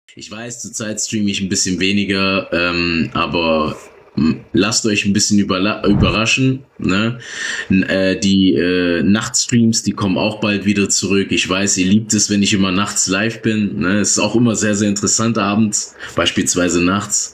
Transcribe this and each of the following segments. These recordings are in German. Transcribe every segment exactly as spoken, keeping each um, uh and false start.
Ich weiß, zurzeit streame ich ein bisschen weniger, ähm, aber m, lasst euch ein bisschen überla- überraschen. Ne? N äh, die äh, Nachtstreams, die kommen auch bald wieder zurück. Ich weiß, ihr liebt es, wenn ich immer nachts live bin. Ne? Es ist auch immer sehr, sehr interessant abends, beispielsweise nachts.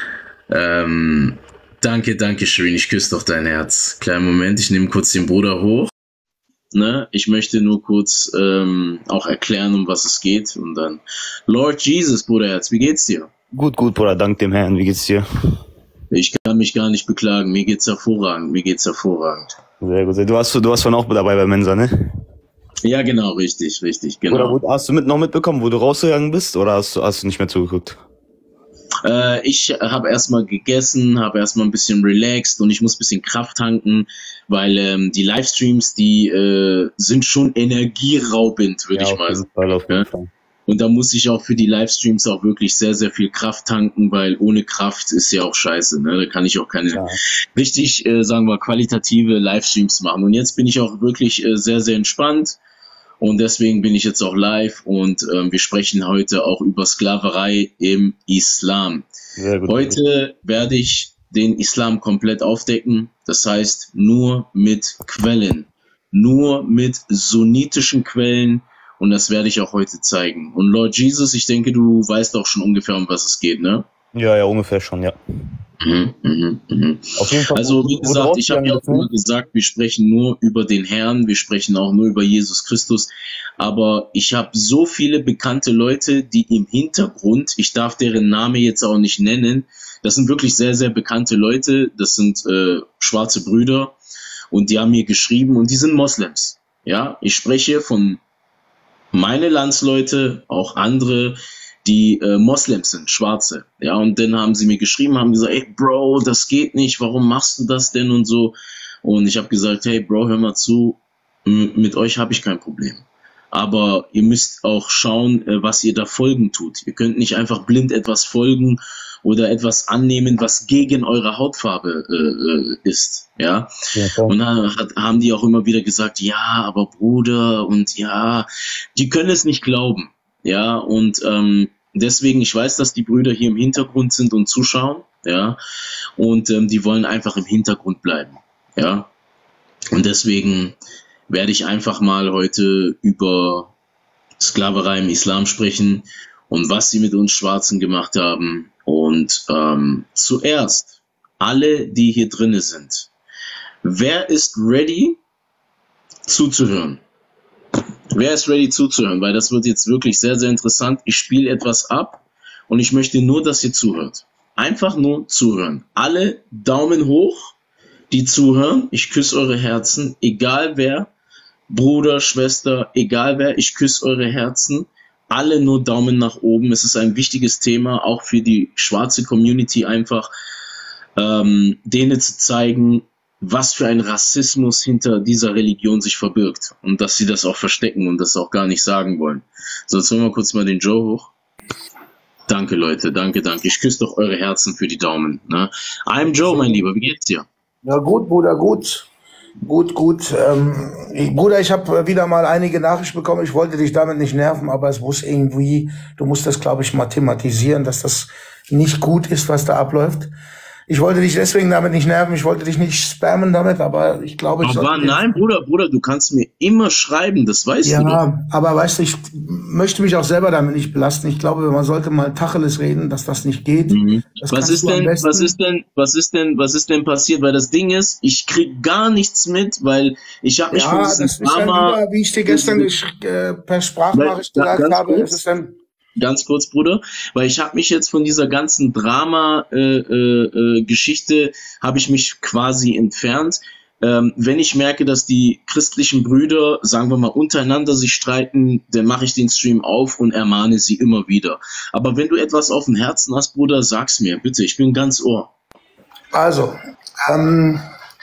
Ähm, danke, danke, Shirin. Ich küsse doch dein Herz. Kleinen Moment, ich nehme kurz den Bruder hoch. Ne? Ich möchte nur kurz ähm, auch erklären, um was es geht. Und dann, Lord Jesus, Bruderherz, wie geht's dir? Gut, gut, Bruder, dank dem Herrn. Wie geht's dir? Ich kann mich gar nicht beklagen. Mir geht's hervorragend. Mir geht's hervorragend. Sehr gut. Du warst, du warst vorhin auch dabei bei Mensa, ne? Ja, genau, richtig, richtig, Oder genau. wo, hast du mit noch mitbekommen, wo du rausgegangen bist, oder hast du, hast du nicht mehr zugeguckt? Äh, ich habe erstmal gegessen, habe erstmal ein bisschen relaxed und ich muss ein bisschen Kraft tanken, weil ähm, die Livestreams, die äh, sind schon energieraubend, würde Ja, ich auf mal jeden sagen. Fall, auf jeden Ja? Fall. Und da muss ich auch für die Livestreams auch wirklich sehr, sehr viel Kraft tanken, weil ohne Kraft ist ja auch scheiße. Ne? Da kann ich auch keine Ja. richtig, äh, sagen wir, qualitative Livestreams machen. Und jetzt bin ich auch wirklich äh, sehr, sehr entspannt. Und deswegen bin ich jetzt auch live und ähm, wir sprechen heute auch über Sklaverei im Islam. Sehr gut. Heute werde ich den Islam komplett aufdecken. Das heißt, nur mit Quellen. Nur mit sunnitischen Quellen. Und das werde ich auch heute zeigen. Und Lord Jesus, ich denke, du weißt auch schon ungefähr, um was es geht, ne? Ja, ja, ungefähr schon, ja. Mhm, mhm, mhm. Auf jeden Fall. Also, wie wo du gesagt, ich habe ja rausgegangen auch bist, ne? immer gesagt, wir sprechen nur über den Herrn, wir sprechen auch nur über Jesus Christus. Aber ich habe so viele bekannte Leute, die im Hintergrund, ich darf deren Name jetzt auch nicht nennen, das sind wirklich sehr, sehr bekannte Leute, das sind äh, schwarze Brüder und die haben mir geschrieben und die sind Moslems. Ja, ich spreche von meine Landsleute, auch andere, die äh, Moslems sind, Schwarze. Ja, und dann haben sie mir geschrieben, haben gesagt, ey Bro, das geht nicht, warum machst du das denn und so. Und ich habe gesagt, hey Bro, hör mal zu, m- mit euch habe ich kein Problem. Aber ihr müsst auch schauen, äh, was ihr da folgen tut. Ihr könnt nicht einfach blind etwas folgen oder etwas annehmen, was gegen eure Hautfarbe äh, äh, ist. Ja. Ja, voll. Und dann hat, haben die auch immer wieder gesagt, ja, aber Bruder und ja, die können es nicht glauben. Ja, und ähm, deswegen, ich weiß, dass die Brüder hier im Hintergrund sind und zuschauen, ja, und ähm, die wollen einfach im Hintergrund bleiben, ja. Und deswegen werde ich einfach mal heute über Sklaverei im Islam sprechen und was sie mit uns Schwarzen gemacht haben. Und ähm, zuerst, alle, die hier drinne sind, wer ist ready zuzuhören? Wer ist ready zuzuhören? Weil das wird jetzt wirklich sehr, sehr interessant. Ich spiele etwas ab und ich möchte nur, dass ihr zuhört. Einfach nur zuhören. Alle Daumen hoch, die zuhören. Ich küsse eure Herzen, egal wer, Bruder, Schwester, egal wer, ich küsse eure Herzen. Alle nur Daumen nach oben. Es ist ein wichtiges Thema, auch für die schwarze Community einfach, ähm, denen zu zeigen, was für ein Rassismus hinter dieser Religion sich verbirgt und dass sie das auch verstecken und das auch gar nicht sagen wollen. So, jetzt holen wir kurz mal den Joe hoch. Danke, Leute, danke, danke. Ich küsse doch eure Herzen für die Daumen. Ne? I'm Joe, mein Lieber, wie geht's dir? Ja, gut, Bruder, gut. Gut, gut. Ähm, ich, Bruder, ich habe wieder mal einige Nachrichten bekommen. Ich wollte dich damit nicht nerven, aber es muss irgendwie, du musst das, glaube ich, mal thematisieren, dass das nicht gut ist, was da abläuft. Ich wollte dich deswegen damit nicht nerven, ich wollte dich nicht spammen damit, aber ich glaube, ich Aber sollte... nein, Bruder, Bruder, du kannst mir immer schreiben, das weißt du doch. Ja, aber weißt du, ich möchte mich auch selber damit nicht belasten. Ich glaube, man sollte mal Tacheles reden, dass das nicht geht. Mhm. Das Was kannst ist du am denn, besten- was ist denn, was ist denn, was ist denn passiert? Weil das Ding ist, ich krieg gar nichts mit, weil ich habe mich von Ja, diesem das ist dann Drama, wieder, wie ich dir gestern gesch- äh, per Sprachnachricht Weil- gesagt ganz habe, kurz. es ist dann... ganz kurz, Bruder, weil ich habe mich jetzt von dieser ganzen Drama-Geschichte, äh, äh, habe ich mich quasi entfernt. Ähm, wenn ich merke, dass die christlichen Brüder, sagen wir mal, untereinander sich streiten, dann mache ich den Stream auf und ermahne sie immer wieder. Aber wenn du etwas auf dem Herzen hast, Bruder, sag's mir, bitte, ich bin ganz Ohr. Also, ähm,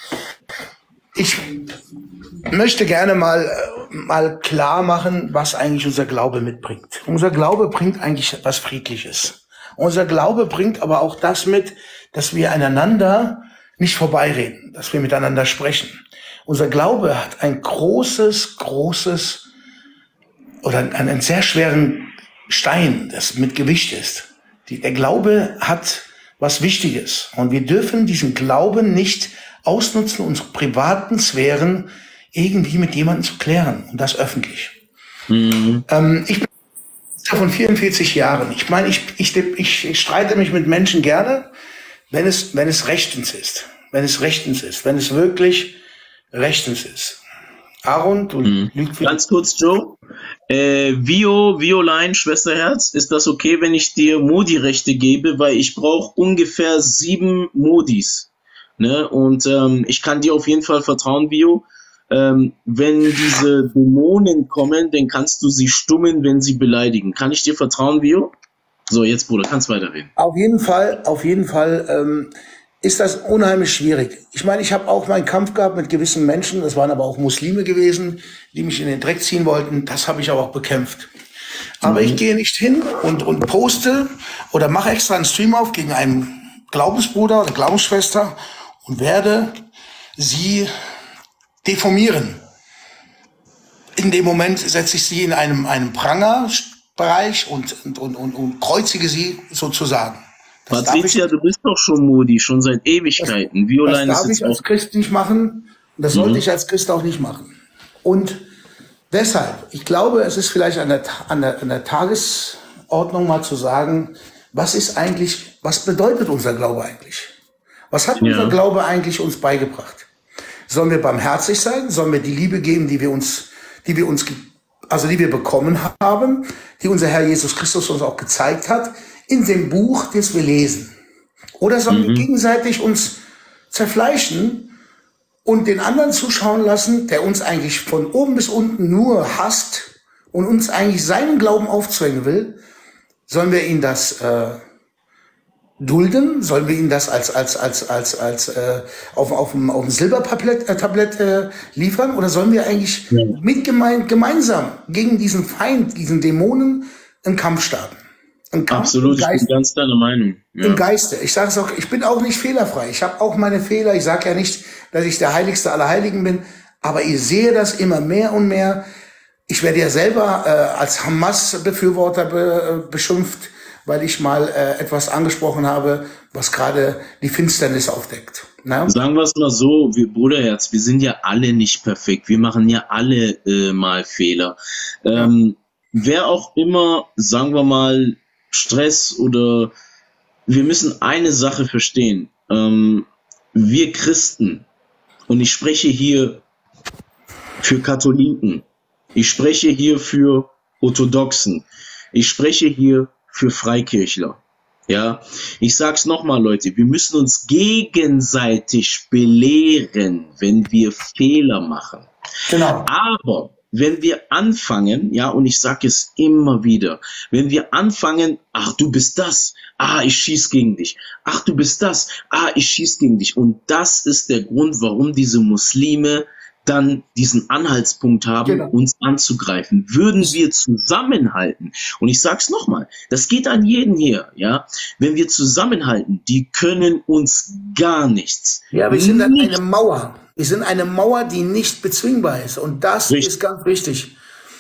ich möchte gerne mal, äh, mal klar machen, was eigentlich unser Glaube mitbringt. Unser Glaube bringt eigentlich etwas Friedliches. Unser Glaube bringt aber auch das mit, dass wir einander nicht vorbeireden, dass wir miteinander sprechen. Unser Glaube hat ein großes, großes oder einen, einen sehr schweren Stein, das mit Gewicht ist. Die, der Glaube hat was Wichtiges. Und wir dürfen diesen Glauben nicht ausnutzen, unsere privaten Sphären irgendwie mit jemandem zu klären. Und das öffentlich. Mhm. Ähm, ich bin von vierundvierzig Jahren. Ich meine, ich, ich, ich, ich streite mich mit Menschen gerne, wenn es, wenn es rechtens ist. Wenn es rechtens ist. Wenn es wirklich rechtens ist. Aaron, du mhm. Ganz kurz, Joe. Äh, Vio, Violine, Schwesterherz, ist das okay, wenn ich dir Modi-Rechte gebe? Weil ich brauche ungefähr sieben Modis. Ne? Und ähm, ich kann dir auf jeden Fall vertrauen, Vio. Ähm, wenn diese Dämonen kommen, dann kannst du sie stummen, wenn sie beleidigen. Kann ich dir vertrauen, Vio? So, jetzt, Bruder, kannst weiterreden. Auf jeden Fall, auf jeden Fall ähm, ist das unheimlich schwierig. Ich meine, ich habe auch meinen Kampf gehabt mit gewissen Menschen, das waren aber auch Muslime gewesen, die mich in den Dreck ziehen wollten. Das habe ich aber auch bekämpft. Aber mhm. ich gehe nicht hin und, und poste oder mache extra einen Stream auf gegen einen Glaubensbruder oder Glaubensschwester und werde sie deformieren. In dem Moment setze ich sie in einem, einem Prangerbereich und, und, und, und, und kreuzige sie sozusagen. Das Patricia, ich, du bist doch schon Modi, schon seit Ewigkeiten. Das, das darf ich als Christ nicht machen. Und das mhm. sollte ich als Christ auch nicht machen. Und deshalb, ich glaube, es ist vielleicht an der, an der, an der Tagesordnung mal zu sagen, was ist eigentlich, was bedeutet unser Glaube eigentlich? Was hat ja. unser Glaube eigentlich uns beigebracht? Sollen wir barmherzig sein? Sollen wir die Liebe geben, die wir uns, die wir uns, also die wir bekommen haben, die unser Herr Jesus Christus uns auch gezeigt hat, in dem Buch, das wir lesen? Oder sollen mhm. wir gegenseitig uns zerfleischen und den anderen zuschauen lassen, der uns eigentlich von oben bis unten nur hasst und uns eigentlich seinen Glauben aufzwängen will? Sollen wir ihn das äh, dulden? Sollen wir ihn das als als als als als äh, auf auf dem auf dem Silbertablett äh, Tablett, äh, liefern? Oder sollen wir eigentlich ja. mit gemein, gemeinsam gegen diesen Feind, diesen Dämonen, einen Kampf starten? Ein Kampf Absolut, ich bin ganz deiner Meinung. Ja. Im Geiste. Ich sage es auch, ich bin auch nicht fehlerfrei. Ich habe auch meine Fehler. Ich sage ja nicht, dass ich der Heiligste aller Heiligen bin, aber ich sehe das immer mehr und mehr. Ich werde ja selber äh, als Hamas-Befürworter be, äh, beschimpft, weil ich mal äh, etwas angesprochen habe, was gerade die Finsternis aufdeckt. Na? Sagen wir es mal so, wir Bruderherz, wir sind ja alle nicht perfekt. Wir machen ja alle äh, mal Fehler. Ähm, ja. Wer auch immer, sagen wir mal, Stress oder wir müssen eine Sache verstehen. Ähm, wir Christen, und ich spreche hier für Katholiken, ich spreche hier für Orthodoxen, ich spreche hier für Freikirchler. Ja, ich sag's nochmal, Leute, wir müssen uns gegenseitig belehren, wenn wir Fehler machen. Genau. Aber wenn wir anfangen, ja, und ich sage es immer wieder, wenn wir anfangen, ach, du bist das, ah, ich schieß gegen dich, ach, du bist das, ah, ich schieß gegen dich. Und das ist der Grund, warum diese Muslime dann diesen Anhaltspunkt haben, genau. uns anzugreifen. Würden wir zusammenhalten, und ich sag's nochmal, das geht an jeden hier, ja, wenn wir zusammenhalten, die können uns gar nichts. Ja, wir sind dann eine Mauer. Wir sind eine Mauer, die nicht bezwingbar ist. Und das Richtig. ist ganz wichtig.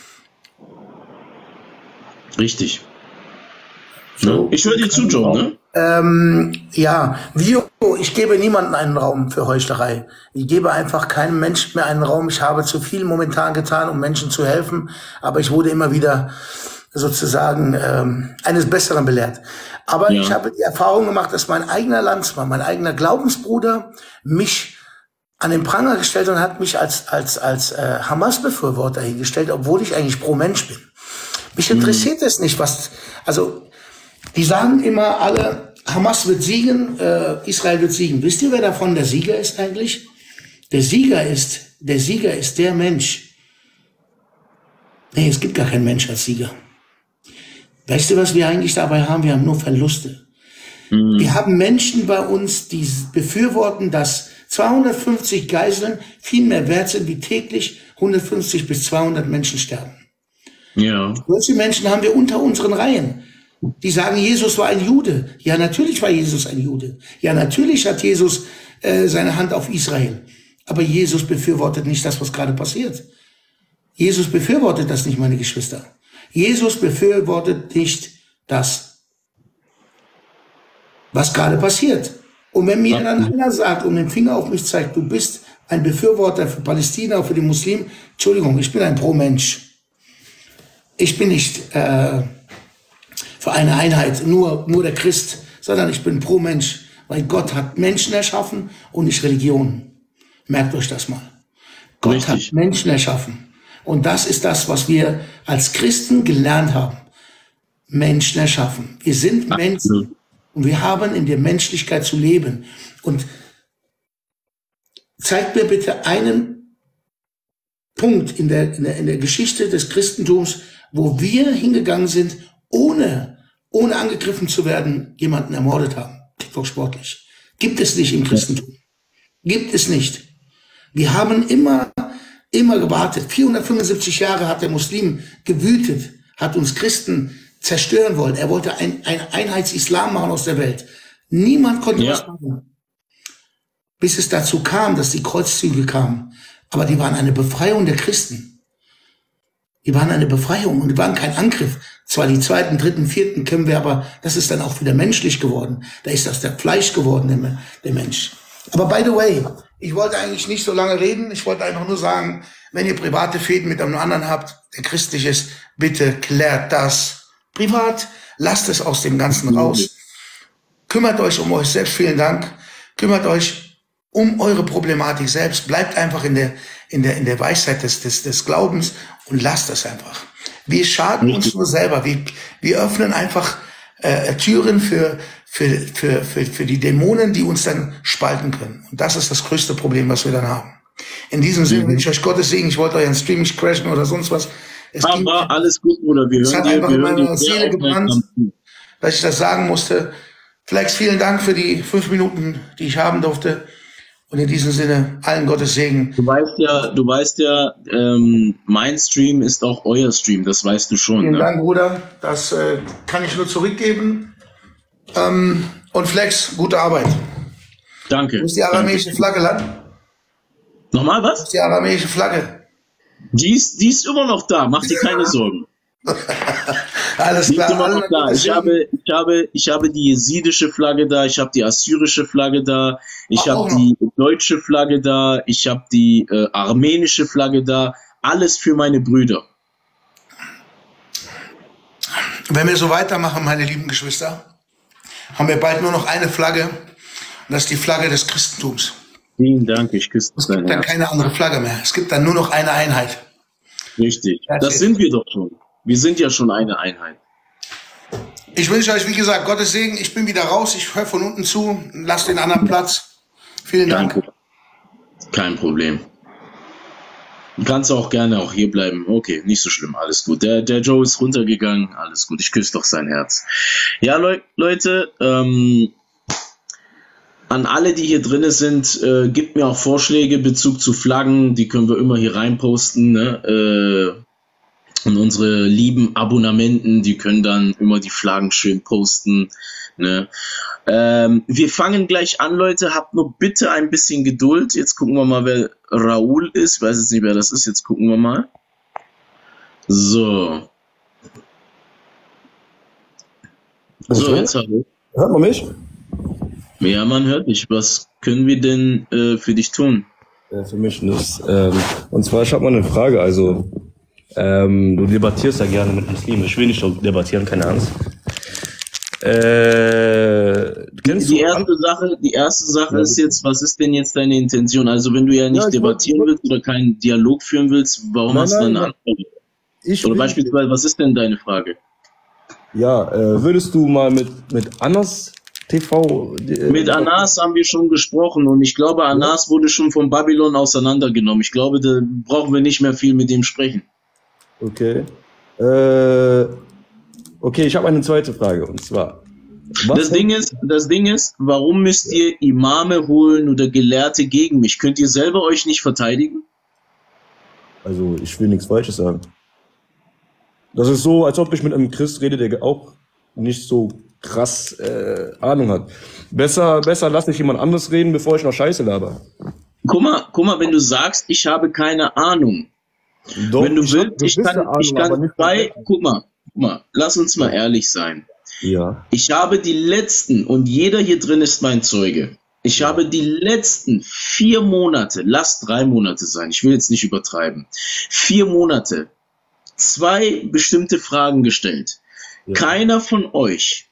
Richtig. So, ich höre dir zu, Joe, ne? Ähm, ja, Vio, ich gebe niemandem einen Raum für Heuchlerei. Ich gebe einfach keinem Menschen mehr einen Raum. Ich habe zu viel momentan getan, um Menschen zu helfen, aber ich wurde immer wieder sozusagen ähm, eines Besseren belehrt. Aber ja. ich habe die Erfahrung gemacht, dass mein eigener Landsmann, mein eigener Glaubensbruder mich an den Pranger gestellt und hat mich als als als äh, Hamas-Befürworter hingestellt, obwohl ich eigentlich pro Mensch bin. Mich interessiert es mhm. nicht, was, also die sagen immer alle, Hamas wird siegen, äh, Israel wird siegen. Wisst ihr, wer davon der Sieger ist eigentlich? Der Sieger ist, der Sieger ist der Mensch. Nee, es gibt gar keinen Mensch als Sieger. Weißt du, was wir eigentlich dabei haben? Wir haben nur Verluste. Mhm. Wir haben Menschen bei uns, die befürworten, dass zweihundertfünfzig Geiseln viel mehr wert sind, wie täglich hundertfünfzig bis zweihundert Menschen sterben. Ja. Solche Menschen haben wir unter unseren Reihen. Die sagen, Jesus war ein Jude. Ja, natürlich war Jesus ein Jude. Ja, natürlich hat Jesus äh, seine Hand auf Israel. Aber Jesus befürwortet nicht das, was gerade passiert. Jesus befürwortet das nicht, meine Geschwister. Jesus befürwortet nicht das, was gerade passiert. Und wenn mir dann einer sagt und den Finger auf mich zeigt, du bist ein Befürworter für Palästina, für die Muslimen, Entschuldigung, ich bin ein Pro-Mensch. Ich bin nicht äh, für eine Einheit, nur, nur der Christ, sondern ich bin Pro-Mensch, weil Gott hat Menschen erschaffen und nicht Religionen. Merkt euch das mal. Gott Richtig. hat Menschen erschaffen. Und das ist das, was wir als Christen gelernt haben. Menschen erschaffen. Wir sind Menschen und wir haben in der Menschlichkeit zu leben. Und zeigt mir bitte einen Punkt in der, in der, in der Geschichte des Christentums, wo wir hingegangen sind, ohne, ohne angegriffen zu werden, jemanden ermordet haben. TikTok sportlich. Gibt es nicht im Christentum. Gibt es nicht. Wir haben immer, immer gewartet. vierhundertfünfundsiebzig Jahre hat der Muslim gewütet, hat uns Christen zerstören wollen. Er wollte ein, ein Einheitsislam machen aus der Welt. Niemand konnte ja. was machen. Bis es dazu kam, dass die Kreuzzüge kamen. Aber die waren eine Befreiung der Christen. Die waren eine Befreiung und die waren kein Angriff. Zwar die zweiten, dritten, vierten können wir, aber das ist dann auch wieder menschlich geworden. Da ist das der Fleisch geworden, der, der Mensch. Aber by the way, ich wollte eigentlich nicht so lange reden. Ich wollte einfach nur sagen, wenn ihr private Fäden mit einem anderen habt, der christlich ist, bitte klärt das privat. Lasst es aus dem Ganzen raus. Kümmert euch um euch selbst. Vielen Dank. Kümmert euch um eure Problematik selbst. Bleibt einfach in der, in der, in der Weisheit des, des, des Glaubens und lasst es einfach. Wir schaden uns nur selber. Wir, wir öffnen einfach äh, Türen für, für, für, für, für die Dämonen, die uns dann spalten können. Und das ist das größte Problem, was wir dann haben. In diesem Sinne wünsche ich euch Gottes Segen. Ich wollte euren Stream nicht crashen oder sonst was. Es Aber ging, alles gut, Bruder. Wir es hören hat dir, einfach wir in hören meiner dir Seele gebrannt, dass ich das sagen musste. Flex, vielen Dank für die fünf Minuten, die ich haben durfte. Und in diesem Sinne, allen Gottes Segen. Du weißt ja, du weißt ja, ähm, mein Stream ist auch euer Stream, das weißt du schon. Vielen ne? Dank, Bruder. Das äh, kann ich nur zurückgeben. Ähm, und Flex, gute Arbeit. Danke. Wo ist die aramäische Flagge, Land? Nochmal Wo was? ist die aramäische Flagge? Die ist, die ist immer noch da, mach dir keine Sorgen. Alles Die ist klar. immer noch allen da. Gottes Ich Segen. habe, ich habe, ich habe die jesidische Flagge da, ich habe die assyrische Flagge da, ich Auch habe noch. die deutsche Flagge da, ich habe die äh, armenische Flagge da, alles für meine Brüder. Wenn wir so weitermachen, meine lieben Geschwister, haben wir bald nur noch eine Flagge. Und das ist die Flagge des Christentums. Vielen Dank, ich küsse Es dein gibt dann Herz. keine andere Flagge mehr. Es gibt dann nur noch eine Einheit. Richtig. Das Das ist- sind wir doch schon. Wir sind ja schon eine Einheit. Ich wünsche euch, wie gesagt, Gottes Segen. Ich bin wieder raus. Ich höre von unten zu. Lasst den anderen Platz. Vielen Dank. Danke. Kein Problem. Du kannst auch gerne auch hier bleiben. Okay, nicht so schlimm, alles gut. Der, der Joe ist runtergegangen, alles gut. Ich küsse doch sein Herz. Ja, Leu Leute, ähm, an alle, die hier drin sind, äh, gebt mir auch Vorschläge, Bezug zu Flaggen, die können wir immer hier reinposten. Ne? Äh, und unsere lieben Abonnenten, die können dann immer die Flaggen schön posten. Ne? Ähm, wir fangen gleich an, Leute. Habt nur bitte ein bisschen Geduld. Jetzt gucken wir mal, wer Raoul ist. Ich weiß jetzt nicht, wer das ist. Jetzt gucken wir mal. So. So, jetzt hallo. Hört man mich? Ja, man hört dich. Was können wir denn äh, für dich tun? Ja, für mich nicht. Ähm, und zwar, ich habe mal eine Frage. Also, ähm, du debattierst ja gerne mit Muslimen. Ich will nicht debattieren, keine Angst. Äh, kennst Die du an- erste Sache, die erste Sache ist jetzt, was ist denn jetzt deine Intention? Also, wenn du ja nicht Ja, ich debattieren wollt- willst oder keinen Dialog führen willst, warum Nein, hast du dann nein, eine Antwort? ich Oder will- beispielsweise, was ist denn deine Frage? Ja, äh, würdest du mal mit mit Anas T V äh, Mit Anas haben wir schon gesprochen und ich glaube, Anas wurde schon von Babylon auseinandergenommen. Ich glaube, da brauchen wir nicht mehr viel mit ihm sprechen. Okay. Äh, okay, ich habe eine zweite Frage und zwar. was Das Ding ist, das Ding ist, warum müsst ihr Imame holen oder Gelehrte gegen mich? Könnt ihr selber euch nicht verteidigen? Also, ich will nichts Falsches sagen. Das ist so, als ob ich mit einem Christ rede, der auch nicht so krass äh, Ahnung hat. Besser, besser lasse ich jemand anderes reden, bevor ich noch Scheiße laber. Guck mal, guck mal, wenn du sagst, ich habe keine Ahnung, Doch, Wenn du ich hab willst, ich gewisse kann, ich Ahnung, aber kann nicht zwei, komplett. guck mal, guck mal, lass uns mal ehrlich sein. Ja. Ich habe die letzten, und jeder hier drin ist mein Zeuge, ich Ja. habe die letzten vier Monate, lass drei Monate sein, ich will jetzt nicht übertreiben, vier Monate, zwei bestimmte Fragen gestellt. Ja. Keiner von euch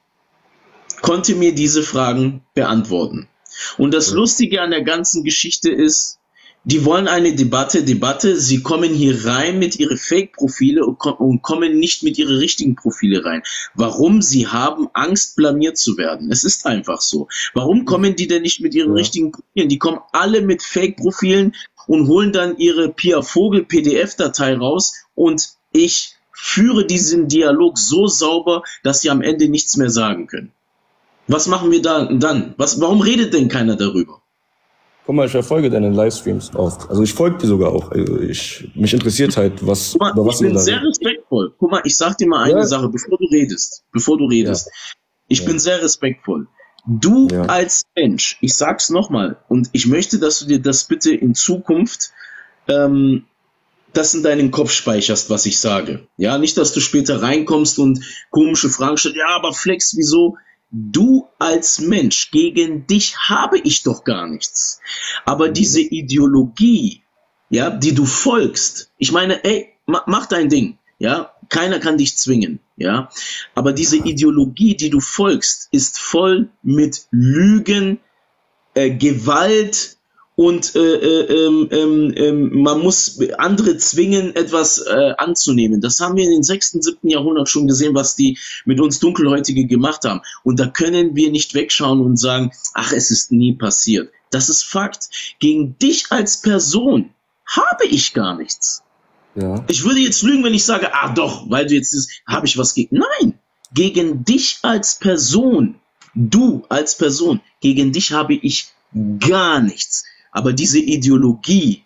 konnte mir diese Fragen beantworten. Und das Ja. Lustige an der ganzen Geschichte ist, die wollen eine Debatte, Debatte, sie kommen hier rein mit ihren Fake-Profile und, ko und kommen nicht mit ihren richtigen Profile rein. Warum? Sie haben Angst, blamiert zu werden. Es ist einfach so. Warum kommen die denn nicht mit ihren Ja. richtigen Profilen? Die kommen alle mit Fake-Profilen und holen dann ihre Pia Vogel P D F-Datei raus und ich führe diesen Dialog so sauber, dass sie am Ende nichts mehr sagen können. Was machen wir da dann? Was, warum redet denn keiner darüber? Guck mal, ich verfolge deine Livestreams oft. Also ich folge dir sogar auch. Also ich, mich interessiert halt, was, Guck mal, über ich was ihr bin da sehr redet. respektvoll. Guck mal, ich sag dir mal eine Ja. Sache, bevor du redest. Bevor du redest. Ich Ja. bin sehr respektvoll. Du Ja. als Mensch, ich sag's nochmal, und ich möchte, dass du dir das bitte in Zukunft ähm, das in deinen Kopf speicherst, was ich sage. Ja, nicht, dass du später reinkommst und komische Fragen stellst. Ja, aber Flex, wieso? Du als Mensch, gegen dich habe ich doch gar nichts. Aber diese Ideologie, ja, die du folgst, ich meine, ey, ma, mach dein Ding, ja, keiner kann dich zwingen, ja, aber diese Ideologie, die du folgst, ist voll mit Lügen, äh, Gewalt und äh, äh, ähm, ähm, ähm, man muss andere zwingen, etwas äh, anzunehmen. Das haben wir in den sechsten, siebten Jahrhundert schon gesehen, was die mit uns Dunkelhäutige gemacht haben. Und da können wir nicht wegschauen und sagen, ach, es ist nie passiert. Das ist Fakt. Gegen dich als Person habe ich gar nichts. Ja. Ich würde jetzt lügen, wenn ich sage, ah doch, weil du jetzt ist, habe ich was gegen. Nein, gegen dich als Person, du als Person, gegen dich habe ich gar nichts. Aber diese Ideologie,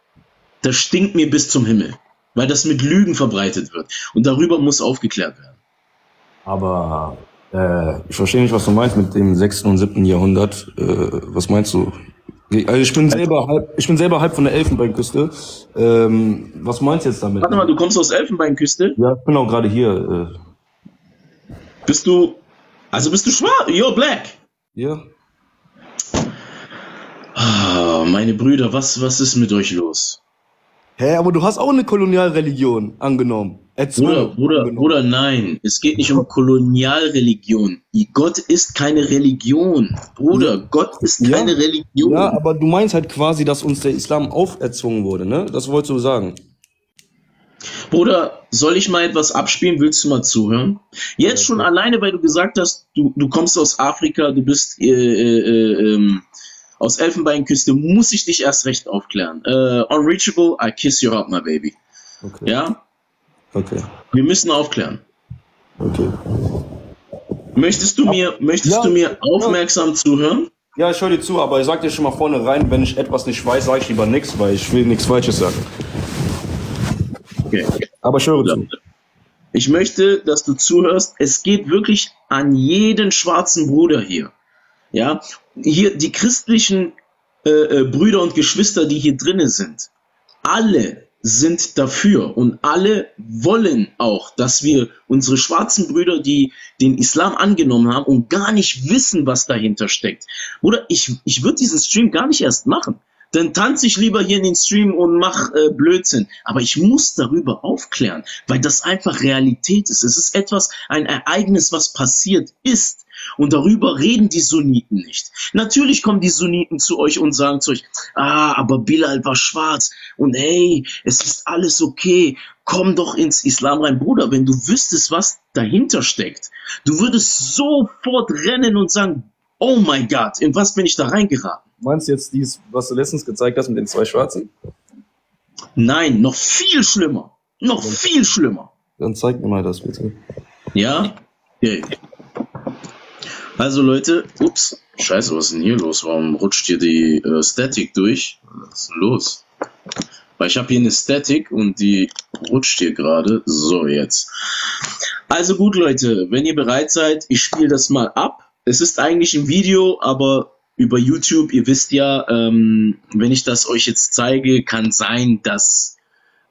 das stinkt mir bis zum Himmel, weil das mit Lügen verbreitet wird. Und darüber muss aufgeklärt werden. Aber äh, ich verstehe nicht, was du meinst mit dem sechsten und siebten Jahrhundert. Äh, was meinst du? Also ich bin selber halb, ich bin selber halb von der Elfenbeinküste. Ähm, was meinst du jetzt damit? Warte mal, du kommst aus Elfenbeinküste? Ja, ich bin auch gerade hier. Äh, Bist du, also bist du schwarz? You're black. ja. Ah, meine Brüder, was, was ist mit euch los? Hä, aber du hast auch eine Kolonialreligion angenommen. Erzwungen Bruder, Bruder, angenommen. Bruder, nein. Es geht nicht um Kolonialreligion. Gott ist keine Religion. Bruder, Gott ist Ja. keine Religion. Ja, aber du meinst halt quasi, dass uns der Islam auferzwungen wurde, ne? Das wolltest du sagen. Bruder, soll ich mal etwas abspielen? Willst du mal zuhören? Jetzt schon alleine, weil du gesagt hast, du, du kommst aus Afrika, du bist äh, äh, ähm, aus Elfenbeinküste, muss ich dich erst recht aufklären. Äh, unreachable, I kiss your heart, my baby. Okay. Ja? Okay. Wir müssen aufklären. Okay. Möchtest du mir, möchtest Ja, du mir ja. aufmerksam zuhören? Ja, ich höre dir zu, aber ich sag dir schon mal vorne rein, wenn ich etwas nicht weiß, sage ich lieber nichts, weil ich will nichts Falsches sagen. Okay. Aber ich höre zu. Ich möchte, dass du zuhörst. Es geht wirklich an jeden schwarzen Bruder hier. Ja, hier die christlichen äh, äh, Brüder und Geschwister, die hier drinnen sind, alle sind dafür und alle wollen auch, dass wir unsere schwarzen Brüder, die den Islam angenommen haben und gar nicht wissen, was dahinter steckt. Oder ich, ich würde diesen Stream gar nicht erst machen. Dann tanze ich lieber hier in den Stream und mach äh, Blödsinn. Aber ich muss darüber aufklären, weil das einfach Realität ist. Es ist etwas, ein Ereignis, was passiert ist. Und darüber reden die Sunniten nicht. Natürlich kommen die Sunniten zu euch und sagen zu euch, ah, aber Bilal war schwarz und hey, es ist alles okay. Komm doch ins Islam rein. Bruder, wenn du wüsstest, was dahinter steckt, du würdest sofort rennen und sagen, oh mein Gott, in was bin ich da reingeraten? Meinst du jetzt dies, was du letztens gezeigt hast mit den zwei Schwarzen? Nein, noch viel schlimmer. Noch viel schlimmer. Dann zeig mir mal das bitte. Ja? Okay. Also Leute, ups, scheiße, was ist denn hier los? Warum rutscht hier die äh, Static durch? Was ist denn los? Weil ich habe hier eine Static und die rutscht hier gerade. So, jetzt. Also gut, Leute, wenn ihr bereit seid, ich spiele das mal ab. Es ist eigentlich ein Video, aber über YouTube, ihr wisst ja, ähm, wenn ich das euch jetzt zeige, kann sein, dass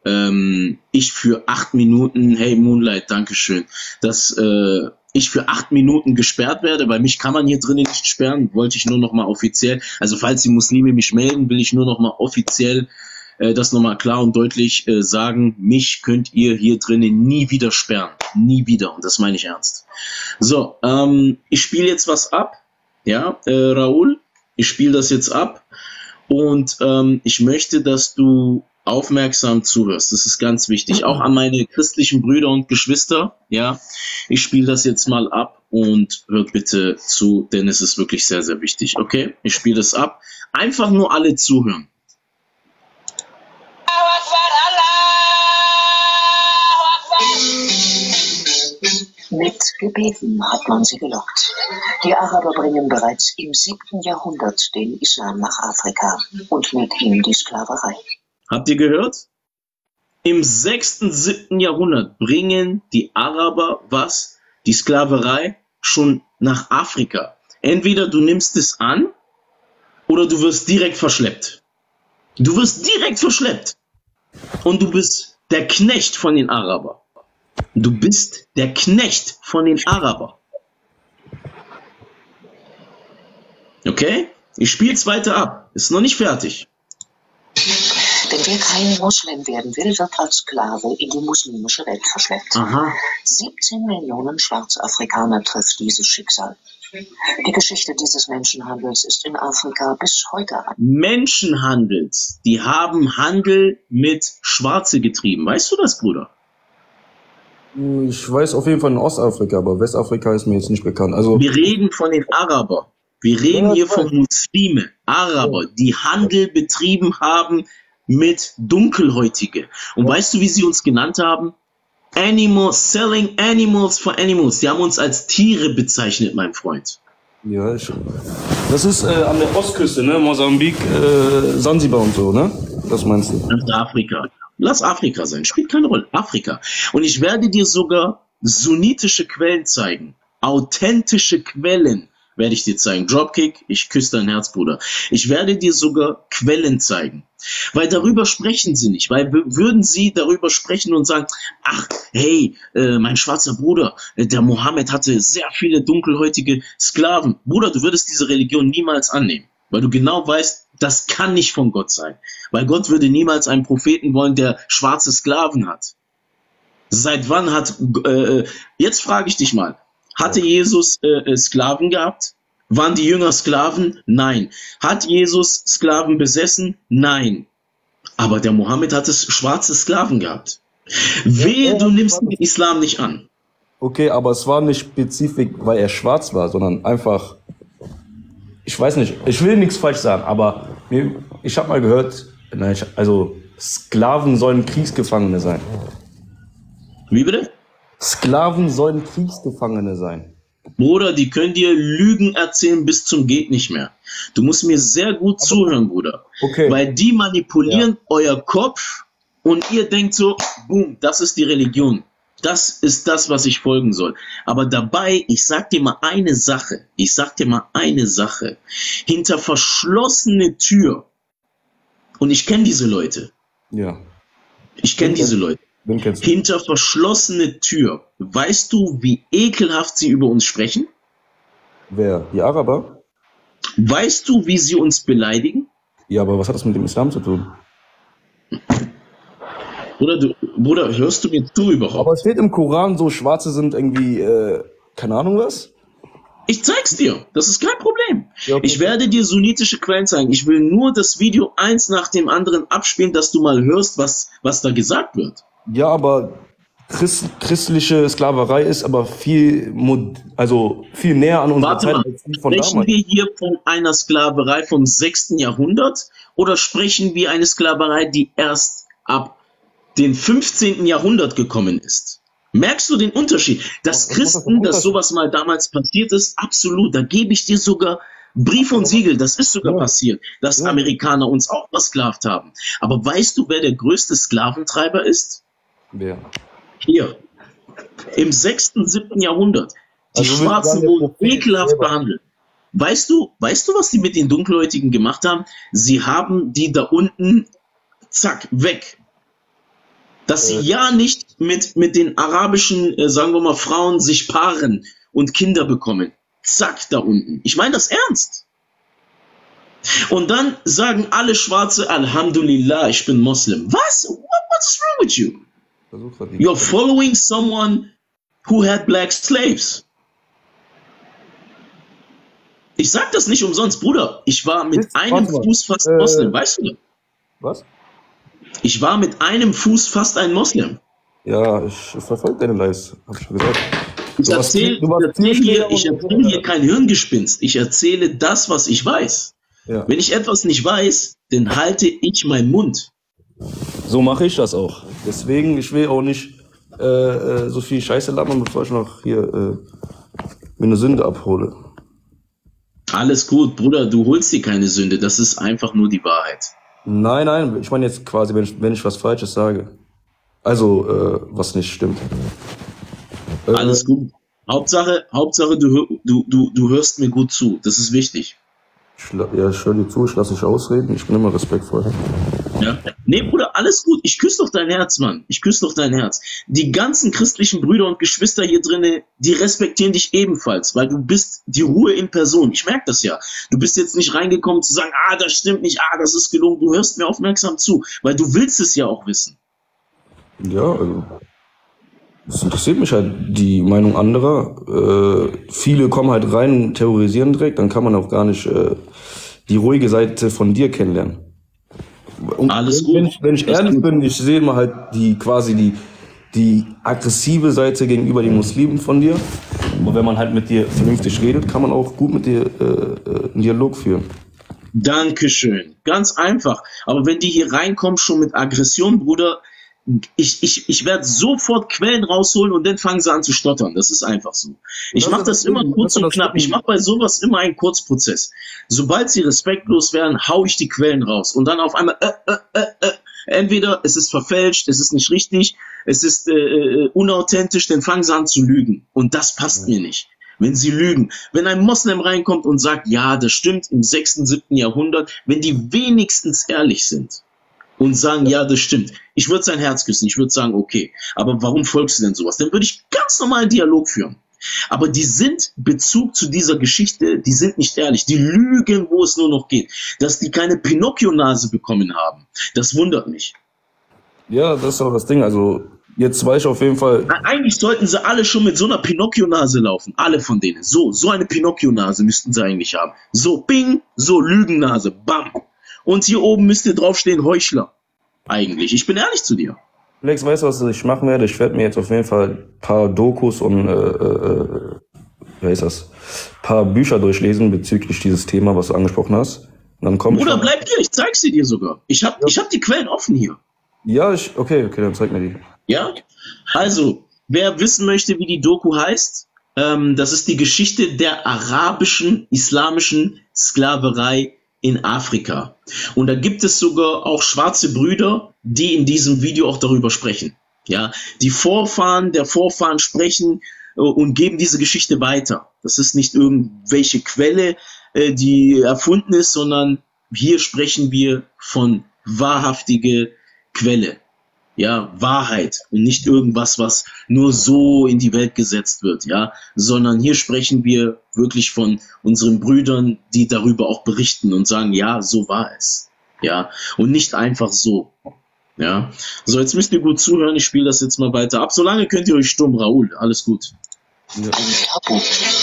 ähm, ich für acht Minuten, hey Moonlight, Dankeschön, dass äh, ich für acht Minuten gesperrt werde, weil mich kann man hier drinnen nicht sperren, wollte ich nur noch mal offiziell, also falls die Muslime mich melden, will ich nur noch mal offiziell äh, das nochmal klar und deutlich äh, sagen, mich könnt ihr hier drinnen nie wieder sperren, nie wieder, und das meine ich ernst. So, ähm, ich spiele jetzt was ab, ja, äh, Raoul, ich spiele das jetzt ab und ähm, ich möchte, dass du aufmerksam zuhörst. Das ist ganz wichtig. Auch an meine christlichen Brüder und Geschwister. Ja, ich spiele das jetzt mal ab und hört bitte zu, denn es ist wirklich sehr, sehr wichtig. Okay, ich spiele das ab. Einfach nur alle zuhören. Mit Gebeten hat man sie gelockt. Die Araber bringen bereits im siebten Jahrhundert den Islam nach Afrika und mit ihm die Sklaverei. Habt ihr gehört? Im sechsten, siebten Jahrhundert bringen die Araber was? Die Sklaverei schon nach Afrika. Entweder du nimmst es an oder du wirst direkt verschleppt. Du wirst direkt verschleppt. Und du bist der Knecht von den Arabern. Du bist der Knecht von den Arabern. Okay? Ich spiele es weiter ab. Ist noch nicht fertig. Denn wer kein Muslim werden will, wird als Sklave in die muslimische Welt verschleppt. Aha. siebzehn Millionen Schwarzafrikaner trifft dieses Schicksal. Die Geschichte dieses Menschenhandels ist in Afrika bis heute an. Menschenhandels. Die haben Handel mit Schwarze getrieben. Weißt du das, Bruder? Ich weiß auf jeden Fall in Ostafrika, aber Westafrika ist mir jetzt nicht bekannt. Also Wir reden von den Arabern. Wir reden Ja, hier ich von weiß. Muslime, Araber, die Handel betrieben haben mit Dunkelhäutige. Und weißt du, wie sie uns genannt haben? Animals, selling animals for animals. Die haben uns als Tiere bezeichnet, mein Freund. ja, ich, das ist äh, an der Ostküste, ne? Mosambik, äh, Sansibar und so, ne? Das meinst du? Das ist Afrika. Lass Afrika sein, spielt keine Rolle. Afrika. Und ich werde dir sogar sunnitische Quellen zeigen. Authentische Quellen werde ich dir zeigen. Dropkick, ich küsse dein Herz, Bruder. Ich werde dir sogar Quellen zeigen. Weil darüber sprechen sie nicht. Weil w- würden sie darüber sprechen und sagen, ach, hey, äh, mein schwarzer Bruder, äh, der Mohammed hatte sehr viele dunkelhäutige Sklaven. Bruder, du würdest diese Religion niemals annehmen. Weil du genau weißt, das kann nicht von Gott sein. Weil Gott würde niemals einen Propheten wollen, der schwarze Sklaven hat. Seit wann hat, äh, jetzt frage ich dich mal, hatte Jesus äh, Sklaven gehabt? Waren die Jünger Sklaven? Nein. Hat Jesus Sklaven besessen? Nein. Aber der Mohammed hat es schwarze Sklaven gehabt. Wehe, ja, du ja, nimmst das- den Islam nicht an. Okay, aber es war nicht spezifisch, weil er schwarz war, sondern einfach, ich weiß nicht, ich will nichts falsch sagen, aber mir, ich habe mal gehört, nein, ich, also Sklaven sollen Kriegsgefangene sein. Wie bitte? Sklaven sollen Kriegsgefangene sein. Bruder, die können dir Lügen erzählen bis zum geht nicht mehr. Du musst mir sehr gut zuhören, Bruder. Okay. Weil die manipulieren euer Kopf und ihr denkt so, boom, das ist die Religion. Das ist das, was ich folgen soll. Aber dabei, ich sag dir mal eine Sache, ich sag dir mal eine Sache. Hinter verschlossene Tür, und ich kenne diese Leute, Ja. ich kenne Okay. diese Leute, Wen kennst du? hinter verschlossene Tür, weißt du, wie ekelhaft sie über uns sprechen? Wer? Die Araber? Weißt du, wie sie uns beleidigen? Ja, aber was hat das mit dem Islam zu tun? Bruder, du, Bruder, hörst du mir zu überhaupt? Aber es steht im Koran so, Schwarze sind irgendwie, äh, keine Ahnung was? Ich zeig's dir, das ist kein Problem. Ja, okay. Ich werde dir sunnitische Quellen zeigen. Ich will nur das Video eins nach dem anderen abspielen, dass du mal hörst, was, was da gesagt wird. Ja, aber Christ, christliche Sklaverei ist aber viel, mod, also viel näher an unserer Warte Zeit mal, als die von sprechen damals. wir hier von einer Sklaverei vom sechsten Jahrhundert oder sprechen wir eine Sklaverei, die erst ab dem fünfzehnten Jahrhundert gekommen ist? Merkst du den Unterschied? Dass Was- was ist das für ein Christen, dass Unterschied? sowas mal damals passiert ist, absolut, da gebe ich dir sogar Brief und Siegel, das ist sogar Ja. passiert, dass Ja. Amerikaner uns auch versklavt haben. Aber weißt du, wer der größte Sklaventreiber ist? Wer? Hier, im sechsten, siebten Jahrhundert. Die Also würdest du Schwarzen sagen, der wurden Prophet ekelhaft selber? behandelt. Weißt du, weißt du, was die mit den Dunkelhäutigen gemacht haben? Sie haben die da unten, zack, weg. Dass sie Äh, ja nicht mit, mit den arabischen, äh, sagen wir mal, Frauen sich paaren und Kinder bekommen. Zack, da unten. Ich meine das ernst. Und dann sagen alle Schwarze, Alhamdulillah, ich bin Moslem. Was? What, what's wrong with you? versuch grad die- You're following someone who had black slaves. Ich sag das nicht umsonst, Bruder. Ich war mit Jetzt, einem warte mal. Fuß fast Äh, Moslem, weißt du? Was? Ich war mit einem Fuß fast ein Moslem. Ja, ich verfolge deine Lives, hab ich schon gesagt. Ich Du warst, erzähle du warst erzähl hier, Türsteher ich und erzähl hier kein Hirngespinst. Ich erzähle das, was ich weiß. ja. Wenn ich etwas nicht weiß, dann halte ich meinen Mund. So mache ich das auch. Deswegen, ich will auch nicht äh, äh, so viel Scheiße labern, bevor ich noch hier äh, mir eine Sünde abhole. Alles gut, Bruder, du holst dir keine Sünde. Das ist einfach nur die Wahrheit. Nein, nein, ich meine jetzt quasi, wenn ich, wenn ich was Falsches sage. Also, äh, was nicht stimmt. Äh, Alles gut. Hauptsache, Hauptsache du, hör- du, du, du hörst mir gut zu. Das ist wichtig. Ich, la- ja, ich höre dir zu, ich lasse dich ausreden, ich bin immer respektvoll. Ja? Nee, Bruder, alles gut. Ich küsse doch dein Herz, Mann. Ich küsse doch dein Herz. Die ganzen christlichen Brüder und Geschwister hier drinnen, die respektieren dich ebenfalls, weil du bist die Ruhe in Person. Ich merke das ja. Du bist jetzt nicht reingekommen zu sagen, ah, das stimmt nicht, ah, das ist gelungen. Du hörst mir aufmerksam zu, weil du willst es ja auch wissen. Ja, also, das interessiert mich halt, die Meinung anderer. Äh, viele kommen halt rein und terrorisieren direkt, dann kann man auch gar nicht äh, die ruhige Seite von dir kennenlernen. Und Alles wenn, gut. wenn ich, wenn ich Alles ehrlich gut. bin, ich sehe immer halt die quasi die, die aggressive Seite gegenüber den Muslimen von dir. Und wenn man halt mit dir vernünftig redet, kann man auch gut mit dir äh, äh, einen Dialog führen. Dankeschön. Ganz einfach. Aber wenn die hier reinkommen, schon mit Aggression, Bruder, ich, ich, ich werde sofort Quellen rausholen und dann fangen sie an zu stottern. Das ist einfach so. Ich Das mache ist das das immer Ding, kurz das ist und das knapp. Ich Ding. mache bei sowas immer einen Kurzprozess. Sobald sie respektlos werden, hau ich die Quellen raus. Und dann auf einmal, äh, äh, äh, äh. Entweder es ist verfälscht, es ist nicht richtig, es ist äh, äh, unauthentisch, dann fangen sie an zu lügen. Und das passt mir nicht. Wenn sie lügen. Wenn ein Moslem reinkommt und sagt, ja, das stimmt, im sechsten, siebten Jahrhundert, wenn die wenigstens ehrlich sind und sagen, ja, das stimmt. Ich würde sein Herz küssen, ich würde sagen, okay, aber warum folgst du denn sowas? Dann würde ich ganz normal einen Dialog führen. Aber die sind Bezug zu dieser Geschichte, die sind nicht ehrlich, die lügen, wo es nur noch geht. Dass die keine Pinocchio-Nase bekommen haben, das wundert mich. Ja, das ist auch das Ding. Also jetzt weiß ich auf jeden Fall, Eigentlich sollten sie alle schon mit so einer Pinocchio-Nase laufen, alle von denen. So, so eine Pinocchio-Nase müssten sie eigentlich haben. So, bing, so Lügennase, bam. Und hier oben müsste draufstehen Heuchler. Eigentlich, ich bin ehrlich zu dir. Flex, weißt du, was ich machen werde? Ich werde mir jetzt auf jeden Fall ein paar Dokus und, äh, äh, wie heißt das, ein paar Bücher durchlesen bezüglich dieses Thema, was du angesprochen hast. Und dann komme ich. Bruder, Dann, bleib hier, ich zeig sie dir sogar. Ich hab, ich hab die Quellen offen hier. ja, ich, okay, okay, dann zeig mir die. Ja? Also, wer wissen möchte, wie die Doku heißt, ähm, das ist die Geschichte der arabischen, islamischen Sklaverei in Afrika. Und da gibt es sogar auch schwarze Brüder, die in diesem Video auch darüber sprechen. Ja, die Vorfahren der Vorfahren sprechen äh, und geben diese Geschichte weiter. Das ist nicht irgendwelche Quelle, äh, die erfunden ist, sondern hier sprechen wir von wahrhaftige Quelle. Ja, Wahrheit und nicht irgendwas, was nur so in die Welt gesetzt wird, ja, sondern hier sprechen wir wirklich von unseren Brüdern, die darüber auch berichten und sagen, ja, so war es, ja, und nicht einfach so, ja. So, jetzt müsst ihr gut zuhören, ich spiele das jetzt mal weiter ab. Solange könnt ihr euch stumm, Raoul, alles gut. Ja. Ein Tabu.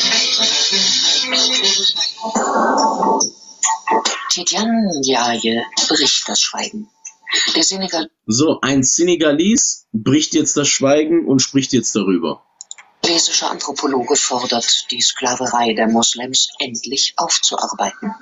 Tidiane Ndiaye bricht das Schweigen. Der Senegal So, ein Senegalis bricht jetzt das Schweigen und spricht jetzt darüber. Walisische Anthropologe fordert, die Sklaverei der Moslems endlich aufzuarbeiten.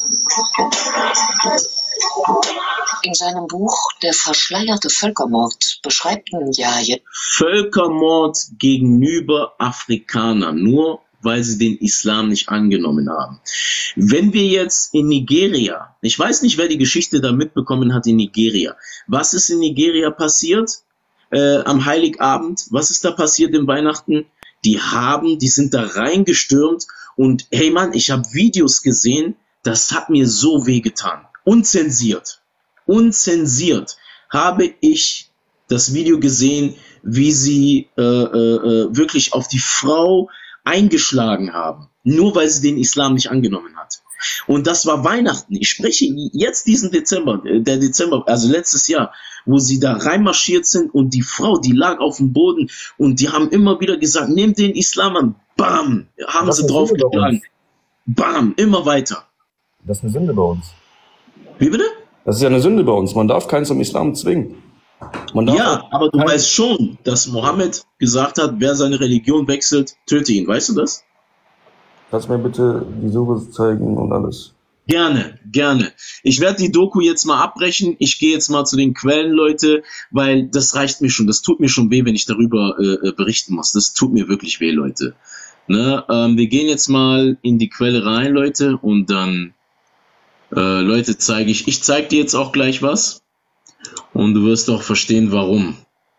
In seinem Buch Der verschleierte Völkermord beschreibt Ndiaye Völkermord gegenüber Afrikanern, nur weil sie den Islam nicht angenommen haben. Wenn wir jetzt in Nigeria, ich weiß nicht, wer die Geschichte da mitbekommen hat in Nigeria. Was ist in Nigeria passiert äh, am Heiligabend? Was ist da passiert im Weihnachten? Die haben, die sind da reingestürmt und hey Mann, ich habe Videos gesehen, das hat mir so wehgetan. Unzensiert, unzensiert habe ich das Video gesehen, wie sie äh, äh, wirklich auf die Frau eingeschlagen haben, nur weil sie den Islam nicht angenommen hat. Und das war Weihnachten. Ich spreche jetzt diesen Dezember, der Dezember, also letztes Jahr, wo sie da reinmarschiert sind und die Frau, die lag auf dem Boden und die haben immer wieder gesagt, nehmt den Islam an. Bam, haben Das sie ist eine drauf Sünde bei geschlagen. uns. Bam, immer weiter. Das ist eine Sünde bei uns. Wie bitte? Das ist ja eine Sünde bei uns. Man darf keinen zum Islam zwingen. Man darf Ja, auch aber du keinen- weißt schon, dass Mohammed gesagt hat, wer seine Religion wechselt, töte ihn. Weißt du das? Kannst du mir bitte die Suche zeigen und alles? Gerne, gerne. Ich werde die Doku jetzt mal abbrechen. Ich gehe jetzt mal zu den Quellen, Leute, weil das reicht mir schon. Das tut mir schon weh, wenn ich darüber äh, berichten muss. Das tut mir wirklich weh, Leute. Ne? Ähm, wir gehen jetzt mal in die Quelle rein, Leute, und dann, äh, Leute, zeige ich. Ich zeige dir jetzt auch gleich was. Und du wirst auch verstehen, warum.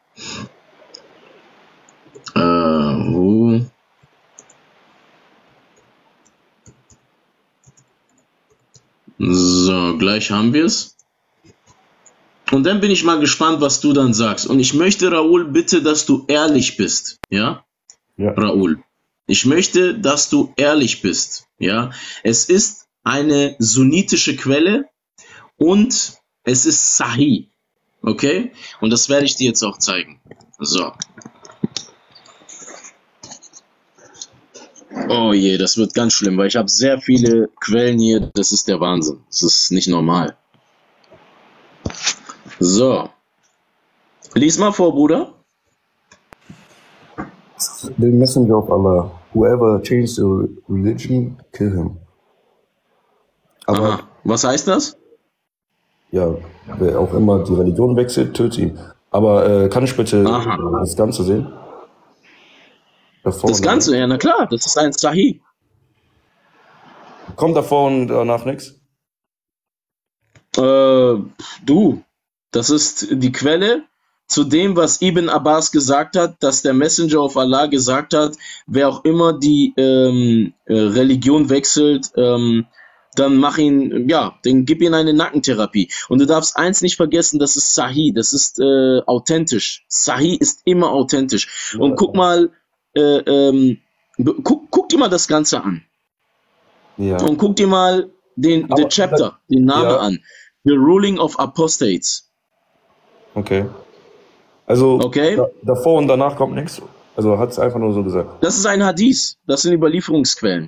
Äh, wo? So, gleich haben wir es. Und dann bin ich mal gespannt, was du dann sagst. Und ich möchte, Raoul, bitte, dass du ehrlich bist. Ja? Ja. Raoul. Ich möchte, dass du ehrlich bist. Ja? Es ist eine sunnitische Quelle und es ist Sahih. Okay? Und das werde ich dir jetzt auch zeigen. So. Oh je, das wird ganz schlimm, weil ich habe sehr viele Quellen hier. Das ist der Wahnsinn. Das ist nicht normal. So. Lies mal vor, Bruder. The messenger of Allah, whoever changed the religion, kill him. Aber Aha. Was heißt das? ja, wer auch immer die Religion wechselt, tötet ihn. Aber äh, kann ich bitte Aha. das Ganze sehen? Davor Das und Ganze, ja, na klar, das ist ein Sahih. danach. Kommt davor und danach nichts? Äh, du, das ist die Quelle zu dem, was Ibn Abbas gesagt hat, dass der Messenger of Allah gesagt hat, wer auch immer die ähm, äh, Religion wechselt, ähm, dann mach ihn, ja, dann gib ihm eine Nackentherapie. Und du darfst eins nicht vergessen, das ist Sahih, das ist äh, authentisch. Sahih ist immer authentisch. Und guck mal, äh, ähm, guck, guck dir mal das Ganze an. Ja. Und guck dir mal den Aber- the Chapter, den Namen Ja. an. The Ruling of Apostates. Okay. Also Okay. da, davor und danach kommt nichts. Also hat es einfach nur so gesagt. Das ist ein Hadith. Das sind Überlieferungsquellen.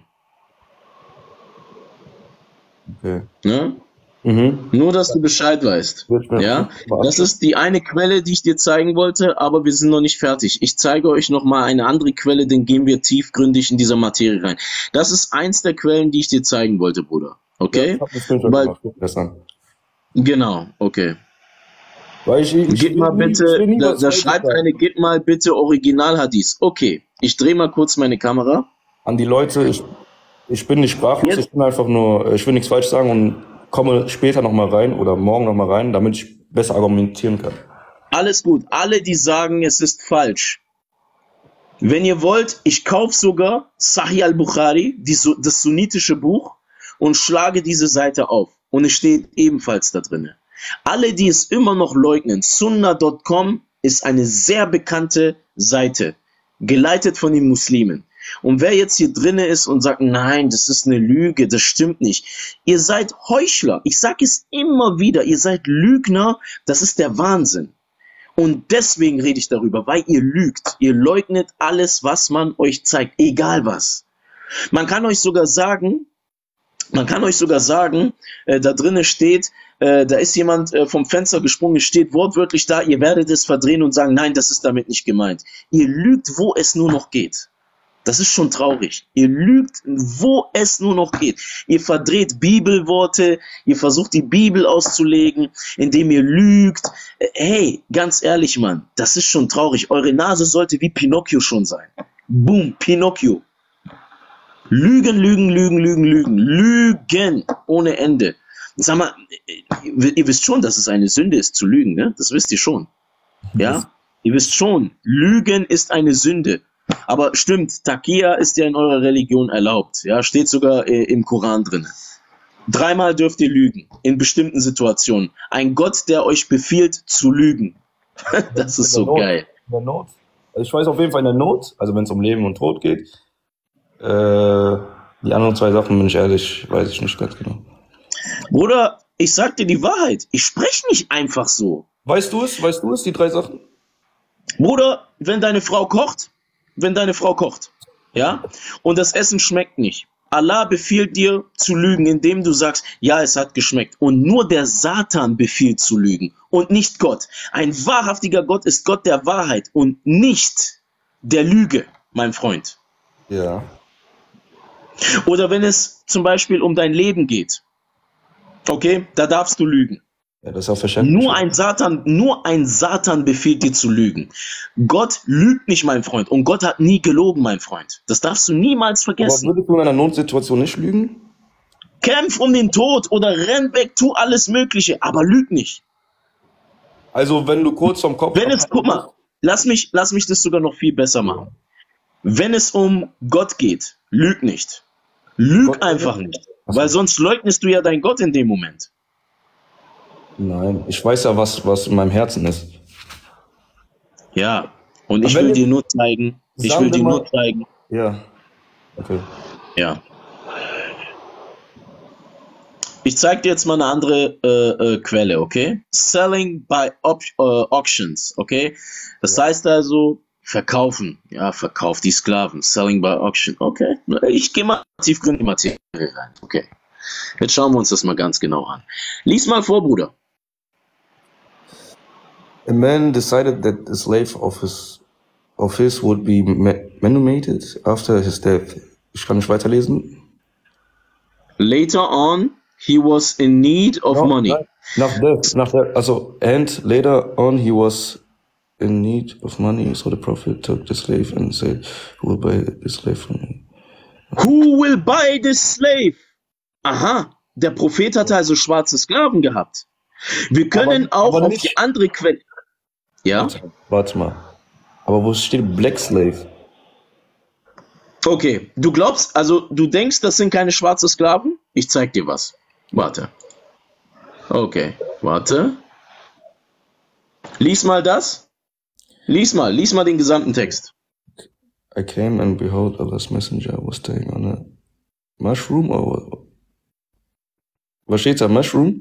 Okay. Ne? Mhm. Nur, dass du Bescheid weißt. Wird mir- Ja, mal das ist die eine Quelle, die ich dir zeigen wollte, aber wir sind noch nicht fertig. Ich zeige euch noch mal eine andere Quelle, dann gehen wir tiefgründig in dieser Materie rein. Das ist eins der Quellen, die ich dir zeigen wollte, Bruder. Okay? Ich hab einen Screenshot Weil- gemacht, guck das an. Genau, okay. Weil ich, ich, Gib ich mal will nie- bitte, ich will nie da, was da Falsches schreibt sagen. eine, gib mal bitte Original-Hadith. Okay, ich drehe mal kurz meine Kamera. An die Leute, ich, ich bin nicht sprachlos, Jetzt- ich bin einfach nur, ich will nichts falsch sagen und komme später nochmal rein oder morgen nochmal rein, damit ich besser argumentieren kann. Alles gut. Alle, die sagen, es ist falsch. Wenn ihr wollt, ich kaufe sogar Sahih al-Bukhari, die, Su- das sunnitische Buch, und schlage diese Seite auf. Und es steht ebenfalls da drin. Alle, die es immer noch leugnen, sunnah Punkt com ist eine sehr bekannte Seite, geleitet von den Muslimen. Und wer jetzt hier drinne ist und sagt, nein, das ist eine Lüge, das stimmt nicht. Ihr seid Heuchler. Ich sage es immer wieder, ihr seid Lügner, das ist der Wahnsinn. Und deswegen rede ich darüber, weil ihr lügt. Ihr leugnet alles, was man euch zeigt, egal was. Man kann euch sogar sagen, man kann euch sogar sagen, äh, da drinnen steht, äh, da ist jemand äh, vom Fenster gesprungen, es steht wortwörtlich da, ihr werdet es verdrehen und sagen, nein, das ist damit nicht gemeint. Ihr lügt, wo es nur noch geht. Das ist schon traurig. Ihr lügt, wo es nur noch geht. Ihr verdreht Bibelworte, ihr versucht die Bibel auszulegen, indem ihr lügt. Hey, ganz ehrlich, Mann, das ist schon traurig. Eure Nase sollte wie Pinocchio schon sein. Boom, Pinocchio. Lügen, lügen, lügen, lügen, lügen. Lügen ohne Ende. Sag mal, ihr wisst schon, dass es eine Sünde ist zu lügen, ne? Das wisst ihr schon. Ja? Ihr wisst schon, Lügen ist eine Sünde. Aber stimmt, Takia ist ja in eurer Religion erlaubt. Ja, steht sogar äh, im Koran drin. Dreimal dürft ihr lügen, in bestimmten Situationen. Ein Gott, der euch befiehlt zu lügen. Das ist In der so Not. geil. In der Not. Also ich weiß auf jeden Fall in der Not, also wenn es um Leben und Tod geht. Äh, die anderen zwei Sachen, bin ich ehrlich, weiß ich nicht ganz genau. Bruder, ich sag dir die Wahrheit. Ich spreche nicht einfach so. Weißt du es? Weißt du es, die drei Sachen? Bruder, wenn deine Frau kocht, wenn deine Frau kocht, ja, und das Essen schmeckt nicht, Allah befiehlt dir zu lügen, indem du sagst, ja, es hat geschmeckt. Und nur der Satan befiehlt zu lügen und nicht Gott. Ein wahrhaftiger Gott ist Gott der Wahrheit und nicht der Lüge, mein Freund. Ja. Oder wenn es zum Beispiel um dein Leben geht, okay, da darfst du lügen. Ja, das ist auch verständlich. Nur ein Satan, nur ein Satan befiehlt dir zu lügen. Gott lügt nicht, mein Freund. Und Gott hat nie gelogen, mein Freund. Das darfst du niemals Aber vergessen. würdest du in einer Notsituation nicht lügen? Kämpf um den Tod oder renn weg, tu alles Mögliche, aber lüg nicht. Also wenn du kurz vom Kopf... Wenn es, guck mal, lass mich, lass mich das sogar noch viel besser machen. Wenn es um Gott geht, lüg nicht. Lüg Gott einfach nicht? nicht. Weil sonst leugnest du ja deinen Gott in dem Moment. Nein, ich weiß ja, was, was in meinem Herzen ist. Ja, und ich Aber wenn will wir- dir nur zeigen, ich Sagen will wir dir mal- nur zeigen, Ja. Okay. ja. Ich zeige dir jetzt mal eine andere äh, äh, Quelle, okay? Selling by op äh, auctions, okay? Das heißt also, verkaufen, ja, verkauf die Sklaven. Selling by auction, okay? Ich gehe mal tiefgründig in die Materie rein, okay? Jetzt schauen wir uns das mal ganz genau an. Lies mal vor, Bruder. A man decided that the slave of his, of his would be ma- manumitted after his death. Ich kann nicht weiterlesen. Later on, he was in need of No, money. nein, Nach death, nach der, also, and later on he was in need of money, so the prophet took the slave and said, who will buy the slave from me? Who will buy this slave? Aha, der Prophet hatte also schwarze Sklaven gehabt. Wir können Aber- auch aber auf nicht- die andere Quelle. Ja? Warte, warte mal. Aber wo steht Black Slave? Okay, du glaubst, also du denkst, das sind keine schwarzen Sklaven? Ich zeig dir was. Warte. Okay, warte. Lies mal das. Lies mal, lies mal den gesamten Text. I came and behold, Allah's messenger was staying on a mushroom or what? Was steht da? Mushroom?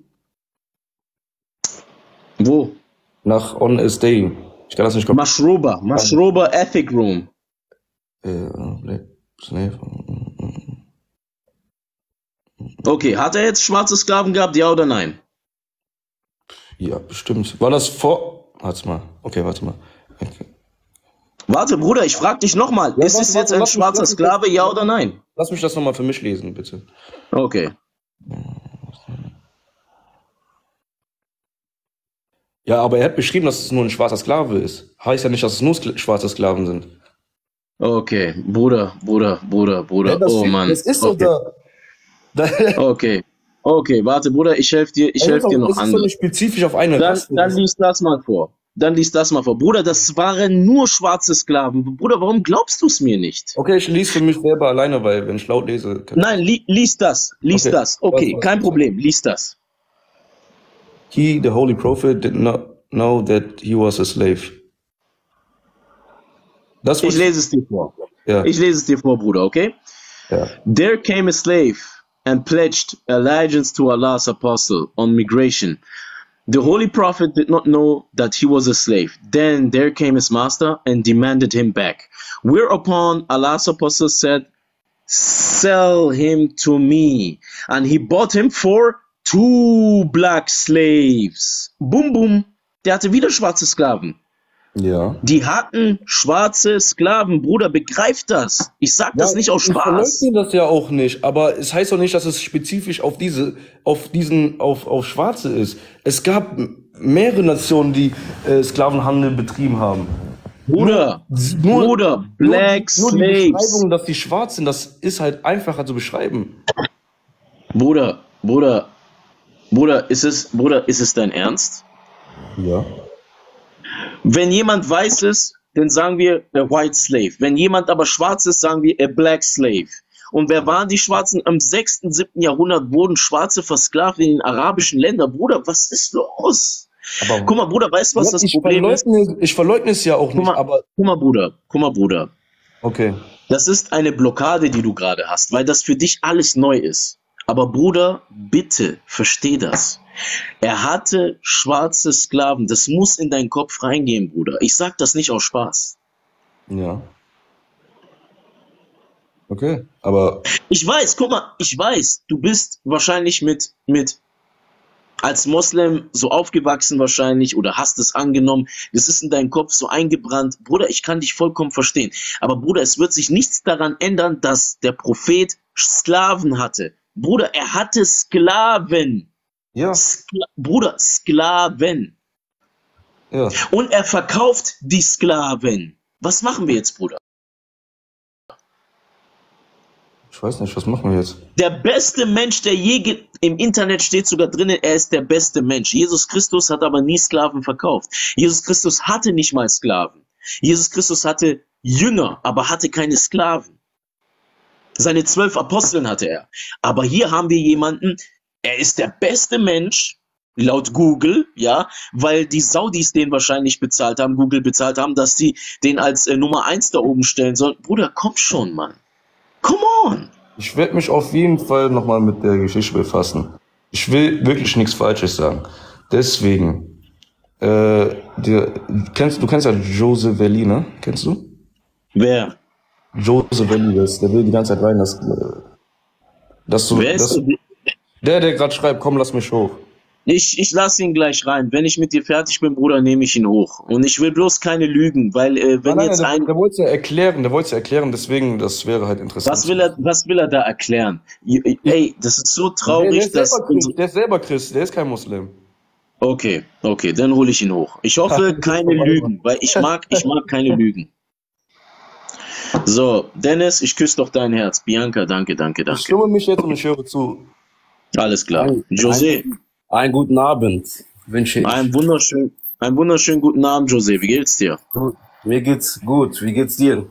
Wo? Nach on a stay. Ich kann das nicht kommen. Mashroba, Mashroba Ethic Room. Äh, Black Slave. mm, mm. Okay, hat er jetzt schwarze Sklaven gehabt, ja oder nein? Ja, bestimmt. War das vor. Warte mal. Okay, warte mal. Okay. Warte, Bruder, ich frag dich nochmal. Ja, ist warte, es warte, jetzt ein lass mich- schwarzer lass mich- Sklave, ja oder nein? Lass mich das nochmal für mich lesen, bitte. Okay. Ja, aber er hat beschrieben, dass es nur ein schwarzer Sklave ist. Heißt ja nicht, dass es nur skla- schwarze Sklaven sind. Okay, Bruder, Bruder, Bruder, Bruder. Ja, das, oh Mann. das ist so okay. da. da Okay. Okay, warte, Bruder, ich helfe dir, ich helfe dir noch Das ist so anders. nicht spezifisch auf eine Dann, Rasse. dann lies das mal vor. Dann lies das mal vor. Bruder, das waren nur schwarze Sklaven. Bruder, warum glaubst du es mir nicht? Okay, ich lese für mich selber alleine, weil wenn ich laut lese... Kann Nein, li lies das. Lies Okay. das. Okay, Was- was- kein Problem. Lies das. He, the holy prophet, did not know that he was a slave. Das Ich lese es dir vor. Ja, Ich lese es dir vor, Bruder, okay? ja. There came a slave and pledged allegiance to Allah's apostle on migration. The holy prophet did not know that he was a slave. Then there came his master and demanded him back. Whereupon Allah's apostle said, sell him to me. And he bought him for two black slaves. Boom, boom. Der hatte wieder schwarze Sklaven. Ja. Die hatten schwarze Sklaven. Bruder, begreift das. Ich sag das nicht aus Ich Spaß. verleugne das ja auch nicht, aber es heißt doch nicht, dass es spezifisch auf diese, auf diesen, auf, auf Schwarze ist. Es gab mehrere Nationen, die äh, Sklavenhandel betrieben haben. Bruder, Nur- Bruder, Black nur, nur die Slaves. Beschreibung, dass die schwarz sind, das ist halt einfacher zu beschreiben. Bruder, Bruder, Bruder, ist es, Bruder, ist es dein Ernst? Ja. Wenn jemand weiß ist, dann sagen wir a white slave. Wenn jemand aber schwarz ist, sagen wir a black slave. Und wer waren die Schwarzen? Im sechsten, siebten Jahrhundert wurden Schwarze versklavt in den arabischen Ländern. Bruder, was ist los? Aber Guck mal, Bruder, weißt du, was das ich Problem ist? verleugne, ich verleugne es ja auch Guck nicht, mal, aber guck mal, Bruder, guck mal, Bruder. okay. Das ist eine Blockade, die du gerade hast, weil das für dich alles neu ist. Aber Bruder, bitte, versteh das. Er hatte schwarze Sklaven. Das muss in deinen Kopf reingehen, Bruder. Ich sag das nicht aus Spaß. Ja. Okay, aber Ich weiß, guck mal, ich weiß, du bist wahrscheinlich mit, mit, als Moslem so aufgewachsen wahrscheinlich oder hast es angenommen. Das ist in deinem Kopf so eingebrannt. Bruder, ich kann dich vollkommen verstehen. Aber Bruder, es wird sich nichts daran ändern, dass der Prophet Sklaven hatte. Bruder, er hatte Sklaven. ja, Skla Bruder, Sklaven. ja. Und er verkauft die Sklaven. Was machen wir jetzt, Bruder? Ich weiß nicht, was machen wir jetzt? Der beste Mensch, der je ge im Internet steht sogar drinnen, er ist der beste Mensch. Jesus Christus hat aber nie Sklaven verkauft. Jesus Christus hatte nicht mal Sklaven. Jesus Christus hatte Jünger, aber hatte keine Sklaven. Seine zwölf Aposteln hatte er. Aber hier haben wir jemanden, er ist der beste Mensch, laut Google, ja, weil die Saudis den wahrscheinlich bezahlt haben, Google bezahlt haben, dass sie den als äh, Nummer eins da oben stellen sollen. Bruder, komm schon, Mann. Come on! Ich werde mich auf jeden Fall nochmal mit der Geschichte befassen. Ich will wirklich nichts Falsches sagen. Deswegen, äh, der, kennst, du kennst ja Josevelli, ne? Kennst du? Wer? Josevelli, das, der will die ganze Zeit rein, dass, äh, dass du, Wer ist dass, der, der gerade schreibt, komm, lass mich hoch. Ich, ich lasse ihn gleich rein. Wenn ich mit dir fertig bin, Bruder, nehme ich ihn hoch. Und ich will bloß keine Lügen, weil äh, wenn Nein, nein, jetzt der, ein... der wollte es ja erklären, der wollte es ja erklären, deswegen, das wäre halt interessant. Was will er, was will er da erklären? Ey, das ist so der, traurig, der, ist dass... selber Christ, der ist selber Christ, der ist kein Muslim. Okay, okay, dann hole ich ihn hoch. Ich hoffe, keine Lügen, weil ich mag, ich mag keine Lügen. So, Dennis, ich küsse doch dein Herz. Bianca, danke, danke, Ich danke. schlumme mich jetzt und ich höre zu. Alles klar. Ein, José, ein, einen guten Abend wünsche ich. einen wunderschönen, einen wunderschönen guten Abend, José. Wie geht's dir? Gut. Mir geht's gut. Wie geht's dir?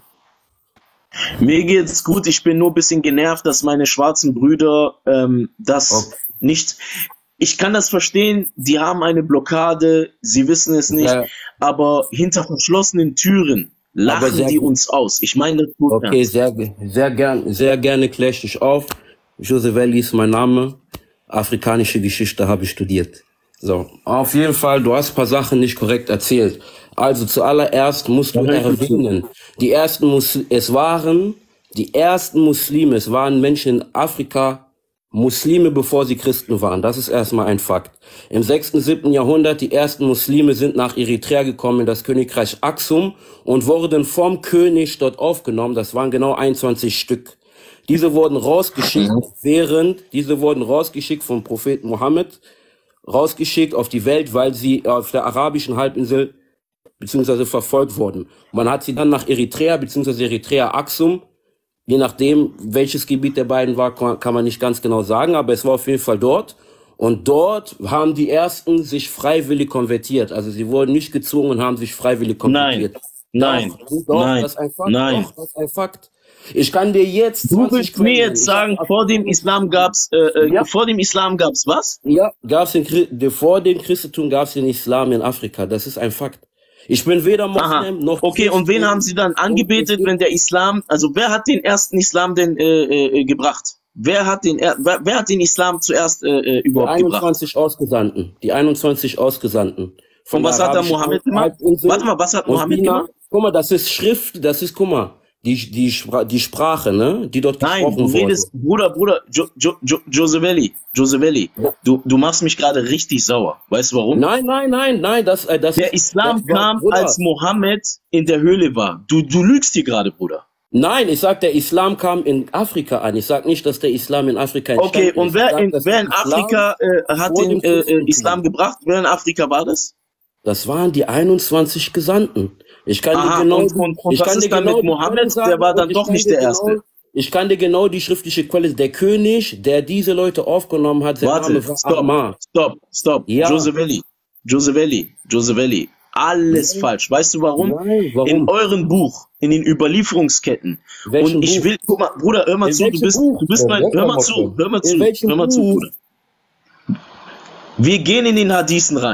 Mir geht's gut. Ich bin nur ein bisschen genervt, dass meine schwarzen Brüder ähm, das Okay. nicht. Ich kann das verstehen. Die haben eine Blockade. Sie wissen es nicht. Sehr, Aber hinter verschlossenen Türen aber lachen sehr die gut. uns aus. Ich meine das gut Okay, ernst. sehr, ge- sehr gern, sehr gerne kläre ich dich auf. Josevelli ist mein Name. Afrikanische Geschichte habe ich studiert. So, auf jeden Fall, du hast ein paar Sachen nicht korrekt erzählt. Also zuallererst musst Da du höre ich mir zu. erwähnen, die ersten Mus es waren die ersten Muslime, es waren Menschen in Afrika, Muslime, bevor sie Christen waren. Das ist erstmal ein Fakt. Im sechsten, siebten Jahrhundert, die ersten Muslime sind nach Eritrea gekommen, in das Königreich Aksum, und wurden vom König dort aufgenommen. Das waren genau einundzwanzig Stück. Diese wurden rausgeschickt, während, diese wurden rausgeschickt vom Propheten Mohammed, rausgeschickt auf die Welt, weil sie auf der arabischen Halbinsel beziehungsweise verfolgt wurden. Man hat sie dann nach Eritrea beziehungsweise Eritrea Aksum, je nachdem welches Gebiet der beiden war, kann kann man nicht ganz genau sagen, aber es war auf jeden Fall dort. Und dort haben die ersten sich freiwillig konvertiert. Also sie wurden nicht gezwungen und haben sich freiwillig Nein, konvertiert. nein, Doch, doch, nein, das ist ein Fakt. nein. Doch, das ist ein Fakt. Ich kann dir jetzt Du zwanzig willst mir Quellen nennen. jetzt Ich sagen, hab vor dem Islam gab's, äh, äh, ja, vor dem Islam gab's was? ja, gab's den, Chri- de- vor dem Christentum gab es den Islam in Afrika. Das ist ein Fakt. Ich bin weder Aha. Moslem noch Okay, und wen Christ. haben sie dann Und es angebetet, gibt wenn der Islam, also wer hat den ersten Islam denn äh, äh, gebracht? Wer hat den, er, wer, wer hat den Islam zuerst äh, äh, die überhaupt gebracht? einundzwanzig Ausgesandten. Die einundzwanzig Ausgesandten von Und der was hat da arabischen Mohammed gemacht? Halbinsel Warte mal, was hat und Mohammed China. gemacht? Guck mal, das ist Schrift, das ist, guck mal, die, die, Spra die Sprache, ne, die dort Nein, du gesprochen wurde. redest, Bruder, Bruder, jo, jo, jo, Josevelli, Josevelli, Ja. du, du machst mich gerade richtig sauer. Weißt du warum? Nein, nein, nein, nein, das, äh, das Der ist, Islam das war, kam, Bruder. als Mohammed in der Höhle war. Du, du lügst hier gerade, Bruder. Nein, ich sag, der Islam kam in Afrika an. Ich sag nicht, dass der Islam in Afrika Okay, entstanden und ist. Ich wer sag, in, dass wer der in Islam Afrika äh, hat vor den dem äh, äh, Christentum Islam war. gebracht? Wer in Afrika war das? Das waren die einundzwanzig Gesandten. Ich kann dir Aha, genau, und, und, und ich was kann dir ist dann genau mit die Quelle Mohammed? sagen Der war und dann ich doch kann nicht dir der genau, Erste. ich kann dir genau die schriftliche Quelle. Der König, der diese Leute aufgenommen hat, sein Warte, Name war stopp, Ahmar. stopp, stopp. Ja. Josevelli, Josevelli, Josevelli. Alles Nein. falsch. Weißt du warum? Nein, In warum? euren Buch, in den Überlieferungsketten. Welchem Und ich Buch? will, guck mal, Bruder, hör mal In zu, du welchem bist, Buch? du bist Ja, mein, der ist hör kein mal zu, Moslem. hör mal In zu, welchem hör mal zu, Buch? Bruder. Wir gehen in den Hadithen rein.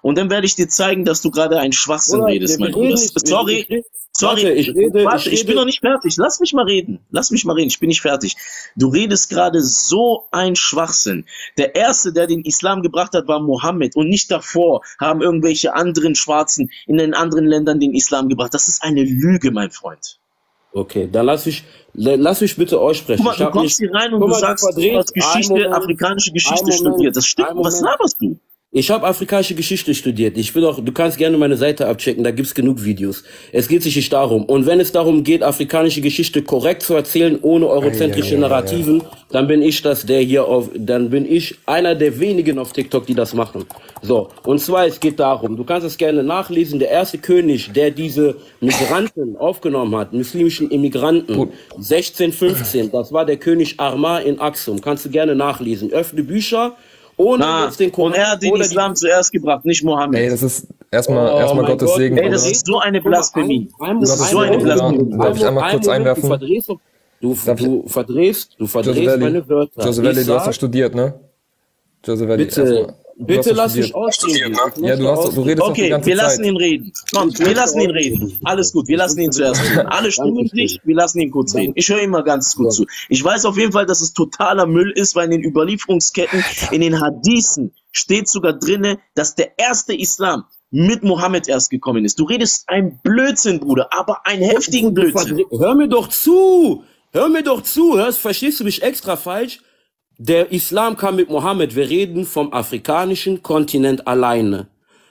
und dann werde ich dir zeigen, dass du gerade einen Schwachsinn Bruder, redest, wir mein Bruder. reden nicht, Sorry, ich rede- sorry, Warte, ich rede, warte, ich ich bin rede- noch nicht fertig. Lass mich mal reden. Lass mich mal reden. Ich bin nicht fertig. Du redest gerade so ein Schwachsinn. Der erste, der den Islam gebracht hat, war Mohammed und nicht davor haben irgendwelche anderen Schwarzen in den anderen Ländern den Islam gebracht. Das ist eine Lüge, mein Freund. Okay, dann lass ich, lass mich bitte euch sprechen. Guck mal, Ich du hab kommst nicht- hier rein und Guck du mal, sagst, du verdrehst- hast Geschichte, einen Moment, afrikanische Geschichte einen Moment, studiert. Das stimmt. einen Was Moment. laberst du? Ich habe afrikanische Geschichte studiert. Ich will auch, du kannst gerne meine Seite abchecken, da gibt's genug Videos. Es geht sich nicht darum. Und wenn es darum geht, afrikanische Geschichte korrekt zu erzählen, ohne eurozentrische Ja, ja, ja, Narrativen, dann bin ich das, der hier auf, dann bin ich einer der wenigen auf TikTok, die das machen. So. Und zwar, es geht darum, du kannst es gerne nachlesen, der erste König, der diese Migranten aufgenommen hat, muslimischen Immigranten, sechzehnhundertfünfzehn, das war der König Armar in Aksum. Kannst du gerne nachlesen. Öffne Bücher, ohne Na, jetzt den Koran und er hat den oder die- Islam zuerst gebracht, nicht Mohammed. Ey, das ist erstmal Oh erstmal mein Gottes Gott. Segen. Ey, das Bruder. ist so eine Blasphemie. Ein- Das ist ein- so eine ein- Blasphemie. Darf ich einmal ein kurz Moment, einwerfen? Du verdrehst, doch- du, Darf ich- du verdrehst, du verdrehst Josevelli, meine Wörter. Josevelli, Ich du hast doch sag, studiert, ne? Josevelli, bitte, erstmal, du hast bitte doch lass mich studiert. ausreden. Ich Ja, möchte du, hast, doch- du redest doch die Okay, ganze wir Zeit. lassen ihn reden. Komm, wir lassen ihn reden. Alles gut, wir lassen ihn zuerst reden. Alle stimmen nicht, wir lassen ihn kurz reden. Ich höre ihm mal ganz gut zu. Ich weiß auf jeden Fall, dass es totaler Müll ist, weil in den Überlieferungsketten, in den Hadithen steht sogar drinne, dass der erste Islam mit Mohammed erst gekommen ist. Du redest ein Blödsinn, Bruder, aber einen heftigen Du Blödsinn. verdre- Hör mir doch zu! Hör mir doch zu! Hörst, verstehst du mich extra falsch? Der Islam kam mit Mohammed. Wir reden vom afrikanischen Kontinent alleine.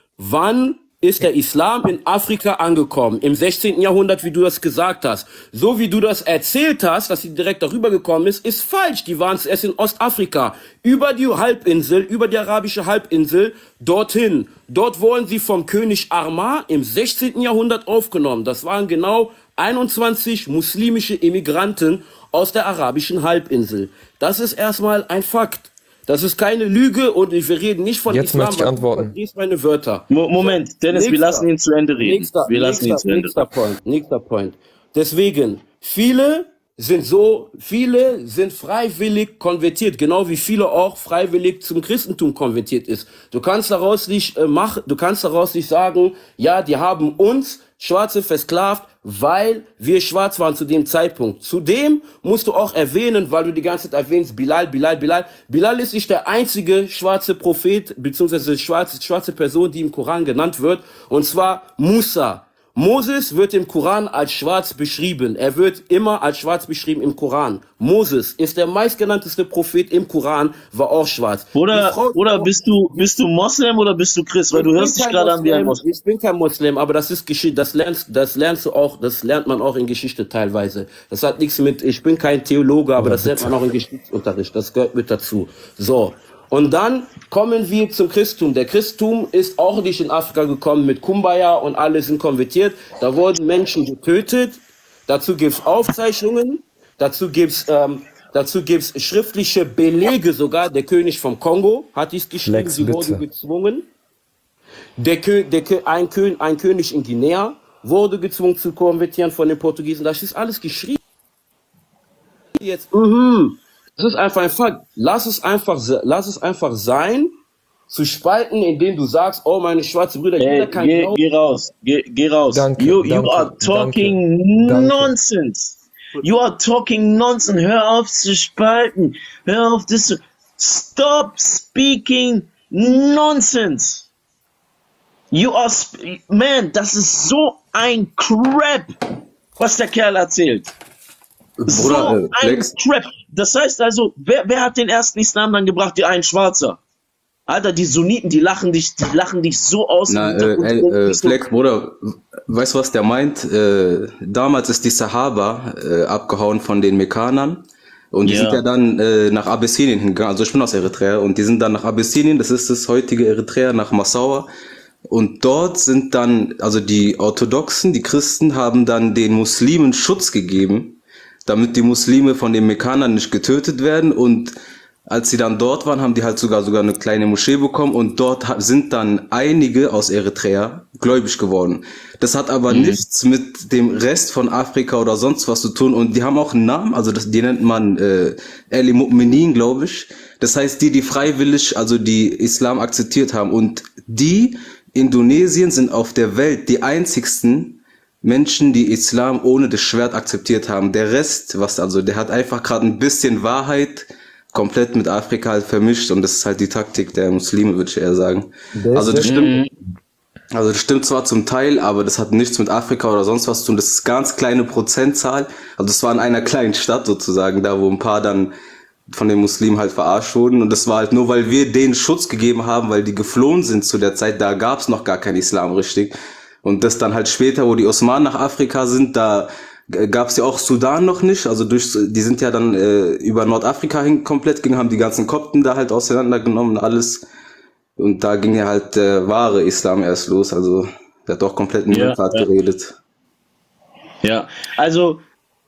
Wann ist der Islam in Afrika angekommen? Im sechzehnten Jahrhundert, wie du das gesagt hast. So wie du das erzählt hast, dass sie direkt darüber gekommen ist, ist falsch. Die waren zuerst in Ostafrika. Über die Halbinsel, über die arabische Halbinsel, dorthin. Dort wurden sie vom König Armar im sechzehnten Jahrhundert aufgenommen. Das waren genau einundzwanzig muslimische Immigranten aus der arabischen Halbinsel. Das ist erstmal ein Fakt. Das ist keine Lüge und wir reden nicht von Jetzt Islam. möchte ich weil du antworten. verdrehst meine Wörter. Mo Moment, Dennis, wir Nächster. lassen ihn zu Ende reden. Nächster, Wir lassen ihn nächster, zu Ende nächster reden. Point, nächster Point. Deswegen, viele sind so, viele sind freiwillig konvertiert, genau wie viele auch freiwillig zum Christentum konvertiert ist. Du kannst daraus nicht äh, machen, du kannst daraus nicht sagen, ja, die haben uns Schwarze versklavt, weil wir schwarz waren zu dem Zeitpunkt. Zudem musst du auch erwähnen, weil du die ganze Zeit erwähnst, Bilal, Bilal, Bilal. Bilal ist nicht der einzige schwarze Prophet, beziehungsweise schwarze, schwarze Person, die im Koran genannt wird, und zwar Musa. Moses wird im Koran als schwarz beschrieben. Er wird immer als schwarz beschrieben im Koran. Moses ist der meistgenannteste Prophet im Koran, war auch schwarz. Oder, Die Frau- oder bist du, bist du Moslem oder bist du Christ? Weil du Ich hörst bin dich kein gerade an wie ein Moslem, Moslem. Ich bin kein Moslem, aber das ist Geschichte, das lernst, das lernst du auch, das lernt man auch in Geschichte teilweise. Das hat nichts mit, ich bin kein Theologe, aber das lernt man auch in Geschichtsunterricht. Das gehört mit dazu. So. Und dann kommen wir zum Christentum. Der Christentum ist auch nicht in Afrika gekommen mit Kumbaya und alle sind konvertiert. Da wurden Menschen getötet. Dazu gibt's Aufzeichnungen. Dazu gibt's, ähm, dazu gibt's schriftliche Belege sogar. Der König vom Kongo hat dies geschrieben. Lex, Sie bitte. wurden gezwungen. Der Kö der Kö ein, Kö ein König in Guinea wurde gezwungen zu konvertieren von den Portugiesen. Das ist alles geschrieben. Jetzt, mhm. Das ist einfach ein Fakt. Lass es einfach, se- lass es einfach sein, zu spalten, indem du sagst, oh, meine schwarzen Brüder, jeder Ey, kann geh, glauben. geh raus, geh, geh raus. Danke, you, you danke, are talking danke, danke. nonsense. You are talking nonsense. Hör auf zu spalten. Hör auf das zu... Stop speaking nonsense. You are... Sp Man, das ist so ein Crap, was der Kerl erzählt. So Bruder, äh, ein Flex, Crap. Das heißt also, wer, wer hat den ersten Islam dann gebracht? Die ein Schwarzer. Alter, die Sunniten, die lachen dich, die lachen dich so aus. na, im äh, Hintergrund, ey, denken äh, sich so, Flex, Bruder, weißt du, was der meint? Äh, damals ist die Sahaba äh, abgehauen von den Mekkanern und die Ja. sind ja dann äh, nach Abyssinien hingegangen. Also ich bin aus Eritrea und die sind dann nach Abyssinien, das ist das heutige Eritrea, nach Massaua. Und dort sind dann, also die Orthodoxen, die Christen haben dann den Muslimen Schutz gegeben, damit die Muslime von den Mekkanern nicht getötet werden. Und als sie dann dort waren, haben die halt sogar sogar eine kleine Moschee bekommen und dort ha- sind dann einige aus Eritrea gläubig geworden. Das hat aber Mhm. nichts mit dem Rest von Afrika oder sonst was zu tun und die haben auch einen Namen, also das, die nennt man äh, El Mu'minin, glaube ich. Das heißt, die, die freiwillig, also die Islam akzeptiert haben und die Indonesien sind auf der Welt die einzigsten Menschen, die Islam ohne das Schwert akzeptiert haben. Der Rest, was also, der hat einfach gerade ein bisschen Wahrheit komplett mit Afrika halt vermischt und das ist halt die Taktik der Muslime, würde ich eher sagen. Also das stimmt, also das stimmt zwar zum Teil, aber das hat nichts mit Afrika oder sonst was zu tun. Das ist ganz kleine Prozentzahl. Also das war in einer kleinen Stadt sozusagen, da wo ein paar dann von den Muslimen halt verarscht wurden und das war halt nur, weil wir denen Schutz gegeben haben, weil die geflohen sind zu der Zeit, da gab es noch gar keinen Islam richtig. Und das dann halt später, wo die Osmanen nach Afrika sind, da gab es ja auch Sudan noch nicht, also durch, die sind ja dann äh, über Nordafrika hin komplett gegangen, haben die ganzen Kopten da halt auseinandergenommen und alles. Und da ging ja halt der wahre Islam erst los, also der hat doch komplett mit Ja, Mundart ja. geredet. Ja, also,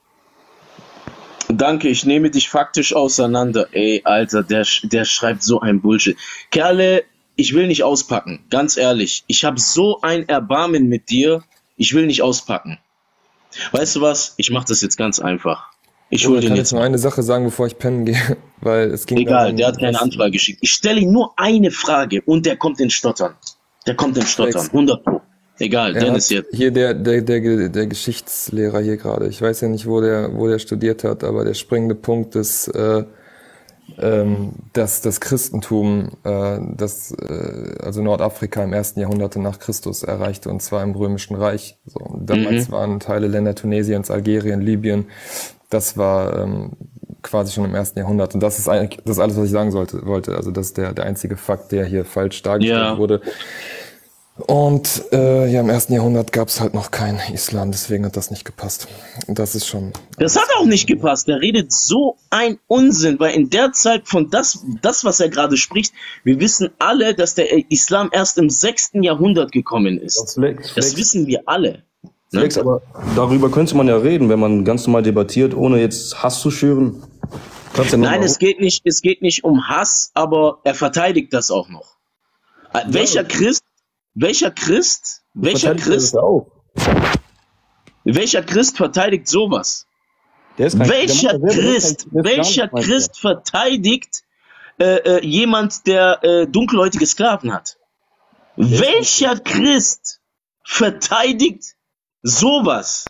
danke, ich nehme dich faktisch auseinander. Ey, Alter, der, sch- der schreibt so ein Bullshit. Kerle, ich will nicht auspacken, ganz ehrlich. Ich habe so ein Erbarmen mit dir, ich will nicht auspacken. Weißt du was? Ich mache das jetzt ganz einfach. Ich hole Oder den kann jetzt ich nur mal. eine Sache sagen, bevor ich pennen gehe? Weil es ging Egal, darum, der hat keine dass- Anfrage geschickt. Ich stelle ihm nur eine Frage und der kommt in Stottern. Der kommt in Stottern, Flex. hundert Pro. Egal, Er Dennis hat jetzt. hier der, der, der, der Geschichtslehrer hier gerade. Ich weiß ja nicht, wo der, wo der studiert hat, aber der springende Punkt ist, äh, ähm, dass das Christentum, äh, das, äh, also Nordafrika im ersten Jahrhundert nach Christus erreichte, und zwar im Römischen Reich. So, und damals Mhm. waren Teile Länder Tunesiens, Algerien, Libyen. Das war ähm, quasi schon im ersten Jahrhundert. Und das ist eigentlich das ist alles, was ich sagen sollte, wollte. Also das ist der, der einzige Fakt, der hier falsch dargestellt Ja. wurde. Und äh, ja, im ersten Jahrhundert gab es halt noch keinen Islam, deswegen hat das nicht gepasst. Und das ist schon. Das hat auch nicht gepasst. Der redet so ein Unsinn, weil in der Zeit von das, das, was er gerade spricht, wir wissen alle, dass der Islam erst im sechsten Jahrhundert gekommen ist. Flex, Das Flex, wissen wir alle. Ne? Flex, aber darüber könnte man ja reden, wenn man ganz normal debattiert, ohne jetzt Hass zu schüren. Kannst ja noch Nein, mal- es geht nicht, es geht nicht um Hass, aber er verteidigt das auch noch. Äh, Welcher Christ, welcher Christ, welcher verteidigt er das Christ, ja auch. welcher Christ verteidigt sowas? Der ist kein- Welcher der macht ja selber Christ, kein- der ist gar welcher nicht, meint Christ verteidigt äh, äh, jemand, der äh, dunkelhäutige Sklaven hat? Welcher Christ verteidigt sowas?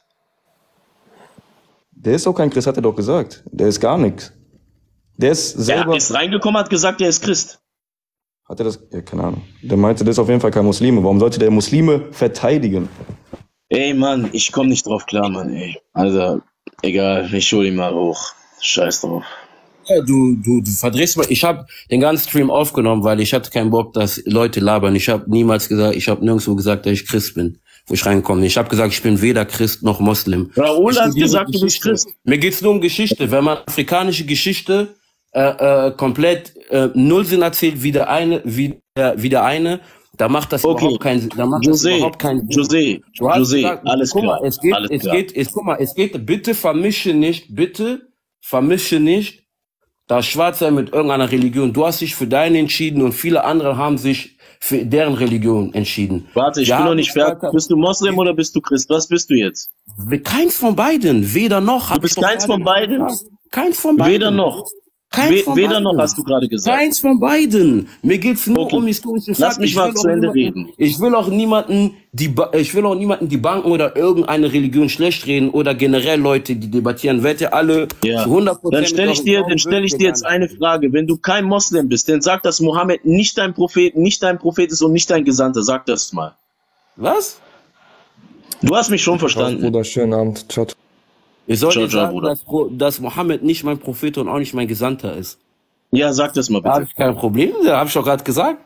Der ist auch kein Christ, hat er doch gesagt. Der ist gar nichts. Der ist Er selber. ist reingekommen, hat gesagt, er ist Christ. Hat er das? Ja, keine Ahnung. Der meinte, der ist auf jeden Fall kein Muslime. Warum sollte der Muslime verteidigen? Ey, Mann, ich komm nicht drauf klar, Mann, ey. Also, egal, ich hol ihn mal hoch. Scheiß drauf. Ja, du, du, du verdrehst mal. Ich habe den ganzen Stream aufgenommen, weil ich hatte keinen Bock, dass Leute labern. Ich habe niemals gesagt, ich habe nirgendwo gesagt, dass ich Christ bin, wo ich reinkomme. Ich habe gesagt, ich bin weder Christ noch Muslim. Raoul Ich hat studiere gesagt, du bist Geschichte. Christ. Mir geht's nur um Geschichte. Wenn man afrikanische Geschichte äh, äh, komplett äh, Nullsinn erzählt, wie der eine, wie der, wie der eine, da macht das Okay. überhaupt keinen, da macht das José, überhaupt keinen Sinn. José, Du hast José, gesagt, alles guck klar, mal, es geht, alles es klar. geht, es, guck mal, es geht, bitte vermische nicht, bitte vermische nicht das Schwarze mit irgendeiner Religion. Du hast dich für deine entschieden und viele andere haben sich für deren Religion entschieden. Warte, ich Wir bin noch haben nicht fertig. Schwarze- Bist du Moslem oder bist du Christ? Was bist du jetzt? Keins von beiden, weder noch. Du bist keins von beiden? Keins von beiden. Weder noch. Keins We von weder beiden. noch, hast du gerade gesagt. Keins von beiden. Mir geht's nur Okay. um historische Lass Fakten. mich Ich mal will zu auch Ende niemanden- reden. Ich will auch niemanden die, Ba- ich will auch niemanden die Banken oder irgendeine Religion schlecht reden oder generell Leute, die debattieren. Werdet ihr alle Ja. zu hundert Prozent Dann stelle ich mit dir, eurem dann stelle ich dir jetzt eine Frage. Wenn du kein Moslem bist, dann sag, dass Mohammed nicht dein Prophet, nicht dein Prophet ist und nicht dein Gesandter. Sag das mal. Was? Du hast mich schon Ciao, verstanden. Bruder, schönen Abend. Ciao. Ich soll Ciao, dir ciao, sagen, Bruder. dass, Pro- dass Mohammed nicht mein Prophet und auch nicht mein Gesandter ist. Ja, sag das mal Da habe bitte. ich kein Problem, da habe ich doch gerade gesagt.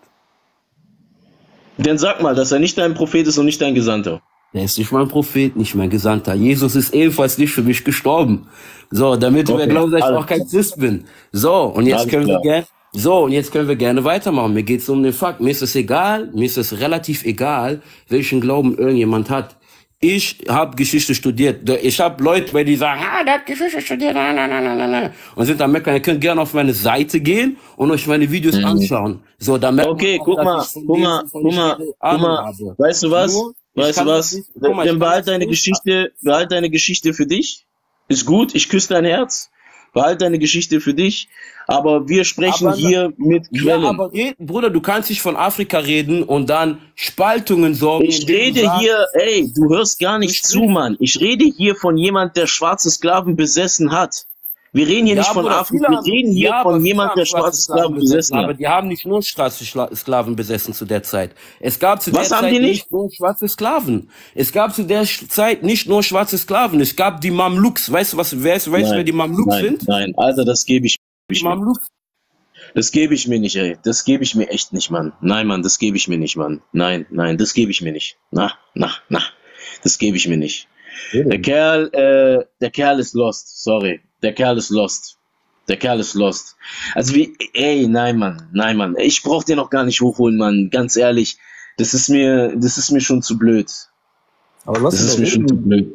Dann sag mal, dass er nicht dein Prophet ist und nicht dein Gesandter. Er ist nicht mein Prophet, nicht mein Gesandter. Jesus ist ebenfalls nicht für mich gestorben. So, damit du Okay, mir glaubst, dass ich alles- auch kein Christ bin. So, und jetzt Alles können wir klar. gerne, so, und jetzt können wir gerne weitermachen. Mir geht's um den Fakt. Mir ist es egal, mir ist es relativ egal, welchen Glauben irgendjemand hat. Ich habe Geschichte studiert. Ich habe Leute, weil die sagen, ah, der hat Geschichte studiert, na, na, na, na, na, na. Und sind am Meckern. Ihr könnt gerne auf meine Seite gehen und euch meine Videos anschauen. So, da merkt Mhm. Okay, man auch, guck dass mal, ich von guck dem, mal, wovon guck ich mal, rede, guck Ahnung mal. habe. Weißt du was? Nur, ich Weißt du kann das was? nicht- guck mal, ich Dann kann behalt das deine nicht- Geschichte, behalt deine Geschichte für dich. Ist gut, ich küsse dein Herz. Behalt deine Geschichte für dich, aber wir sprechen Aber, hier mit ja, Quellen. aber red- Bruder, du kannst nicht von Afrika reden und dann Spaltungen sorgen. Ich indem du rede sagst, hier, ey, du hörst gar nicht Ich- zu, Mann. Ich rede hier von jemand, der schwarze Sklaven besessen hat. Wir reden hier Ja, nicht von Bruder, Afrika, viele wir haben- reden hier ja, aber von viele jemand, haben der schwarze schwarze Sklaven besessen aber hat. die haben nicht nur schwarze Schla- Sklaven besessen zu der Zeit. Es gab zu Was der haben Zeit die nicht? nur schwarze Sklaven. Es gab zu der Sch- Zeit nicht nur schwarze Sklaven. Es gab die Mamluks. Weißt du, was, wer, weißt, du, wer die Mamluks nein, sind? nein, Alter, das gebe ich, Die ich mir. Mamluks. Das gebe ich mir nicht, ey. Das gebe ich mir echt nicht, Mann. Nein, Mann, das gebe ich mir nicht, Mann. Nein, nein, das gebe ich mir nicht. Na, na, na. Das gebe ich mir nicht. Der Kerl, äh, der Kerl ist lost. Sorry. Der Kerl ist lost. Der Kerl ist lost. Also wie, ey, nein, Mann, nein, Mann. Ich brauch den noch gar nicht hochholen, Mann. Ganz ehrlich. Das ist mir, das ist mir schon zu blöd. Aber lass Das uns ist doch mir schon reden. zu blöd.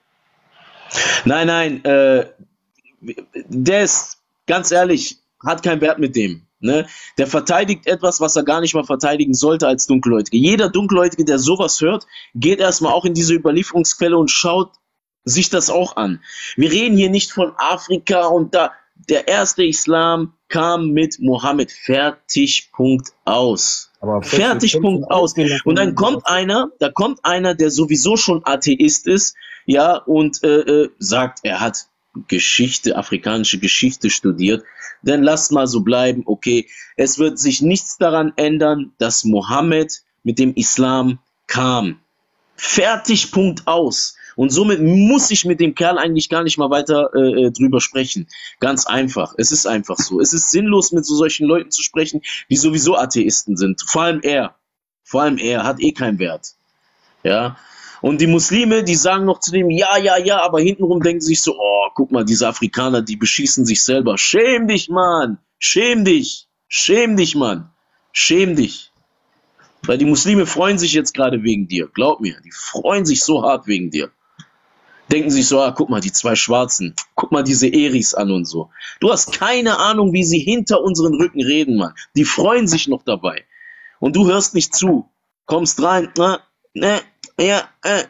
Nein, nein, äh, der ist, ganz ehrlich, hat keinen Wert mit dem. Ne? Der verteidigt etwas, was er gar nicht mal verteidigen sollte als Dunkelhäutige. Jeder Dunkelhäutige, der sowas hört, geht erstmal auch in diese Überlieferungsquelle und schaut sich das auch an. Wir reden hier nicht von Afrika und da, der erste Islam kam mit Mohammed. Fertig, Punkt, aus. Aber Fertig, Punkt, aus. Und dann kommt einer, da kommt einer, der sowieso schon Atheist ist, ja, und äh, äh, sagt, er hat Geschichte, afrikanische Geschichte studiert. Dann lasst mal so bleiben, okay. Es wird sich nichts daran ändern, dass Mohammed mit dem Islam kam. Fertig, Punkt, aus. Und somit muss ich mit dem Kerl eigentlich gar nicht mal weiter äh, drüber sprechen. Ganz einfach. Es ist einfach so. Es ist sinnlos, mit so solchen Leuten zu sprechen, die sowieso Atheisten sind. Vor allem er. Vor allem er hat eh keinen Wert. Ja. Und die Muslime, die sagen noch zu dem, ja, ja, ja, aber hintenrum denken sie sich so, oh, guck mal, diese Afrikaner, die beschießen sich selber. Schäm dich, Mann. Schäm dich. Schäm dich, Mann. Schäm dich. Weil die Muslime freuen sich jetzt gerade wegen dir. Glaub mir, die freuen sich so hart wegen dir. Denken sich so, ah, guck mal, die zwei Schwarzen. Guck mal diese Eris an und so. Du hast keine Ahnung, wie sie hinter unseren Rücken reden, Mann. Die freuen sich noch dabei. Und du hörst nicht zu. Kommst rein, na, ne, ja, äh.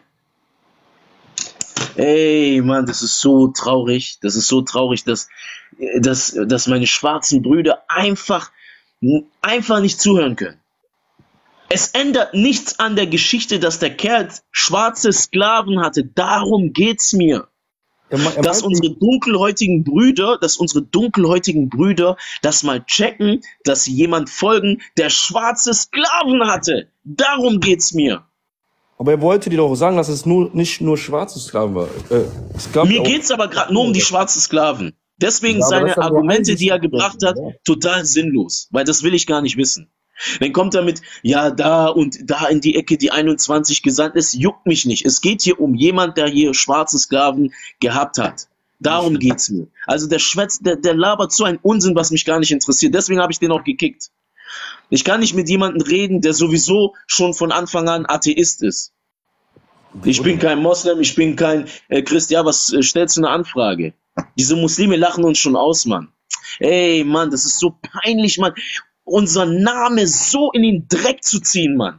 Ey, Mann, das ist so traurig. Das ist so traurig, dass, dass, dass meine schwarzen Brüder einfach, einfach nicht zuhören können. Es ändert nichts an der Geschichte, dass der Kerl schwarze Sklaven hatte. Darum geht's mir. Er me- er Dass meint unsere dunkelhäutigen Brüder, dass unsere dunkelhäutigen Brüder das mal checken, dass sie jemand folgen, der schwarze Sklaven hatte. Darum geht's mir. Aber er wollte dir doch sagen, dass es nur, nicht nur schwarze Sklaven war. Äh, es gab Mir auch, geht's aber gerade nur um die schwarzen Sklaven. Deswegen Ja, aber das seine ist ja nur Argumente, ein die er Geschichte, gebracht hat, ja. total sinnlos. Weil das will ich gar nicht wissen. Dann kommt er mit, ja, da und da in die Ecke die einundzwanzig gesandt ist, juckt mich nicht. Es geht hier um jemand, der hier schwarze Sklaven gehabt hat. Darum geht's mir. Also der schwätzt, der, der labert so einen Unsinn, was mich gar nicht interessiert. Deswegen habe ich den auch gekickt. Ich kann nicht mit jemandem reden, der sowieso schon von Anfang an Atheist ist. Ich bin kein Moslem, ich bin kein äh, Christ. Ja, was äh, stellst du eine Anfrage? Diese Muslime lachen uns schon aus, Mann. Ey, Mann, das ist so peinlich, Mann. Unser Name so in den Dreck zu ziehen, Mann.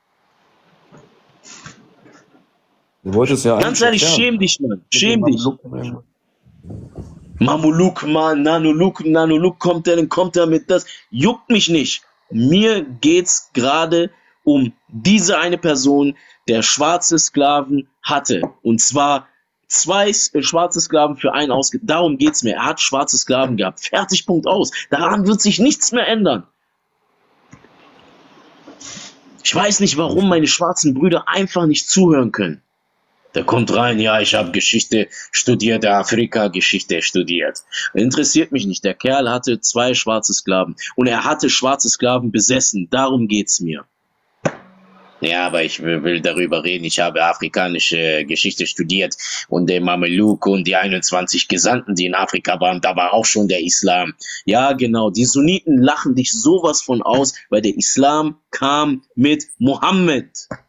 Du wolltest ja Ganz eigentlich ehrlich, erklären. schäm dich, Mann. Mit Schäm dem dich. Mamluken. Mamuluk, Mann, Nanuluk, Nanuluk, kommt er, dann kommt er mit das. Juckt mich nicht. Mir geht's gerade um diese eine Person, der schwarze Sklaven hatte. Und zwar zwei äh, schwarze Sklaven für einen ausge... Darum geht's mir. Er hat schwarze Sklaven gehabt. Fertig, Punkt, aus. Daran wird sich nichts mehr ändern. Ich weiß nicht, warum meine schwarzen Brüder einfach nicht zuhören können. Der kommt rein, ja, ich habe Geschichte studiert, Afrika-Geschichte studiert. Interessiert mich nicht. Der Kerl hatte zwei schwarze Sklaven. Und er hatte schwarze Sklaven besessen. Darum geht's mir. Ja, aber ich will, will darüber reden. Ich habe afrikanische Geschichte studiert. Und der Mameluke und die einundzwanzig Gesandten, die in Afrika waren, da war auch schon der Islam. Ja, genau. Die Sunniten lachen dich sowas von aus, weil der Islam kam mit Mohammed.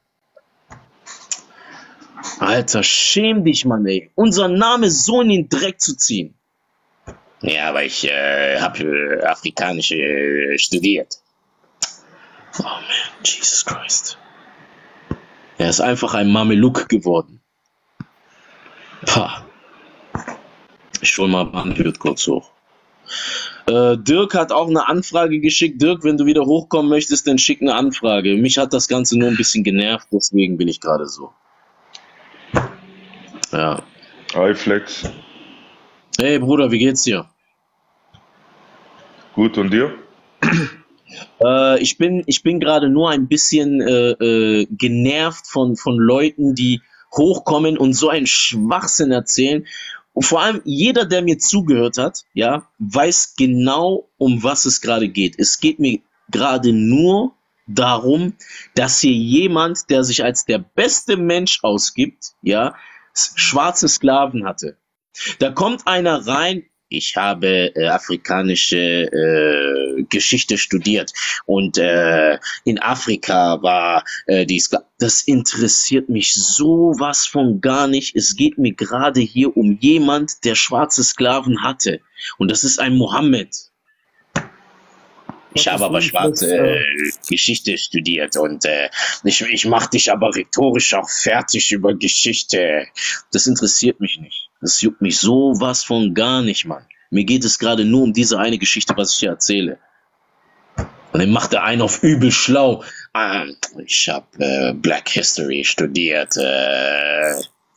Alter, schäm dich, Mann, ey. Unser Name so in den Dreck zu ziehen. Ja, aber ich äh, habe äh, afrikanische äh, studiert. Oh man, Jesus Christ. Er ist einfach ein Mameluk geworden. Pah. Ich hol mal Bandwirt kurz hoch. Äh, Dirk hat auch eine Anfrage geschickt. Dirk, wenn du wieder hochkommen möchtest, dann schick eine Anfrage. Mich hat das Ganze nur ein bisschen genervt, deswegen bin ich gerade so. Ja. Hi Flex. Hey Bruder, wie geht's dir? Gut, und dir? Äh, ich bin, ich bin gerade nur ein bisschen äh, äh, genervt von, von Leuten, die hochkommen und so einen Schwachsinn erzählen. Und vor allem jeder, der mir zugehört hat, ja, weiß genau, um was es gerade geht. Es geht mir gerade nur darum, dass hier jemand, der sich als der beste Mensch ausgibt, ja, schwarze Sklaven hatte. Da kommt einer rein, ich habe äh, afrikanische äh, Geschichte studiert und äh, in Afrika war äh, die Skla Das interessiert mich sowas von gar nicht. Es geht mir gerade hier um jemand, der schwarze Sklaven hatte. Und das ist ein Mohammed. Ich habe aber schwarze äh, Geschichte studiert und äh, ich, ich mache dich aber rhetorisch auch fertig über Geschichte. Das interessiert mich nicht. Das juckt mich sowas von gar nicht, Mann. Mir geht es gerade nur um diese eine Geschichte, was ich hier erzähle. Und dann macht der einen auf übel schlau. Ah, ich habe äh, Black History studiert. Äh,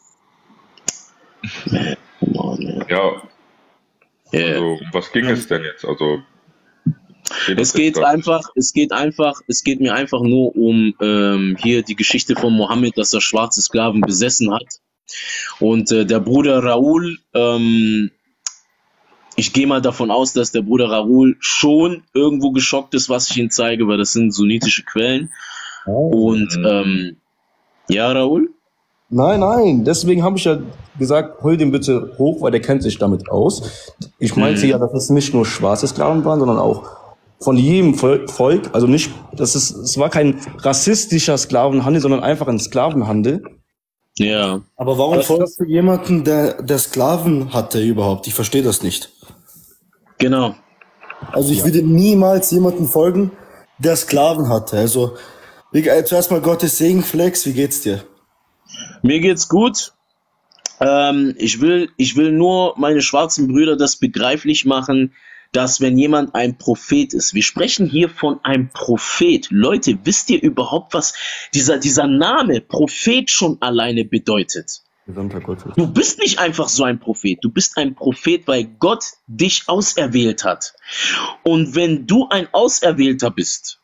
äh, on, Ja, äh. also um was ging es denn jetzt? Also Es geht einfach, es geht einfach, es geht mir einfach nur um ähm, hier die Geschichte von Mohammed, dass er schwarze Sklaven besessen hat. Und äh, der Bruder Raoul, ähm, ich gehe mal davon aus, dass der Bruder Raoul schon irgendwo geschockt ist, was ich ihm zeige, weil das sind sunnitische Quellen. Und ähm, ja, Raoul? Nein, nein, deswegen habe ich ja gesagt, hol den bitte hoch, weil der kennt sich damit aus. Ich meinte Mhm. ja, dass es nicht nur schwarze Sklaven waren, sondern auch von jedem Vol- Volk, also nicht, das ist, es war kein rassistischer Sklavenhandel, sondern einfach ein Sklavenhandel. Ja. Aber warum folgst du jemanden, der, der Sklaven hatte überhaupt? Ich verstehe das nicht. Genau. Also ich würde niemals jemanden folgen, der Sklaven hatte. Also wie, äh, zuerst mal Gottes Segen, Flex, wie geht's dir? Mir geht's gut. Ähm, ich will, ich will nur meine schwarzen Brüder das begreiflich machen, dass wenn jemand ein Prophet ist, wir sprechen hier von einem Prophet. Leute, wisst ihr überhaupt, was dieser, dieser Name Prophet schon alleine bedeutet? Gesandter Gottes. Du bist nicht einfach so ein Prophet. Du bist ein Prophet, weil Gott dich auserwählt hat. Und wenn du ein Auserwählter bist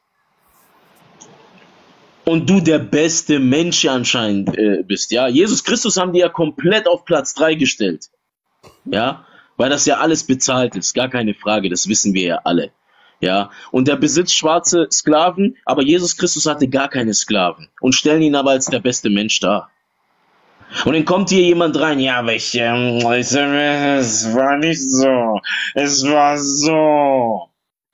und du der beste Mensch anscheinend äh, bist, ja, Jesus Christus haben die ja komplett auf Platz drei gestellt. Ja, weil das ja alles bezahlt ist, gar keine Frage, das wissen wir ja alle. Ja, und der besitzt schwarze Sklaven, aber Jesus Christus hatte gar keine Sklaven und stellen ihn aber als der beste Mensch dar. Und dann kommt hier jemand rein, ja, aber ich, ähm, es war nicht so, es war so.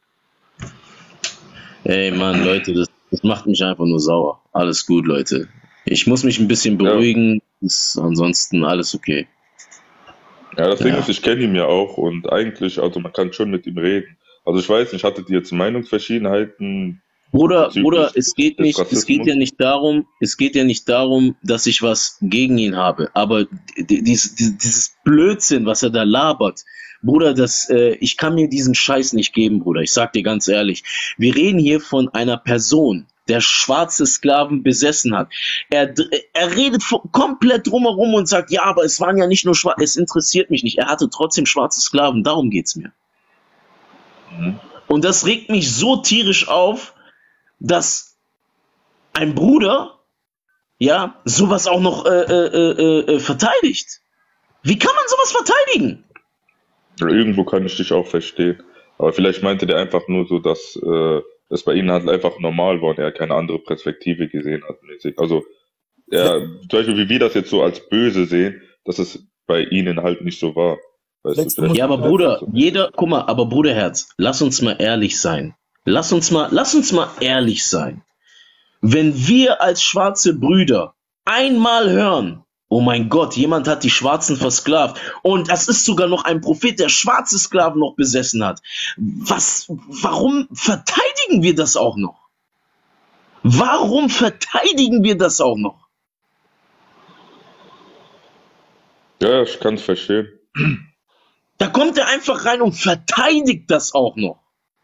Ey, Mann, Leute, das, das macht mich einfach nur sauer. Alles gut, Leute. Ich muss mich ein bisschen beruhigen, ist ansonsten alles okay. Ja, das Ding Ja. ist, ich kenne ihn ja auch und eigentlich, also man kann schon mit ihm reden. Also ich weiß nicht, hattet ihr jetzt Meinungsverschiedenheiten? Bruder, bezüglich Bruder, es geht des nicht, es geht Rassismus? ja nicht darum, es geht ja nicht darum, dass ich was gegen ihn habe, aber di- dies, dies, dieses Blödsinn, was er da labert, Bruder, das, äh, ich kann mir diesen Scheiß nicht geben, Bruder. Ich sag dir ganz ehrlich, wir reden hier von einer Person, der schwarze Sklaven besessen hat. Er, er redet vo- komplett drumherum und sagt, ja, aber es waren ja nicht nur schwarze, es interessiert mich nicht. Er hatte trotzdem schwarze Sklaven, darum geht's mir. Mhm. Und das regt mich so tierisch auf, dass ein Bruder, ja, sowas auch noch äh, äh, äh, äh, verteidigt. Wie kann man sowas verteidigen? Irgendwo kann ich dich auch verstehen. Aber vielleicht meinte der einfach nur so, dass äh, das bei ihnen halt einfach normal war und er keine andere Perspektive gesehen hat. Mäßig. Also, ja, zum Beispiel, wie wir das jetzt so als böse sehen, dass es bei ihnen halt nicht so war. Weißt Flex, du, du musst- Ja, aber Bruder, jeder, guck mal, aber Bruderherz, lass uns mal ehrlich sein. Lass uns mal, lass uns mal ehrlich sein. Wenn wir als schwarze Brüder einmal hören, oh mein Gott, jemand hat die Schwarzen versklavt und das ist sogar noch ein Prophet, der schwarze Sklaven noch besessen hat. Was, warum verteidigen wir das auch noch? Warum verteidigen wir das auch noch? Ja, ich kann es verstehen. Da kommt er einfach rein und verteidigt das auch noch.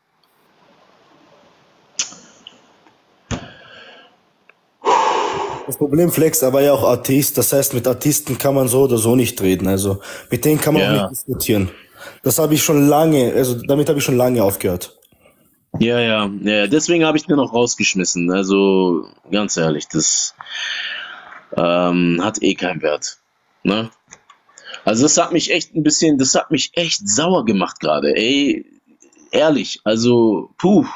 Das Problem, Flex, er war ja auch Atheist, das heißt, mit Atheisten kann man so oder so nicht reden, also mit denen kann man Ja. auch nicht diskutieren. Das habe ich schon lange, also damit habe ich schon lange aufgehört. Ja, ja, ja, deswegen habe ich den noch rausgeschmissen. Also, ganz ehrlich, das ähm, hat eh keinen Wert. Ne? Also, das hat mich echt ein bisschen, das hat mich echt sauer gemacht gerade. Ey, ehrlich, also, puh.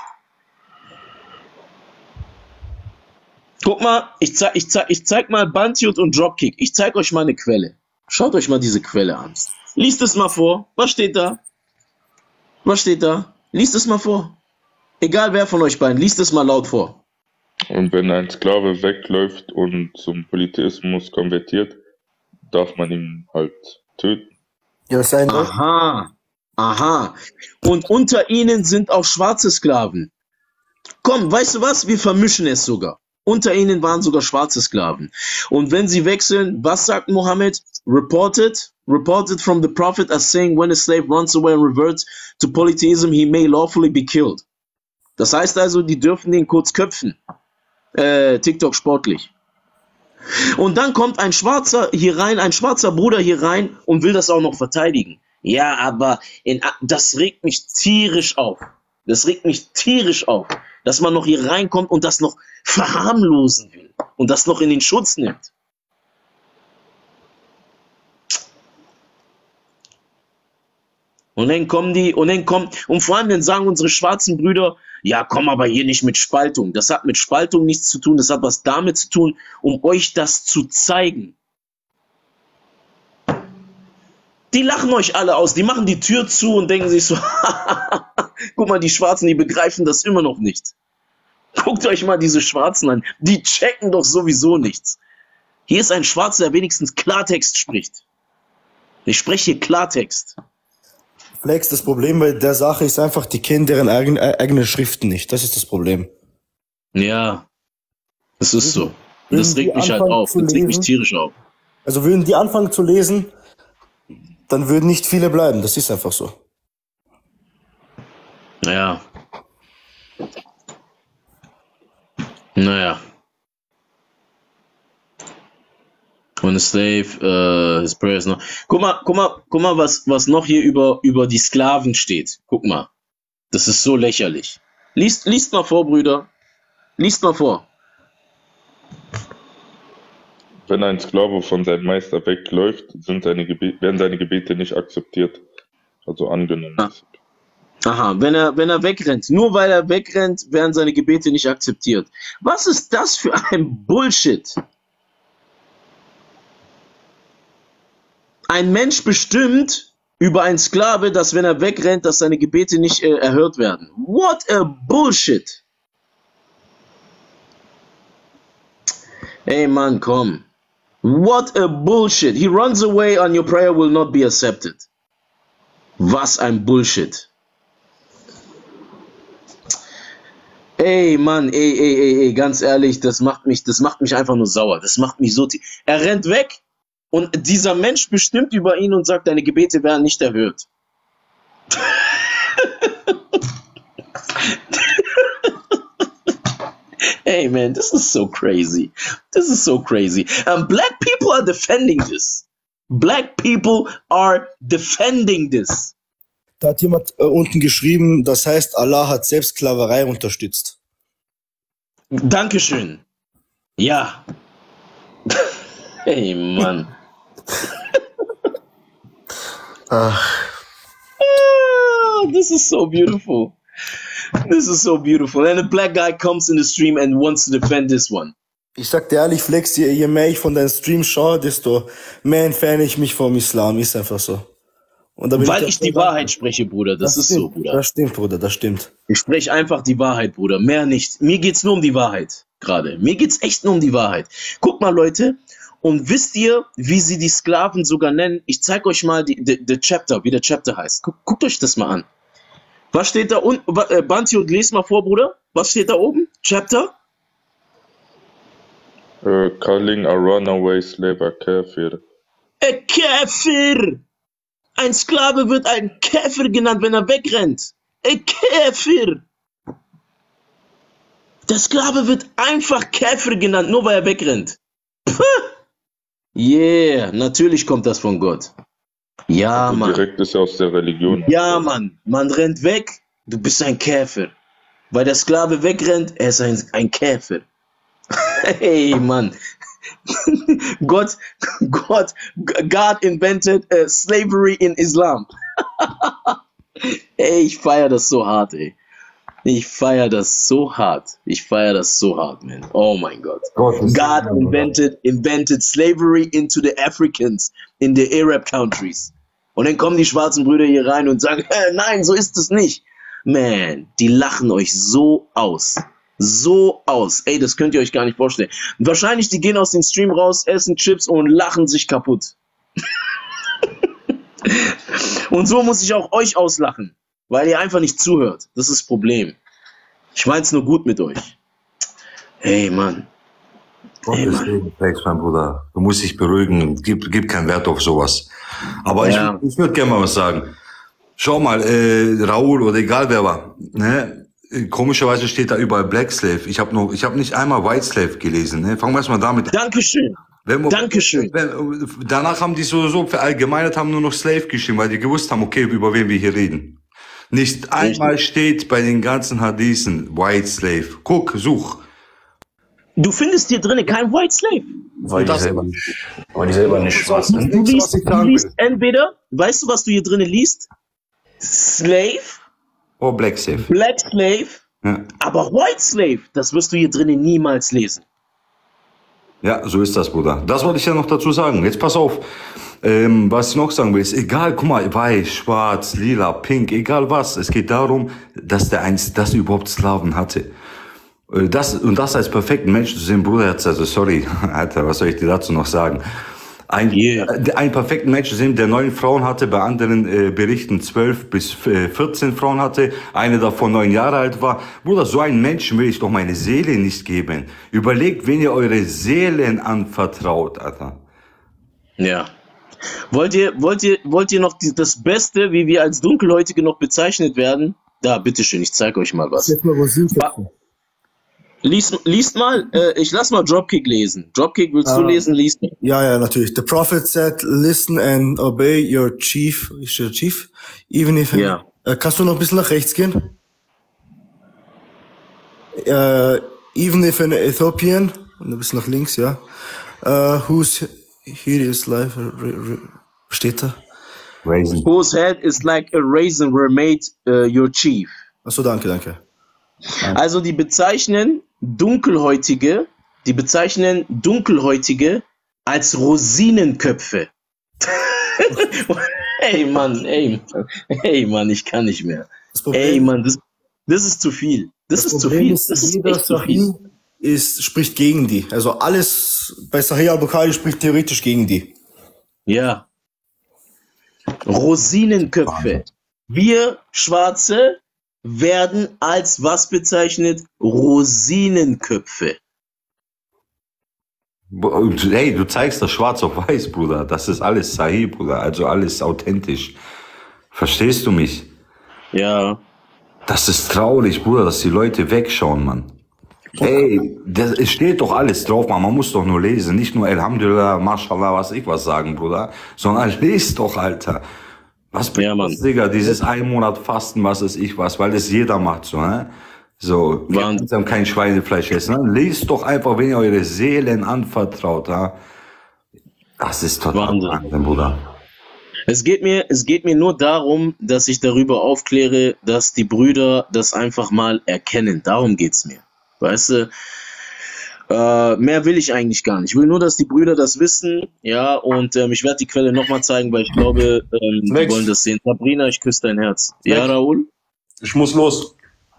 Guck mal, ich zeig, ich zeig, ich zeig mal Bantiot und Dropkick. Ich zeig euch mal eine Quelle. Schaut euch mal diese Quelle an. Liest es mal vor. Was steht da? Was steht da? Liest es mal vor. Egal wer von euch beiden, liest es mal laut vor. Und wenn ein Sklave wegläuft und zum Polytheismus konvertiert, darf man ihn halt töten. Ja, das ist ein Aha, aha. Und unter ihnen sind auch schwarze Sklaven. Komm, weißt du was? Wir vermischen es sogar. Unter ihnen waren sogar schwarze Sklaven. Und wenn sie wechseln, was sagt Mohammed? Reported, reported from the prophet as saying, when a slave runs away and reverts to polytheism, he may lawfully be killed. Das heißt also, die dürfen den kurz köpfen. Äh, TikTok sportlich. Und dann kommt ein Schwarzer hier rein, ein schwarzer Bruder hier rein und will das auch noch verteidigen. Ja, aber in, das regt mich tierisch auf. Das regt mich tierisch auf, dass man noch hier reinkommt und das noch verharmlosen will und das noch in den Schutz nimmt. Und dann kommen die, und dann kommt, und vor allem dann sagen unsere schwarzen Brüder, ja, komm aber hier nicht mit Spaltung. Das hat mit Spaltung nichts zu tun, das hat was damit zu tun, um euch das zu zeigen. Die lachen euch alle aus, die machen die Tür zu und denken sich so, guck mal, die Schwarzen, die begreifen das immer noch nicht. Guckt euch mal diese Schwarzen an, die checken doch sowieso nichts. Hier ist ein Schwarzer, der wenigstens Klartext spricht. Ich spreche hier Klartext. Flex, das Problem bei der Sache ist einfach, die kennen deren eigen, eigenen Schriften nicht. Das ist das Problem. Ja, das ist so. Würden Das die regt mich halt anfangen auf, zu das regt mich lesen? tierisch auf. Also würden die anfangen zu lesen, dann würden nicht viele bleiben. Das ist einfach so. Naja. Naja. When a slave, uh, his prayers no. Guck mal, guck mal, guck mal, was, was noch hier über, über die Sklaven steht. Guck mal. Das ist so lächerlich. Liest, liest mal vor, Brüder. Liest mal vor. Wenn ein Sklave von seinem Meister wegläuft, sind seine Gebete, werden seine Gebete nicht akzeptiert. Also angenommen. Ah. Aha, wenn er, wenn er wegrennt. Nur weil er wegrennt, werden seine Gebete nicht akzeptiert. Was ist das für ein Bullshit? Ein Mensch bestimmt über einen Sklave, dass wenn er wegrennt, dass seine Gebete nicht äh, erhört werden. What a Bullshit! Ey Mann, komm. What a Bullshit. He runs away and your prayer will not be accepted. Was ein Bullshit. Ey Mann, ey, ey, ey, ey, ganz ehrlich, das macht mich, das macht mich einfach nur sauer. Das macht mich so. Er rennt weg. Und dieser Mensch bestimmt über ihn und sagt, deine Gebete werden nicht erhört. Hey man, this is so crazy. This is so crazy. Um, black people are defending this. Black people are defending this. Da hat jemand äh, unten geschrieben, das heißt, Allah hat selbst Sklaverei unterstützt. Dankeschön. Ja. Hey Mann. Ach. Oh, this is so beautiful. This is so beautiful. And a black guy comes in the stream and wants to defend this one. Ich sag dir ehrlich, Flex, je, je mehr ich von deinen Streams schaue, desto mehr entferne ich mich vom Islam. Ist einfach so. Und da bin Weil ich, ich die Wahrheit spreche, Bruder. Das, das ist stimmt, so, Bruder. Das stimmt, Bruder, das stimmt. Ich spreche einfach die Wahrheit, Bruder. Mehr nicht. Mir geht's nur um die Wahrheit. Gerade. Mir geht's echt nur um die Wahrheit. Guck mal, Leute. Und wisst ihr, wie sie die Sklaven sogar nennen? Ich zeige euch mal die, die, die Chapter, wie der Chapter heißt. Guck, guckt euch das mal an. Was steht da unten? Äh, Banti, und lest mal vor, Bruder. Was steht da oben? Chapter? Uh, calling a runaway slave a kafir. A kafir. Ein Sklave wird ein Käfer genannt, wenn er wegrennt. Ein Käfer. Der Sklave wird einfach Käfer genannt, nur weil er wegrennt. Puh. Yeah, natürlich kommt das von Gott. Ja, Also Mann. direkt ist ja aus der Religion. Ja, Mann. Man rennt weg, du bist ein Käfer. Weil der Sklave wegrennt, er ist ein, ein Käfer. Hey, Mann. Gott, Gott, God invented uh, slavery in Islam. Ey, ich feiere das so hart, ey. Ich feiere das so hart. Ich feiere das so hart, man. Oh mein Gott. Gott ist God so invented, invented slavery into the Africans in the Arab countries. Und dann kommen die schwarzen Brüder hier rein und sagen, äh, nein, so ist es nicht. Man, die lachen euch so aus. So aus. Ey, das könnt ihr euch gar nicht vorstellen. Und wahrscheinlich, die gehen aus dem Stream raus, essen Chips und lachen sich kaputt. Und so muss ich auch euch auslachen, weil ihr einfach nicht zuhört. Das ist das Problem. Ich mein's nur gut mit euch. Hey, Mann. Und deswegen, Flex, mein Bruder, du musst dich beruhigen, gib, gib keinen Wert auf sowas. Aber Ja. ich, ich würde gerne mal was sagen. Schau mal, äh, Raoul oder egal wer war, ne? Komischerweise steht da überall Black Slave. Ich habe noch, ich habe nicht einmal White Slave gelesen. Ne? Fangen wir erstmal damit an. Dankeschön. Wenn wir, Dankeschön. Wenn, danach haben die sowieso verallgemeinert, haben nur noch Slave geschrieben, weil die gewusst haben, okay, über wen wir hier reden. Nicht einmal steht bei den ganzen Hadithen White Slave. Guck, such. Du findest hier drinnen kein White Slave. Weil die Das- selber nicht, weil die selber nicht schwarz sind. Du Nichts, liest, was ich du sagen liest will. entweder, weißt du, was du hier drinnen liest? Slave, Oh, Black Slave. Black Slave, Ja. aber White Slave, das wirst du hier drinnen niemals lesen. Ja, so ist das, Bruder. Das wollte ich ja noch dazu sagen. Jetzt pass auf. Ähm, was ich noch sagen will, ist egal, guck mal, weiß, schwarz, lila, pink, egal was. Es geht darum, dass der eins, dass er überhaupt Sklaven hatte. Äh, Das, und das als perfekten Mensch zu sehen, Bruder, jetzt, also sorry, Alter, was soll ich dir dazu noch sagen? Ein, Yeah. äh, einen perfekten Mensch zu sehen, der neun Frauen hatte, bei anderen äh, Berichten zwölf bis äh, vierzehn Frauen hatte, eine davon neun Jahre alt war. Bruder, so einen Menschen will ich doch meine Seele nicht geben. Überlegt, wen ihr eure Seelen anvertraut, Alter. Ja. Wollt ihr, wollt ihr, wollt ihr noch die, das Beste, wie wir als Dunkelhäutige noch bezeichnet werden? Da, bitteschön, ich zeige euch mal was. Jetzt mal Rosinenköpfe. Lies, liest mal, äh, ich lass mal Dropkick lesen. Dropkick, willst du Ah. lesen? Lies mal. Ja, ja, natürlich. The prophet said, listen and obey your chief, ist der Chief, even if, Ja. äh, kannst du noch ein bisschen nach rechts gehen? Äh, even if an Ethiopian, und ein bisschen nach links, ja, uh, whose hideous life, re, re, steht da? Raisin. Whose head is like a raisin were made uh, your chief. Achso, danke, danke. Also die bezeichnen Dunkelhäutige, die bezeichnen Dunkelhäutige als Rosinenköpfe. Ey Mann, ey, ey Mann, ich kann nicht mehr. Das Problem, Ey Mann, das, das ist zu viel. Das, das ist zu Problem viel. ist, Das ist jeder echt zu viel. Sahih ist, spricht gegen die. Also alles bei Sahih al-Bukhari spricht theoretisch gegen die. Ja. Rosinenköpfe. Wir Schwarze werden als was bezeichnet? Rosinenköpfe. Hey, du zeigst das schwarz auf weiß, Bruder. Das ist alles Sahih, Bruder. Also alles authentisch. Verstehst du mich? Ja. Das ist traurig, Bruder, dass die Leute wegschauen, Mann. Ey, das, es steht doch alles drauf, man. Man muss doch nur lesen. Nicht nur Alhamdulillah, Mashallah, was ich was sagen, Bruder. Sondern lest doch, Alter. Was bringt Ja, Mann. das, Digga? Dieses ein Monat Fasten, was ist ich was, weil das jeder macht, so, ne? So, Wahnsinn. wir haben kein Schweinefleisch essen. Ne? Lest doch einfach, wenn ihr eure Seelen anvertraut, ja? Das ist total Wahnsinn. Wahnsinn, Bruder. Es geht mir, es geht mir nur darum, dass ich darüber aufkläre, dass die Brüder das einfach mal erkennen. Darum geht's mir. Weißt du? Äh, mehr will ich eigentlich gar nicht. Ich will nur, dass die Brüder das wissen. Ja, und ähm, ich werde die Quelle nochmal zeigen, weil ich glaube, ähm, die Flex. wollen das sehen. Sabrina, ich küsse dein Herz. Ja, Flex. Raoul? Ich muss los.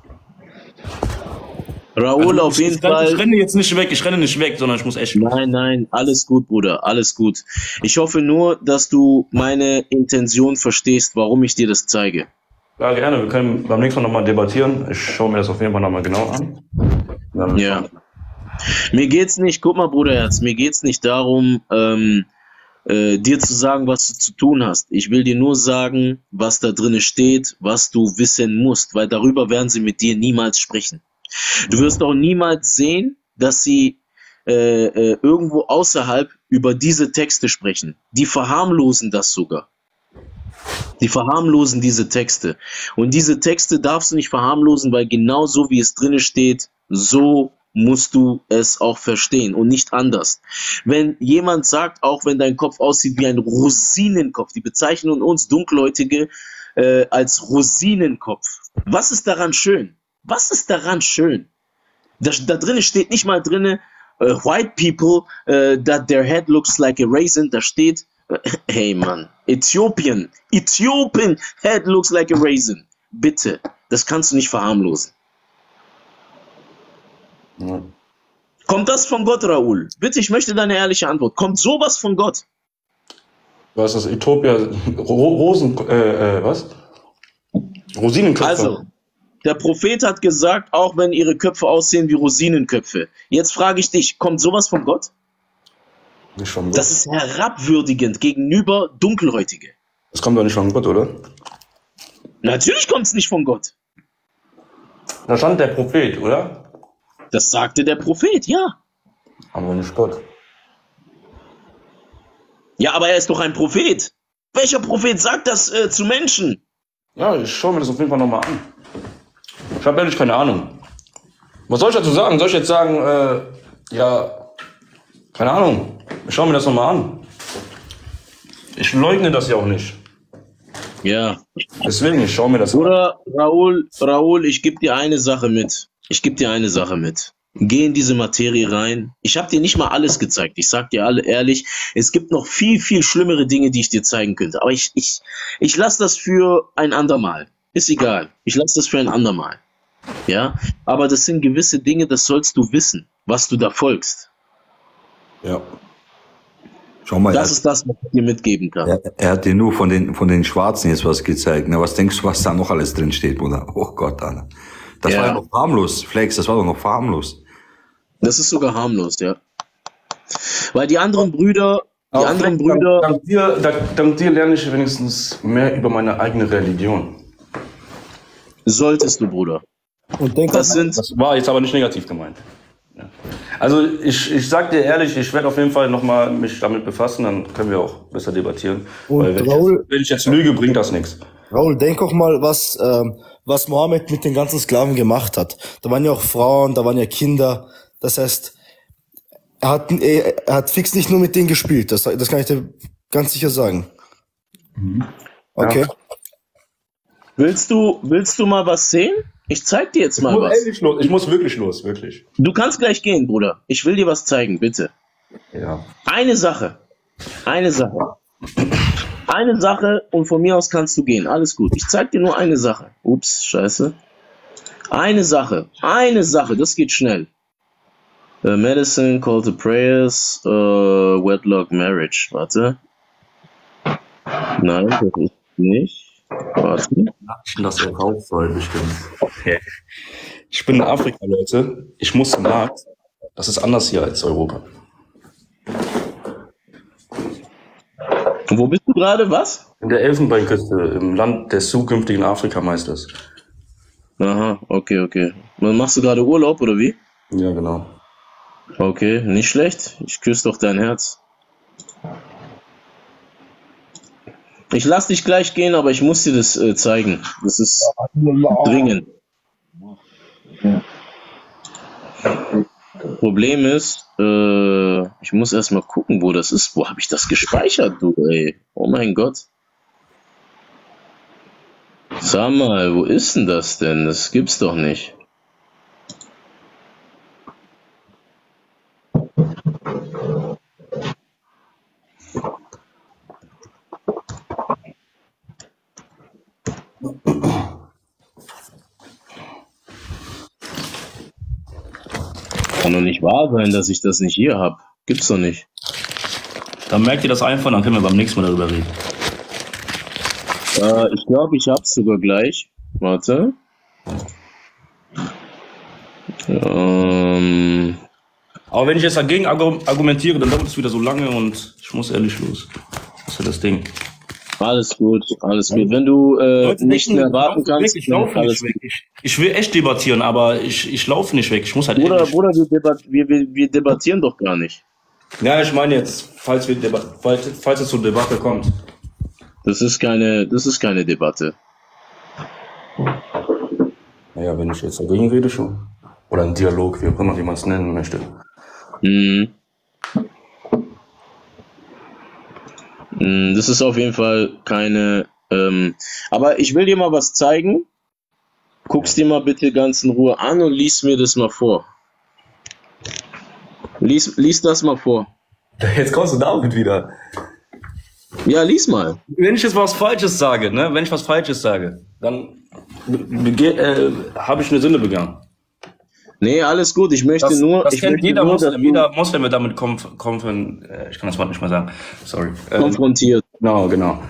Raoul, Also, auf ich, jeden ich, renn- ich Fall. renne jetzt nicht weg, ich renne nicht weg, sondern ich muss echt. Nein, nein, alles gut, Bruder, alles gut. Ich hoffe nur, dass du meine Intention verstehst, warum ich dir das zeige. Ja, gerne, wir können beim nächsten Mal nochmal debattieren. Ich schaue mir das auf jeden Fall nochmal genau an. Dann- Ja. Mir geht's nicht, guck mal, Bruderherz, mir geht's nicht darum, ähm, äh, dir zu sagen, was du zu tun hast. Ich will dir nur sagen, was da drinne steht, was du wissen musst, weil darüber werden sie mit dir niemals sprechen. Du wirst auch niemals sehen, dass sie äh, äh, irgendwo außerhalb über diese Texte sprechen. Die verharmlosen das sogar. Die verharmlosen diese Texte. Und diese Texte darfst du nicht verharmlosen, weil genau so wie es drinne steht, so musst du es auch verstehen und nicht anders. Wenn jemand sagt, auch wenn dein Kopf aussieht wie ein Rosinenkopf, die bezeichnen uns Dunkelhäutige äh, als Rosinenkopf. Was ist daran schön? Was ist daran schön? Da, da drinnen steht nicht mal drinne, uh, white people, uh, that their head looks like a raisin. Da steht, uh, hey Mann, Äthiopien, Äthiopien head looks like a raisin. Bitte, das kannst du nicht verharmlosen. Ja. Kommt das von Gott, Raoul? Bitte, ich möchte deine ehrliche Antwort. Kommt sowas von Gott? Was ist das? Äthiopia, Ro Rosen, äh, äh, was? Rosinenköpfe. Also, der Prophet hat gesagt, auch wenn ihre Köpfe aussehen wie Rosinenköpfe. Jetzt frage ich dich, kommt sowas von Gott? Nicht von Gott. Das ist herabwürdigend gegenüber Dunkelhäutige. Das kommt doch nicht von Gott, oder? Natürlich kommt es nicht von Gott. Da stand der Prophet, oder? Das sagte der Prophet, ja. Aber nicht Gott. Ja, aber er ist doch ein Prophet. Welcher Prophet sagt das äh, zu Menschen? Ja, ich schaue mir das auf jeden Fall nochmal an. Ich habe ehrlich keine Ahnung. Was soll ich dazu sagen? Soll ich jetzt sagen, äh, ja, keine Ahnung. Ich schaue mir das nochmal an. Ich leugne das ja auch nicht. Ja. Deswegen, ich schaue mir das an. Oder Raoul, Raoul, ich gebe dir eine Sache mit. Ich gebe dir eine Sache mit. Geh in diese Materie rein. Ich habe dir nicht mal alles gezeigt. Ich sag dir alle ehrlich, es gibt noch viel, viel schlimmere Dinge, die ich dir zeigen könnte. Aber ich, ich, ich lasse das für ein andermal. Ist egal. Ich lasse das für ein andermal. Ja? Aber das sind gewisse Dinge, das sollst du wissen, was du da folgst. Ja. Schau mal, Das er, ist das, was ich dir mitgeben kann. er, er hat dir nur von den, von den Schwarzen jetzt was gezeigt. Ne? Was denkst du, was da noch alles drin steht, Bruder? Oh Gott, Alter. Das Ja. war ja noch harmlos, Flex, das war doch noch harmlos. Das ist sogar harmlos, ja. Weil die anderen Brüder, die Aber anderen Fleck, Brüder, Dank, dank, dir, dank, dank dir lerne ich wenigstens mehr über meine eigene Religion. solltest du, Bruder. Und denk Das auch, sind, Das war jetzt aber nicht negativ gemeint. Ja. Also ich, ich sag dir ehrlich, ich werde auf jeden Fall nochmal mich damit befassen, dann können wir auch besser debattieren. Und Weil wenn ich, Raoul- jetzt, wenn ich jetzt lüge, bringt das nichts. Raoul, denk auch mal, was, ähm, was Mohammed mit den ganzen Sklaven gemacht hat. Da waren ja auch Frauen, da waren ja Kinder. Das heißt, er hat, er, er hat fix nicht nur mit denen gespielt. Das, das kann ich dir ganz sicher sagen. Okay. willst du, willst du mal was sehen? Ich zeig dir jetzt Ich mal muss, was. ehrlich los. Ich muss wirklich los, wirklich. Du kannst gleich gehen, Bruder. Ich will dir was zeigen, bitte. Ja. Eine Sache. Eine Sache. Eine Sache und von mir aus kannst du gehen. Alles gut. Ich zeig dir nur eine Sache. Ups, scheiße. Eine Sache. Eine Sache. Das geht schnell. Uh, medicine, call to prayers, uh, wedlock marriage. Warte. Nein, das ist nicht. Warte. Das er raus soll, bestimmt. Ich bin in Afrika, Leute. Ich muss zum Markt. Das ist anders hier als Europa. Wo bist du gerade? Was? In der Elfenbeinküste, im Land des zukünftigen Afrikameisters. Aha, okay, okay. Machst du gerade Urlaub oder wie? Ja, genau. Okay, nicht schlecht. Ich küsse doch dein Herz. Ich lass dich gleich gehen, aber ich muss dir das äh, zeigen. Das ist dringend. Problem ist, äh, ich muss erstmal gucken, wo das ist. Wo habe ich das gespeichert, du, ey? Oh mein Gott. Sag mal, wo ist denn das denn? Das gibt's doch nicht. Kann doch nicht wahr sein, dass ich das nicht hier habe. Gibt's doch nicht. Dann merkt ihr das einfach, dann können wir beim nächsten Mal darüber reden. Äh, ich glaube, ich hab's sogar gleich. Warte. Ähm, Aber wenn ich jetzt dagegen argu- argumentiere, dann dauert es wieder so lange und ich muss ehrlich los. Das ist ja das Ding. Alles gut, alles gut. Wenn du äh, Leute, nicht denken, mehr warten ich laufe kannst, weg, ich dann laufe alles nicht weg. Ich, ich will echt debattieren, aber ich, ich laufe nicht weg. Ich muss halt Bruder, ehrlich. Bruder, wir, debat wir, wir, wir debattieren doch gar nicht. Ja, ich meine jetzt, falls, wir Deba falls, falls es zur Debatte kommt. Das ist keine, das ist keine Debatte. Naja, wenn ich jetzt dagegen rede schon. Oder ein Dialog, wie auch immer man es nennen möchte. Mhm. Mm, Das ist auf jeden Fall keine. Ähm, aber ich will dir mal was zeigen. Guck's dir mal bitte ganz in Ruhe an und lies mir das mal vor. Lies, lies das mal vor. Jetzt kommst du damit wieder. Ja, lies mal. Wenn ich jetzt was Falsches sage, ne, wenn ich was Falsches sage, dann äh, habe ich eine Sünde begangen. Nee, alles gut. Ich möchte Das, nur. das ich kennt möchte jeder nur, Muslim, dass du jeder Muslim wird damit konf konf äh, ich kann das Wort nicht mal sagen. Sorry. Ähm, konfrontiert. genau, genau.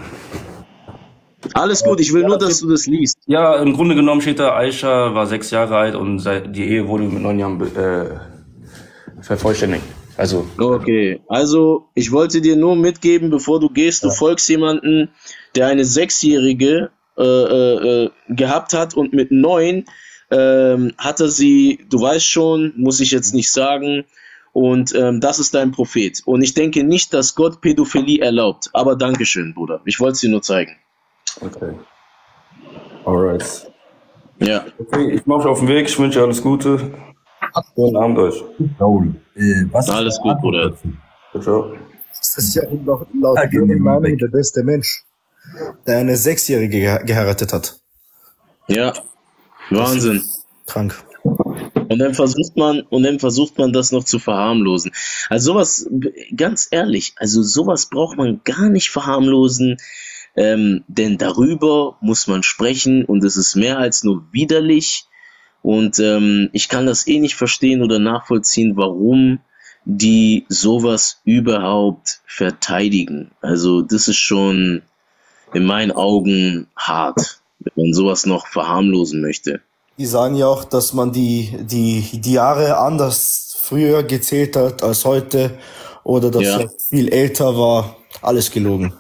Alles gut. Ich will nur, dass du das liest. Ja, im Grunde genommen steht da, Aisha war sechs Jahre alt und seit- die Ehe wurde mit neun Jahren be- äh, vervollständigt. Also, Okay, also ich wollte dir nur mitgeben, bevor du gehst, du folgst jemanden, der eine Sechsjährige äh, äh, äh, gehabt hat und mit neun ähm, hat er sie, du weißt schon, muss ich jetzt nicht sagen, und ähm, das ist dein Prophet. Und ich denke nicht, dass Gott Pädophilie erlaubt, aber Dankeschön, Bruder. Ich wollte es dir nur zeigen. okay. Alright. Ja. Okay, ich mache mich auf den Weg, ich wünsche alles Gute. Schönen Abend euch. Raul, äh, was ist Alles deine gut, Antwort Bruder. dazu? Ciao, ciao. Das ist ja laut, laut Ja, geh ihrer mir mal Meinung weg. der beste Mensch, der eine Sechsjährige gehe- geheiratet hat. Ja, Wahnsinn. Krank. Und dann versucht man, und dann versucht man das noch zu verharmlosen. Also sowas, ganz ehrlich, also sowas braucht man gar nicht verharmlosen, ähm, denn darüber muss man sprechen und es ist mehr als nur widerlich. Und ähm, ich kann das eh nicht verstehen oder nachvollziehen, warum die sowas überhaupt verteidigen. Also das ist schon in meinen Augen hart, wenn man sowas noch verharmlosen möchte. Die sagen ja auch, dass man die, die, die Jahre anders früher gezählt hat als heute oder dass Ja. er viel älter war. Alles gelogen.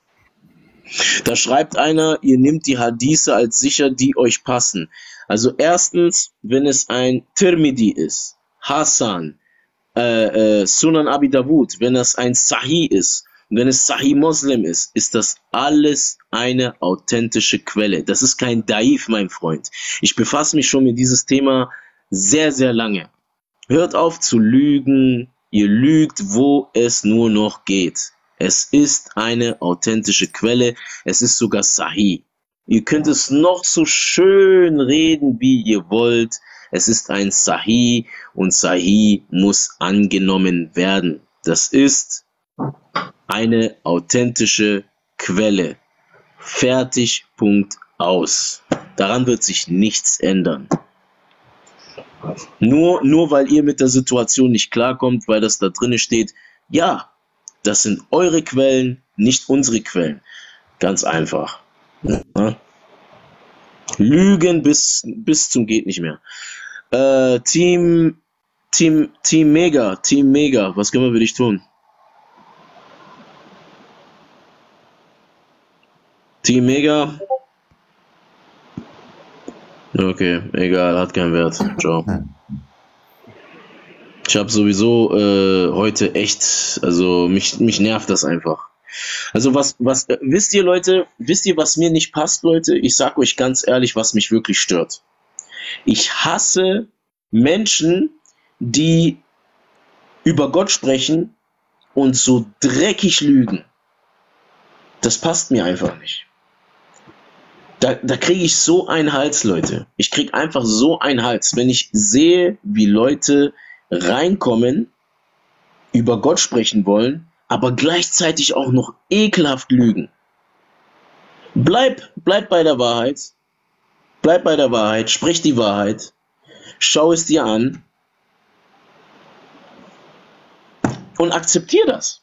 Da schreibt einer, ihr nehmt die Hadithe als sicher, die euch passen. Also erstens, wenn es ein Tirmidhi ist, Hassan, äh, äh, Sunan Abi Dawud, wenn das ein Sahih ist, und wenn es Sahih Muslim ist, ist das alles eine authentische Quelle. Das ist kein Daif, mein Freund. Ich befasse mich schon mit dieses Thema sehr, sehr lange. Hört auf zu lügen. Ihr lügt, wo es nur noch geht. Es ist eine authentische Quelle. Es ist sogar Sahih. Ihr könnt es noch so schön reden, wie ihr wollt. Es ist ein Sahih und Sahih muss angenommen werden. Das ist eine authentische Quelle. Fertig, Punkt, aus. Daran wird sich nichts ändern. Nur, nur weil ihr mit der Situation nicht klarkommt, weil das da drinne steht, ja, das sind eure Quellen, nicht unsere Quellen. Ganz einfach. Ja? Lügen bis, bis zum geht nicht mehr. Äh, Team, Team, Team Mega, Team Mega, was können wir für dich tun? Team Mega. Okay, egal, hat keinen Wert. Ciao. Ich habe sowieso äh, heute echt, also mich, mich nervt das einfach. Also was, was, äh, wisst ihr Leute, wisst ihr, was mir nicht passt, Leute? Ich sag euch ganz ehrlich, was mich wirklich stört. Ich hasse Menschen, die über Gott sprechen und so dreckig lügen. Das passt mir einfach nicht. Da, da kriege ich so einen Hals, Leute. Ich kriege einfach so einen Hals, wenn ich sehe, wie Leute reinkommen, über Gott sprechen wollen, aber gleichzeitig auch noch ekelhaft lügen. Bleib, bleib bei der Wahrheit. Bleib bei der Wahrheit. Sprich die Wahrheit. Schau es dir an. Und akzeptier das.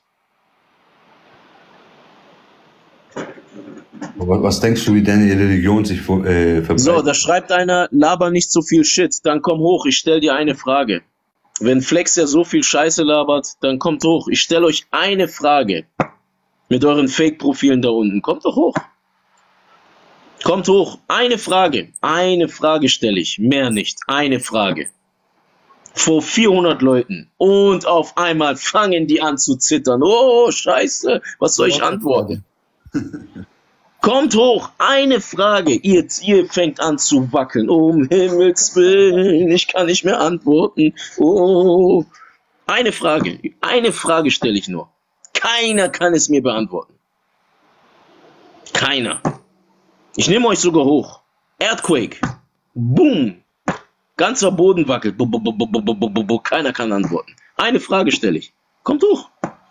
Aber was denkst du, wie deine Religion sich vor- äh, verbreitet? So, da schreibt einer, laber nicht so viel Shit. Dann komm hoch, ich stell dir eine Frage. wenn Flex ja so viel Scheiße labert, dann kommt hoch. Ich stelle euch eine Frage mit euren Fake-Profilen da unten. Kommt doch hoch. Kommt hoch. Eine Frage. Eine Frage stelle ich. Mehr nicht. Eine Frage. Vor vierhundert Leuten. Und auf einmal fangen die an zu zittern. Oh, Scheiße. Was soll ich antworten? Kommt hoch. Eine Frage. Ihr, ihr fängt an zu wackeln. Um Himmels Willen. Ich kann nicht mehr antworten. Oh. Eine Frage. Eine Frage stelle ich nur. Keiner kann es mir beantworten. Keiner. Ich nehme euch sogar hoch. Earthquake. Boom. Ganzer Boden wackelt. Bu, bu, bu, bu, bu, bu, bu, bu. Keiner kann antworten. Eine Frage stelle ich. Kommt hoch.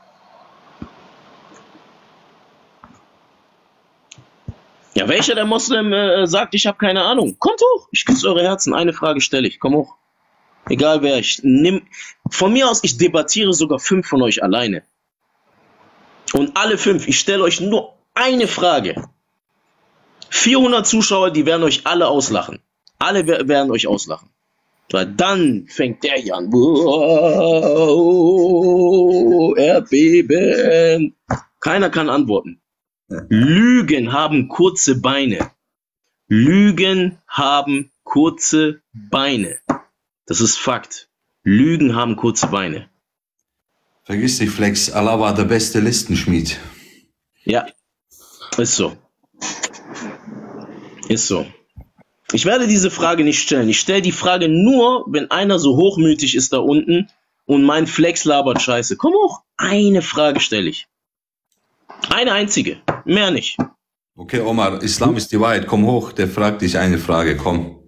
Ja, welcher der Moslem äh, sagt, ich habe keine Ahnung? Kommt hoch. Ich küsse eure Herzen. Eine Frage stelle ich. Komm hoch. Egal wer. Ich nimm, von mir aus, ich debattiere sogar fünf von euch alleine. Und alle fünf, ich stelle euch nur eine Frage. vierhundert Zuschauer, die werden euch alle auslachen. Alle werden euch auslachen. Weil dann fängt der hier an. Oh, Erdbeben. Keiner kann antworten. Lügen haben kurze Beine. Lügen haben kurze Beine. Das ist Fakt. Lügen haben kurze Beine. Vergiss nicht, Flex, Allah war der beste Listenschmied. Ja, ist so. Ist so. Ich werde diese Frage nicht stellen. Ich stelle die Frage nur, wenn einer so hochmütig ist da unten und mein Flex labert Scheiße. Komm hoch. Eine Frage stelle ich. Eine einzige. Mehr nicht. Okay, Omar, Islam ist die Wahrheit. Komm hoch. Der fragt dich eine Frage. Komm.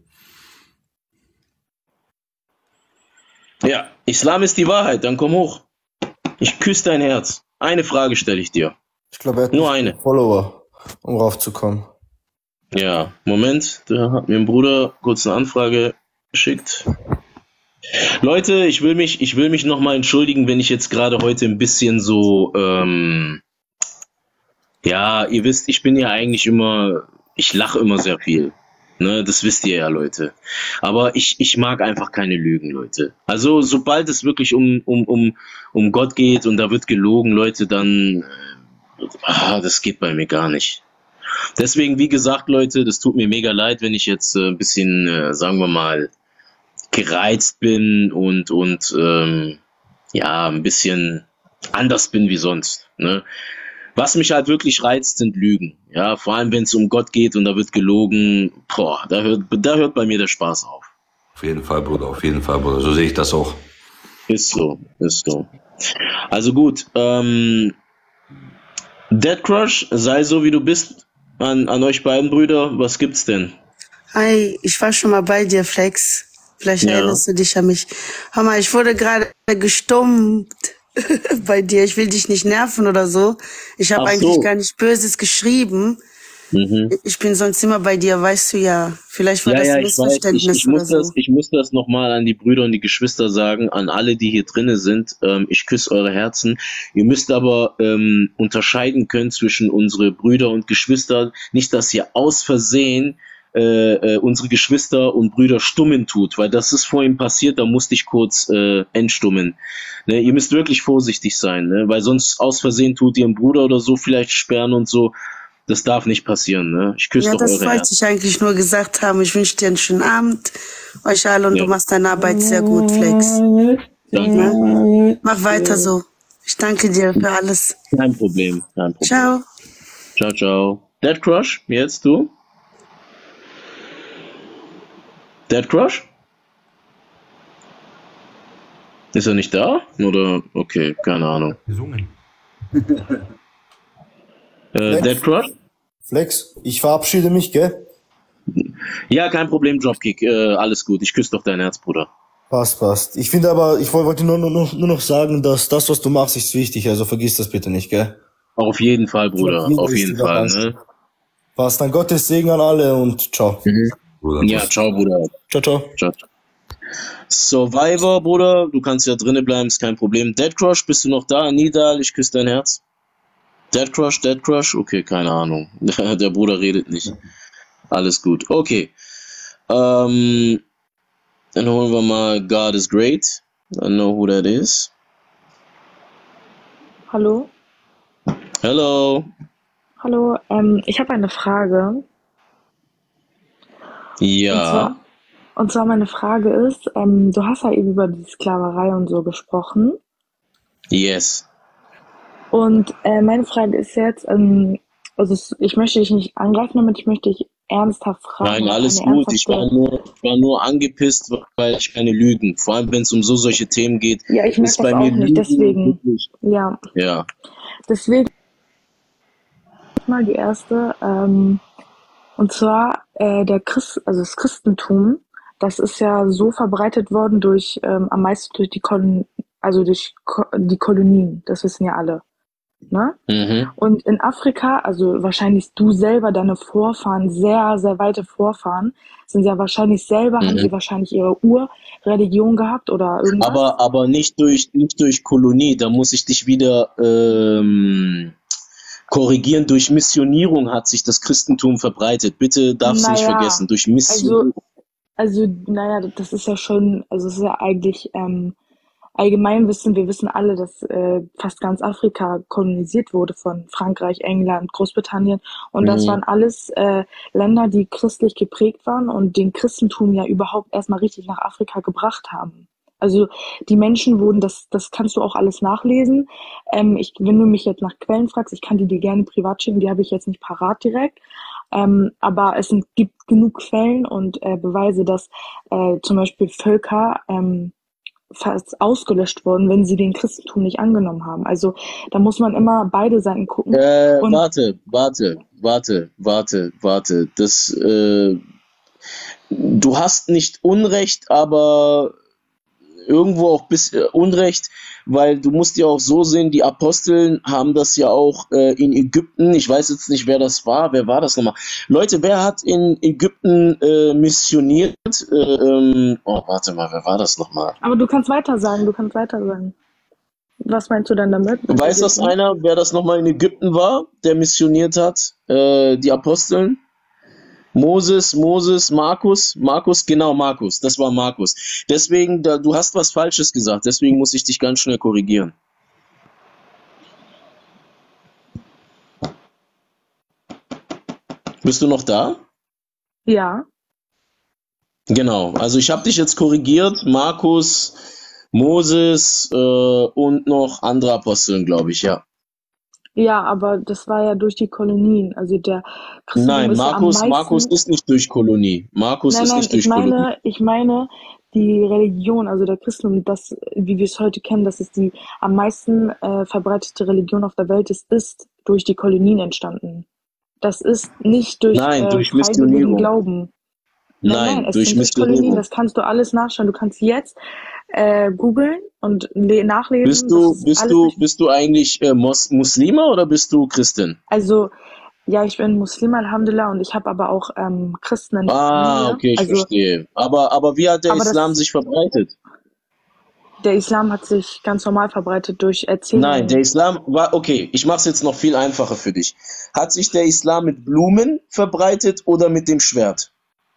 Ja, Islam ist die Wahrheit. Dann komm hoch. Ich küsse dein Herz. Eine Frage stelle ich dir. Ich glaube, er hat nur eine Follower, um raufzukommen. Ja, Moment, da hat mir ein Bruder kurz eine Anfrage geschickt. Leute, ich will mich, ich will mich nochmal entschuldigen, wenn ich jetzt gerade heute ein bisschen so, ähm, ja, ihr wisst, ich bin ja eigentlich immer, ich lache immer sehr viel. Ne, das wisst ihr ja, Leute. Aber ich, ich mag einfach keine Lügen, Leute. Also, sobald es wirklich um, um, um, um Gott geht und da wird gelogen, Leute, dann, äh, ah, das geht bei mir gar nicht. Deswegen, wie gesagt, Leute, das tut mir mega leid, wenn ich jetzt äh, ein bisschen, äh, sagen wir mal, gereizt bin und, und ähm, ja, ein bisschen anders bin wie sonst. Ne? Was mich halt wirklich reizt, sind Lügen. Ja, vor allem, wenn es um Gott geht und da wird gelogen, boah, da hört, da hört bei mir der Spaß auf. Auf jeden Fall, Bruder, auf jeden Fall, Bruder. So sehe ich das auch. Ist so, ist so. Also gut, ähm, Dead Crush, sei so wie du bist. An, an euch beiden Brüder, was gibt's denn? Hi, ich war schon mal bei dir, Flex. Vielleicht Ja. erinnerst du dich an mich. Hör mal, ich wurde gerade gestummt bei dir. Ich will dich nicht nerven oder so. Ich habe Ach eigentlich so. gar nicht Böses geschrieben. Mhm. Ich bin sonst immer bei dir, weißt du ja. Vielleicht war Ja, das ja, ein ich weiß, ich, Missverständnis ich oder muss so. das, ich muss das nochmal an die Brüder und die Geschwister sagen, an alle, die hier drinnen sind. Ähm, ich küsse eure Herzen. Ihr müsst aber ähm, unterscheiden können zwischen unsere Brüder und Geschwister. Nicht, dass ihr aus Versehen äh, äh, unsere Geschwister und Brüder stummen tut, weil das ist vorhin passiert, da musste ich kurz äh, entstummen. Ne, ihr müsst wirklich vorsichtig sein, ne, weil sonst aus Versehen tut ihr einen Bruder oder so vielleicht sperren und so. Das darf nicht passieren, ne? Ich küsse Ja, doch das eure wollte Herzen. ich eigentlich nur gesagt haben. Ich wünsche dir einen schönen Abend. Euch alle und Ja. du machst deine Arbeit sehr gut, Flex. Danke. Ne? Mach weiter so. Ich danke dir für alles. Kein Problem, kein Problem. Ciao. Ciao, ciao. Dead Crush, jetzt du? Dead Crush? Ist er nicht da? Oder, okay, keine Ahnung. Gesungen. Äh, Dead Crush? Flex, ich verabschiede mich, gell? Ja, kein Problem, Dropkick. Äh, alles gut. Ich küsse doch dein Herz, Bruder. Passt, passt. Ich finde aber, ich wollte nur, nur, nur noch sagen, dass das, was du machst, ist wichtig. Also vergiss das bitte nicht, gell? Auf jeden Fall, Bruder. Ja, Auf jeden wichtiger Fall, Mann. ne? Passt, dann Gottes Segen an alle und ciao. Bruder, Ja, ciao, Bruder. Ciao, ciao. Ciao. Survivor, Bruder, du kannst ja drinnen bleiben, ist kein Problem. Dead Crush, bist du noch da? Nidal, ich küsse dein Herz. Dead Crush, Dead Crush? Okay, keine Ahnung. Der Bruder redet nicht. Alles gut. Okay. Ähm, dann holen wir mal God is Great. don't know who that is. Hallo? Hello. Hallo, ähm, ich habe eine Frage. Und Ja. zwar, und zwar meine Frage ist, ähm, du hast ja eben über die Sklaverei und so gesprochen. Yes. Und äh, meine Frage ist jetzt, ähm, also es- ich möchte dich nicht angreifen, damit ich möchte dich ernsthaft fragen, Nein, oder alles eine gut. Ich war ernsthafte. nur, ich war nur angepisst, weil ich keine Lügen. Vor allem, wenn es um so solche Themen geht, Ja, ich mag ist das bei mir auch nicht, Lügen deswegen, wirklich. ja, Ja. deswegen mal die erste, ähm, und zwar äh, der Christ, also das Christentum, das ist ja so verbreitet worden durch, ähm, am meisten durch die Kolonien, also durch Ko die Kolonien, das wissen ja alle, ne? Mhm. Und in Afrika, also wahrscheinlich du selber, deine Vorfahren, sehr, sehr weite Vorfahren, sind ja wahrscheinlich selber, haben sie Mhm. wahrscheinlich ihre Urreligion gehabt oder irgendwas. Aber, aber nicht durch, nicht durch Kolonie. Da muss ich dich wieder ähm, korrigieren. Durch Missionierung hat sich das Christentum verbreitet. Bitte darfst du nicht Naja, vergessen. Durch also, Missionierung. also, naja, das ist ja schon, also es ist ja eigentlich ähm, Allgemeinwissen. Wir wissen alle, dass äh, fast ganz Afrika kolonisiert wurde von Frankreich, England, Großbritannien. Und das Mhm. waren alles äh, Länder, die christlich geprägt waren und den Christentum ja überhaupt erstmal richtig nach Afrika gebracht haben. Also die Menschen wurden, das, das kannst du auch alles nachlesen. Ähm, ich, wenn du mich jetzt nach Quellen fragst, ich kann die dir gerne privat schicken, die habe ich jetzt nicht parat direkt. Ähm, aber es sind, gibt genug Quellen und äh, Beweise, dass äh, zum Beispiel Völker ähm, fast ausgelöscht wurden, wenn sie den Christentum nicht angenommen haben. Also da muss man immer beide Seiten gucken. Äh, Und warte, warte, warte, warte, warte. Das, äh, du hast nicht Unrecht, aber irgendwo auch bis äh, Unrecht, weil du musst ja auch so sehen, die Aposteln haben das ja auch äh, in Ägypten, ich weiß jetzt nicht, wer das war, wer war das nochmal? Leute, wer hat in Ägypten äh, missioniert? Äh, ähm, oh, warte mal, wer war das nochmal? aber du kannst weiter sagen, du kannst weiter sagen. Was meinst du denn damit? mit Weiß das Ägypten? einer, wer das nochmal in Ägypten war, der missioniert hat? Äh, die Aposteln? Moses, Moses, Markus, Markus, genau, Markus, das war Markus. Deswegen, da, du hast was Falsches gesagt, deswegen muss ich dich ganz schnell korrigieren. Bist du noch da? Ja. Genau, also ich habe dich jetzt korrigiert, Markus, Moses äh, und noch andere Aposteln, glaube ich, ja. Ja, aber das war ja durch die Kolonien. Also der Christentum Nein, ist ja am Markus, Markus meisten. ist nicht durch Kolonie. Markus Nein, ist nein, nicht ich durch Kolonie. meine, ich meine, die Religion, also der Christentum, das, wie wir es heute kennen, das ist die am meisten äh, verbreitete Religion auf der Welt, ist, ist durch die Kolonien entstanden. Das ist nicht durch Nein, äh, durch freiwilligen Missionierung. Glauben. Nein, nein, Nein, es durch sind durch Kolonien, Missionierung. das kannst du alles nachschauen. Du kannst jetzt äh, googeln und le- nachlesen, Bist das du, ist bist alles du, durch. bist du eigentlich äh, Mos Muslime oder bist du Christin? Also, ja, ich bin Muslim, Alhamdulillah, und ich habe aber auch ähm, Christen in der Ah, Familie. okay, ich Also, verstehe. Aber, aber wie hat der aber Islam das, sich verbreitet? der Islam hat sich ganz normal verbreitet durch Nein, der Erzählungen. Islam war, okay, ich mache es jetzt noch viel einfacher für dich. Hat sich der Islam mit Blumen verbreitet oder mit dem Schwert?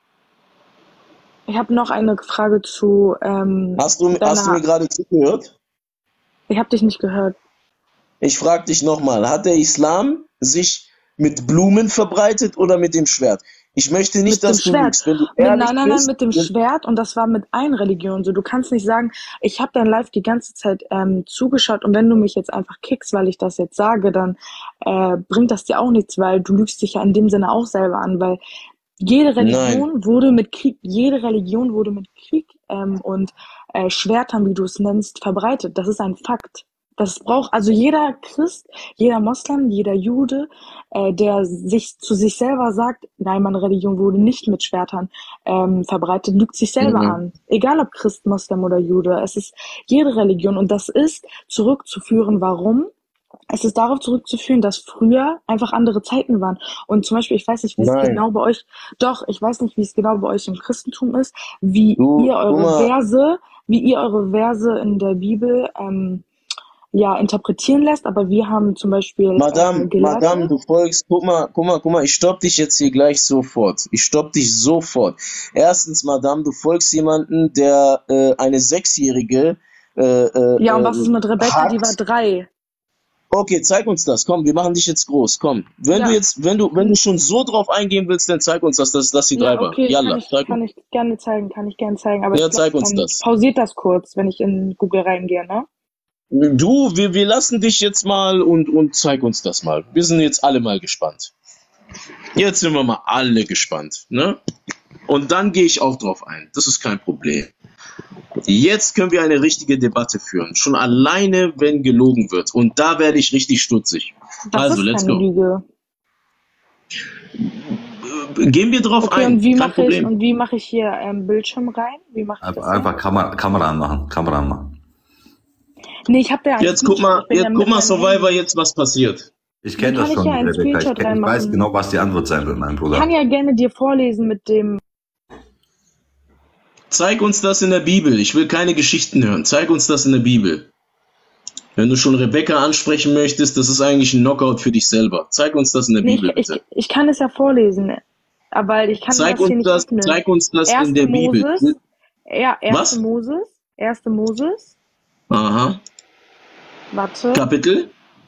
Ich habe noch eine Frage zu ähm, Hast du, hast du mir deiner. gerade zugehört? Ich habe dich nicht gehört. Ich frage dich nochmal, hat der Islam sich mit Blumen verbreitet oder mit dem Schwert? Ich möchte nicht, Mit dem dass du Schwert. lügst. Wenn du Mit, ehrlich nein, nein, nein, bist, mit dem wenn, Schwert, und das war mit allen Religionen so. Du kannst nicht sagen, ich habe dein Live die ganze Zeit ähm, zugeschaut, und wenn du mich jetzt einfach kickst, weil ich das jetzt sage, dann äh, bringt das dir auch nichts, weil du lügst dich ja in dem Sinne auch selber an, weil jede nein, Religion wurde mit Krieg, jede Religion wurde mit Krieg ähm, und äh, Schwertern, wie du es nennst, verbreitet. Das ist ein Fakt. Das braucht also jeder Christ, jeder Moslem, jeder Jude, äh, der sich zu sich selber sagt, nein, meine Religion wurde nicht mit Schwertern ähm, verbreitet, lügt sich selber mhm. an. Egal ob Christ, Moslem oder Jude. Es ist jede Religion, und das ist zurückzuführen. Warum? Es ist darauf zurückzuführen, dass früher einfach andere Zeiten waren. Und zum Beispiel, ich weiß nicht, wie es Nein, genau bei euch, doch, ich weiß nicht, wie es genau bei euch im Christentum ist, wie du, ihr guck eure mal, Verse, wie ihr eure Verse in der Bibel ähm, ja interpretieren lässt, aber wir haben zum Beispiel äh, Madame, Madame, Gelehrte. du folgst, guck mal, guck mal, guck mal, ich stopp dich jetzt hier gleich sofort. Ich stopp dich sofort. Erstens, Madame, du folgst jemanden, der äh, eine Sechsjährige äh, äh, Ja, und was ist äh, mit Rebecca? Die war hat. drei. Okay, zeig uns das. Komm, wir machen dich jetzt groß. Komm. Wenn du Ja. jetzt, wenn du, wenn du schon so drauf eingehen willst, dann zeig uns das, dass, dass die Ja, drei war. okay, kann Yalla, ich, zeig kann uns. ich gerne zeigen, kann ich gerne zeigen. Aber Ja, ich glaube, zeig uns dann das. pausiert das kurz, wenn ich in Google reingehe, ne? Du, wir, wir lassen dich jetzt mal und, und zeig uns das mal. Wir sind jetzt alle mal gespannt. Jetzt sind wir mal alle gespannt, ne? Und dann gehe ich auch drauf ein. Das ist kein Problem. Jetzt können wir eine richtige Debatte führen. Schon alleine, wenn gelogen wird. Und da werde ich richtig stutzig. Das Also, ist let's keine go. Lüge. Gehen wir drauf Okay, ein. und wie Kein mache ich, Problem. und wie mache ich hier ähm, Bildschirm rein? Wie mache ich das Einfach, einfach denn? Kamera, Kamera anmachen, Kamera anmachen. Nee, ich habe ja einen Jetzt guck Screenshot. mal, Ich bin jetzt ja guck mit mal, meinem Survivor, Handy. jetzt was passiert. Ich Dann kenne das kann ich schon, ja einen Rebecca. Ich, Screenshot kenn, ich weiß reinmachen. genau, was die Antwort sein wird, mein Ich kann Bruder. ja gerne dir vorlesen mit dem. Zeig uns das in der Bibel. Ich will keine Geschichten hören. Zeig uns das in der Bibel. Wenn du schon Rebecca ansprechen möchtest, das ist eigentlich ein Knockout für dich selber. Zeig uns das in der Nee, Bibel, ich, ich, bitte. ich kann es ja vorlesen, aber ich kann Zeig das hier uns nicht das, öffnen. zeig uns das in Erste der Bibel. Moses, ja, Erste Was? Moses, Erste Moses, Aha. warte, Kapitel?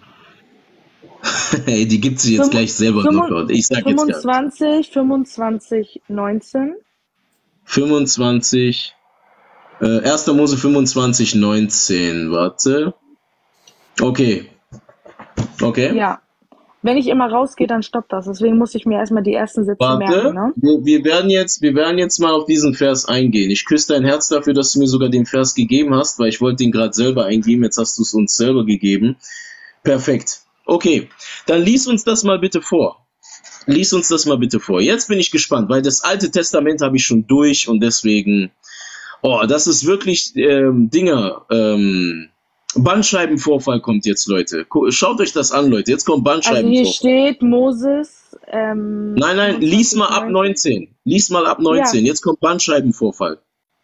Ey, die gibt sie jetzt Fünf- gleich selber fünfund- Knockout. Ich sag jetzt gar nicht. fünfundzwanzig, fünfundzwanzig, neunzehn. fünfundzwanzig, äh, erster Mose fünfundzwanzig, neunzehn. Warte. Okay. Okay. Ja. Wenn ich immer rausgehe, dann stoppt das. Deswegen muss ich mir erstmal die ersten Sätze Warte, merken, ne? wir, wir, werden jetzt, wir werden jetzt mal auf diesen Vers eingehen. Ich küsse dein Herz dafür, dass du mir sogar den Vers gegeben hast, weil ich wollte ihn gerade selber eingeben. Jetzt hast du es uns selber gegeben. Perfekt. Okay, dann lies uns das mal bitte vor. Lies uns das mal bitte vor. Jetzt bin ich gespannt, weil das Alte Testament habe ich schon durch und deswegen, oh, das ist wirklich ähm, Dinger. Ähm, Bandscheibenvorfall kommt jetzt, Leute. Gu- Schaut euch das an, Leute. Jetzt kommt Also hier Bandscheibenvorfall. steht Moses, ähm, Nein, nein, lies mal ab fünfundzwanzig, neunzehn. neunzehn. Lies mal ab neunzehn. Jetzt kommt Bandscheibenvorfall.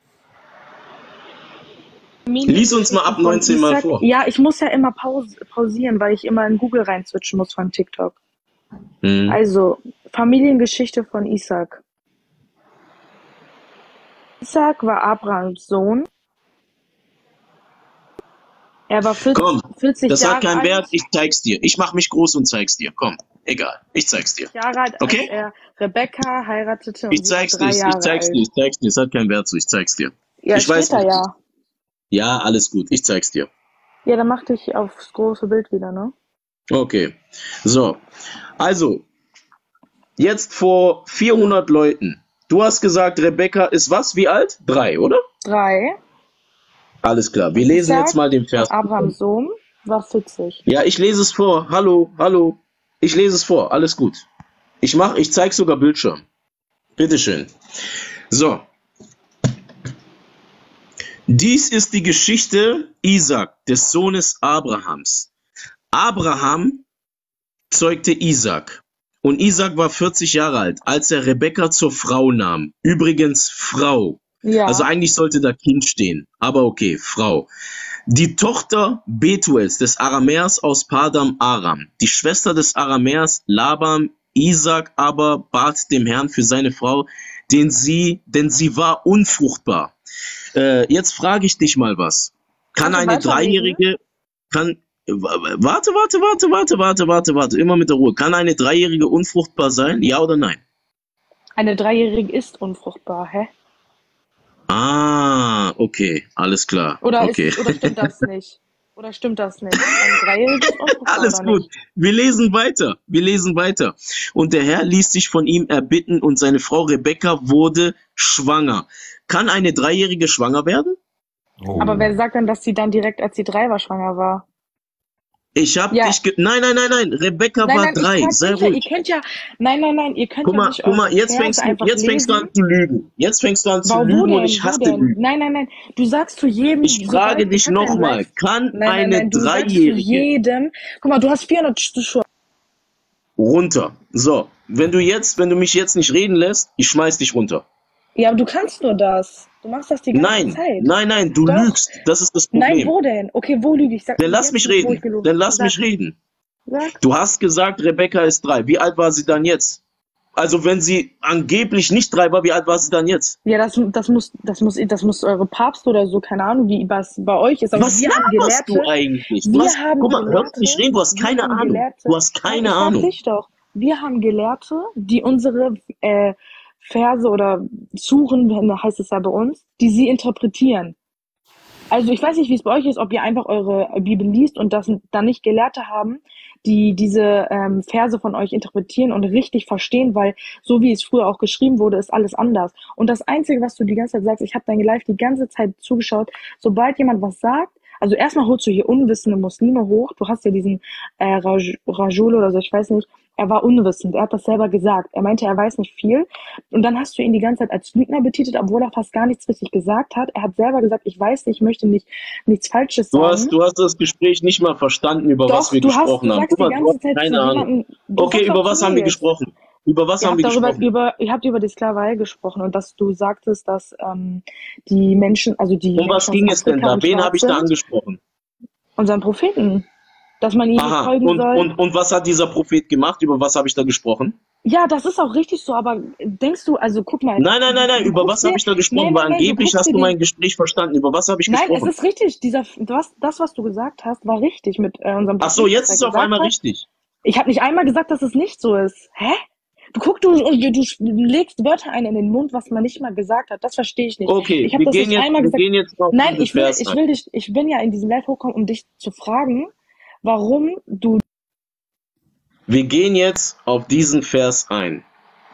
Lies uns mal ab Von neunzehn mal Isaac. vor. Ja, ich muss ja immer paus pausieren, weil ich immer in Google reinswitchen muss von TikTok. Hm. Also, Familiengeschichte von Isaac. Isaac war Abrahams Sohn. Er war vierzig, Komm, vierzig das Jahre hat keinen alt, Wert. Ich zeig's dir. Ich mach mich groß und zeig's dir. Komm, egal. Ich zeig's dir. Jahre alt, Okay? als er Rebecca heiratete und Ich sie war zeig's dir. drei Ich Jahre zeig's alt. dir. Ich zeig's dir. Es hat keinen Wert so. Ich zeig's dir. Ja, Ich weiß, steht da was ja. Ja, alles gut. Ich zeig's dir. Ja, dann mach dich aufs große Bild wieder, ne? Okay. So. Also, jetzt vor vierhundert Leuten. Du hast gesagt, Rebecca ist was? Wie alt? Drei, oder? Drei. Alles klar. Wir lesen Isaac, jetzt mal den Vers. Abrahams Sohn, war vierzig. Ja, ich lese es vor. Hallo, hallo. Ich lese es vor. Alles gut. Ich mach, ich zeig sogar Bildschirm. Bitteschön. So. Dies ist die Geschichte Isaac, des Sohnes Abrahams. Abraham zeugte Isaac. Und Isaac war vierzig Jahre alt, als er Rebekka zur Frau nahm. Übrigens Frau. Ja. Also eigentlich sollte da Kind stehen. Aber okay, Frau. Die Tochter Betuels, des Aramäers aus Padam Aram. Die Schwester des Aramäers Laban. Isaac aber bat dem Herrn für seine Frau, den sie, denn sie war unfruchtbar. Äh, jetzt frage ich dich mal was. Kann Kannst du eine weiterlesen? Dreijährige, kann, warte, warte, warte, warte, warte, warte, warte, immer mit der Ruhe. Kann eine Dreijährige unfruchtbar sein? Ja oder nein? Eine Dreijährige ist unfruchtbar, hä? Ah, okay, alles klar. Oder, Okay. ist, oder stimmt das nicht? Oder stimmt das nicht? Eine Dreijährige ist unfruchtbar Alles oder gut. nicht? Wir lesen weiter. Wir lesen weiter. Und der Herr ließ sich von ihm erbitten und seine Frau Rebekka wurde schwanger. Kann eine Dreijährige schwanger werden? Oh. Aber wer sagt denn, dass sie dann direkt, als sie drei war, schwanger war? Ich hab Ja. dich ge Nein, nein, nein, nein. Rebekka Nein, war nein, drei. ich frag Sei dich ja, ruhig. ihr könnt ja, nein, nein, nein, ihr könnt Guck ja mal, nicht guck mal, eure jetzt Verse fängst du, einfach jetzt fängst du lesen. an zu lügen. Jetzt fängst du an zu Wa- wo lügen und denn? ich Wo hasse denn? Lügen. Nein, nein, nein. Du sagst zu jedem, Ich frage sobald, dich ich hab ja nochmal, live, kann nein, nein, eine nein, du sagst zu Dreijährige jedem, guck mal, du hast vierhundert Zuschauer. runter? So, wenn du jetzt, wenn du mich jetzt nicht reden lässt, ich schmeiß dich runter. Ja, aber du kannst nur das. Du machst das die ganze Nein, Zeit. nein, nein, du Doch. lügst. Das ist das Problem. Nein, wo denn? Okay, wo lüge ich? Sag Dann mir lass jetzt mich nicht, wo reden. ich gelogen Dann habe. lass Sag, mich reden. sag. Du hast gesagt, Rebekka ist drei. Wie alt war sie dann jetzt? Also wenn sie angeblich nicht drei war, wie alt war sie dann jetzt? Ja, das, das muss, das muss, das muss eure Papst oder so, keine Ahnung, wie was bei euch ist. Aber Was wir haben laberst Gelehrte. du eigentlich? Du Wir hast, haben guck mal, hör Gelehrte. mich reden, du hast Wir keine haben Ahnung. Gelehrte. Du hast Nein, keine ich sag Ahnung. dich doch. Wir haben Gelehrte, die unsere äh, Verse oder Suren, heißt es ja bei uns, die sie interpretieren. Also ich weiß nicht, wie es bei euch ist, ob ihr einfach eure Bibel liest und das dann nicht Gelehrte haben, die diese ähm, Verse von euch interpretieren und richtig verstehen, weil so wie es früher auch geschrieben wurde, ist alles anders. Und das Einzige, was du die ganze Zeit sagst, ich habe dein Live die ganze Zeit zugeschaut, sobald jemand was sagt, also erstmal holst du hier unwissende Muslime hoch, du hast ja diesen äh, Raj Rajul oder so, ich weiß nicht, er war unwissend, er hat das selber gesagt, er meinte, er weiß nicht viel und dann hast du ihn die ganze Zeit als Lügner betitelt, obwohl er fast gar nichts richtig gesagt hat. Er hat selber gesagt, ich weiß nicht, ich möchte nicht nichts Falsches Du sagen. hast, du hast das Gespräch nicht mal verstanden, über Doch, was wir du hast, gesprochen du haben. sagst Guck die mal, du ganze hast Zeit zu keine Ahnung. jemandem, du Okay, sagst über auch was zu haben mir wir jetzt. gesprochen? Über was Ihr haben habt wir darüber, gesprochen? über, ihr habt über die Sklaverei gesprochen und dass du sagtest, dass ähm, die Menschen, also die Um was Menschen ging aus es denn Afrika da? und Wen schwarz habe ich da sind, angesprochen? unseren Propheten, dass man ihm nicht Aha, folgen und, soll. und, und was hat dieser Prophet gemacht? Über was habe ich da gesprochen? Ja, das ist auch richtig so, aber denkst du, also guck mal, Nein, nein, nein, nein, du über guckst was habe dir, ich da gesprochen? nein, Weil nein, nein, du angeblich guckst hast dir du den, mein Gespräch verstanden. Über was habe ich nein, es gesprochen? ist richtig, dieser, was, das, was du gesagt hast, war richtig mit äh, unserem Ach so, Propheten, jetzt was ist er es auf gesagt einmal hat. richtig. Ich habe nicht einmal gesagt, dass es nicht so ist. Hä? Du guckst, du, du, du legst Wörter ein in den Mund, was man nicht mal gesagt hat. Das verstehe ich nicht. Okay, Ich habe wir das gehen nicht jetzt, einmal wir gesagt. gehen jetzt auf Nein, diesen ich will, Vers ich ein. will dich, ich bin ja in diesem Live hochkommen, um dich zu fragen, warum du. Wir gehen jetzt auf diesen Vers ein.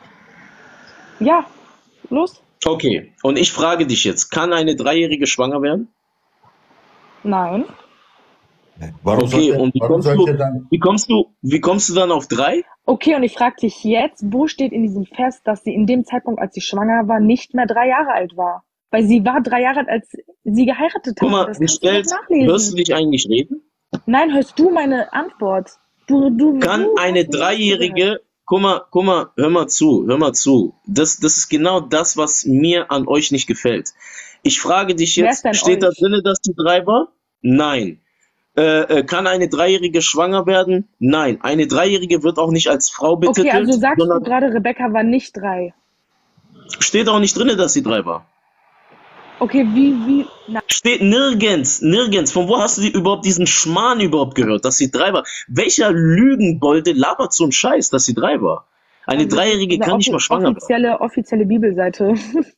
Ja, los? Okay, und ich frage dich jetzt, kann eine Dreijährige schwanger werden? Nein. Warum Okay, sollte, und wie warum kommst du, sollte dann, wie kommst du, wie kommst du dann auf drei? Okay, und ich frage dich jetzt, wo steht in diesem Vers, dass sie in dem Zeitpunkt, als sie schwanger war, nicht mehr drei Jahre alt war? Weil sie war drei Jahre alt, als sie geheiratet Guck hat. mal, Das du kannst du doch stellst, hörst du nachlesen. dich eigentlich reden? Nein, hörst du meine Antwort? Du, du, Kann du eine hast mir nicht zugehört. Dreijährige, guck mal, guck mal, hör mal zu, hör mal zu. Das, das ist genau das, was mir an euch nicht gefällt. Ich frage dich Wer ist jetzt, denn steht da euch? drinne, dass die drei war? Nein. Äh, äh, kann eine Dreijährige schwanger werden? Nein. Eine Dreijährige wird auch nicht als Frau Okay, also betitelt, sagst du sondern gerade, Rebecca war nicht drei. steht auch nicht drinne, dass sie drei war. Okay, wie, wie, na, Steht nirgends, nirgends. Von wo hast du die überhaupt diesen Schmarrn überhaupt gehört, dass sie drei war? Welcher Lügenbolde labert so einen Scheiß, dass sie drei war? Eine also Dreijährige eine kann nicht mal offi schwanger werden. offizielle, offizielle Bibelseite.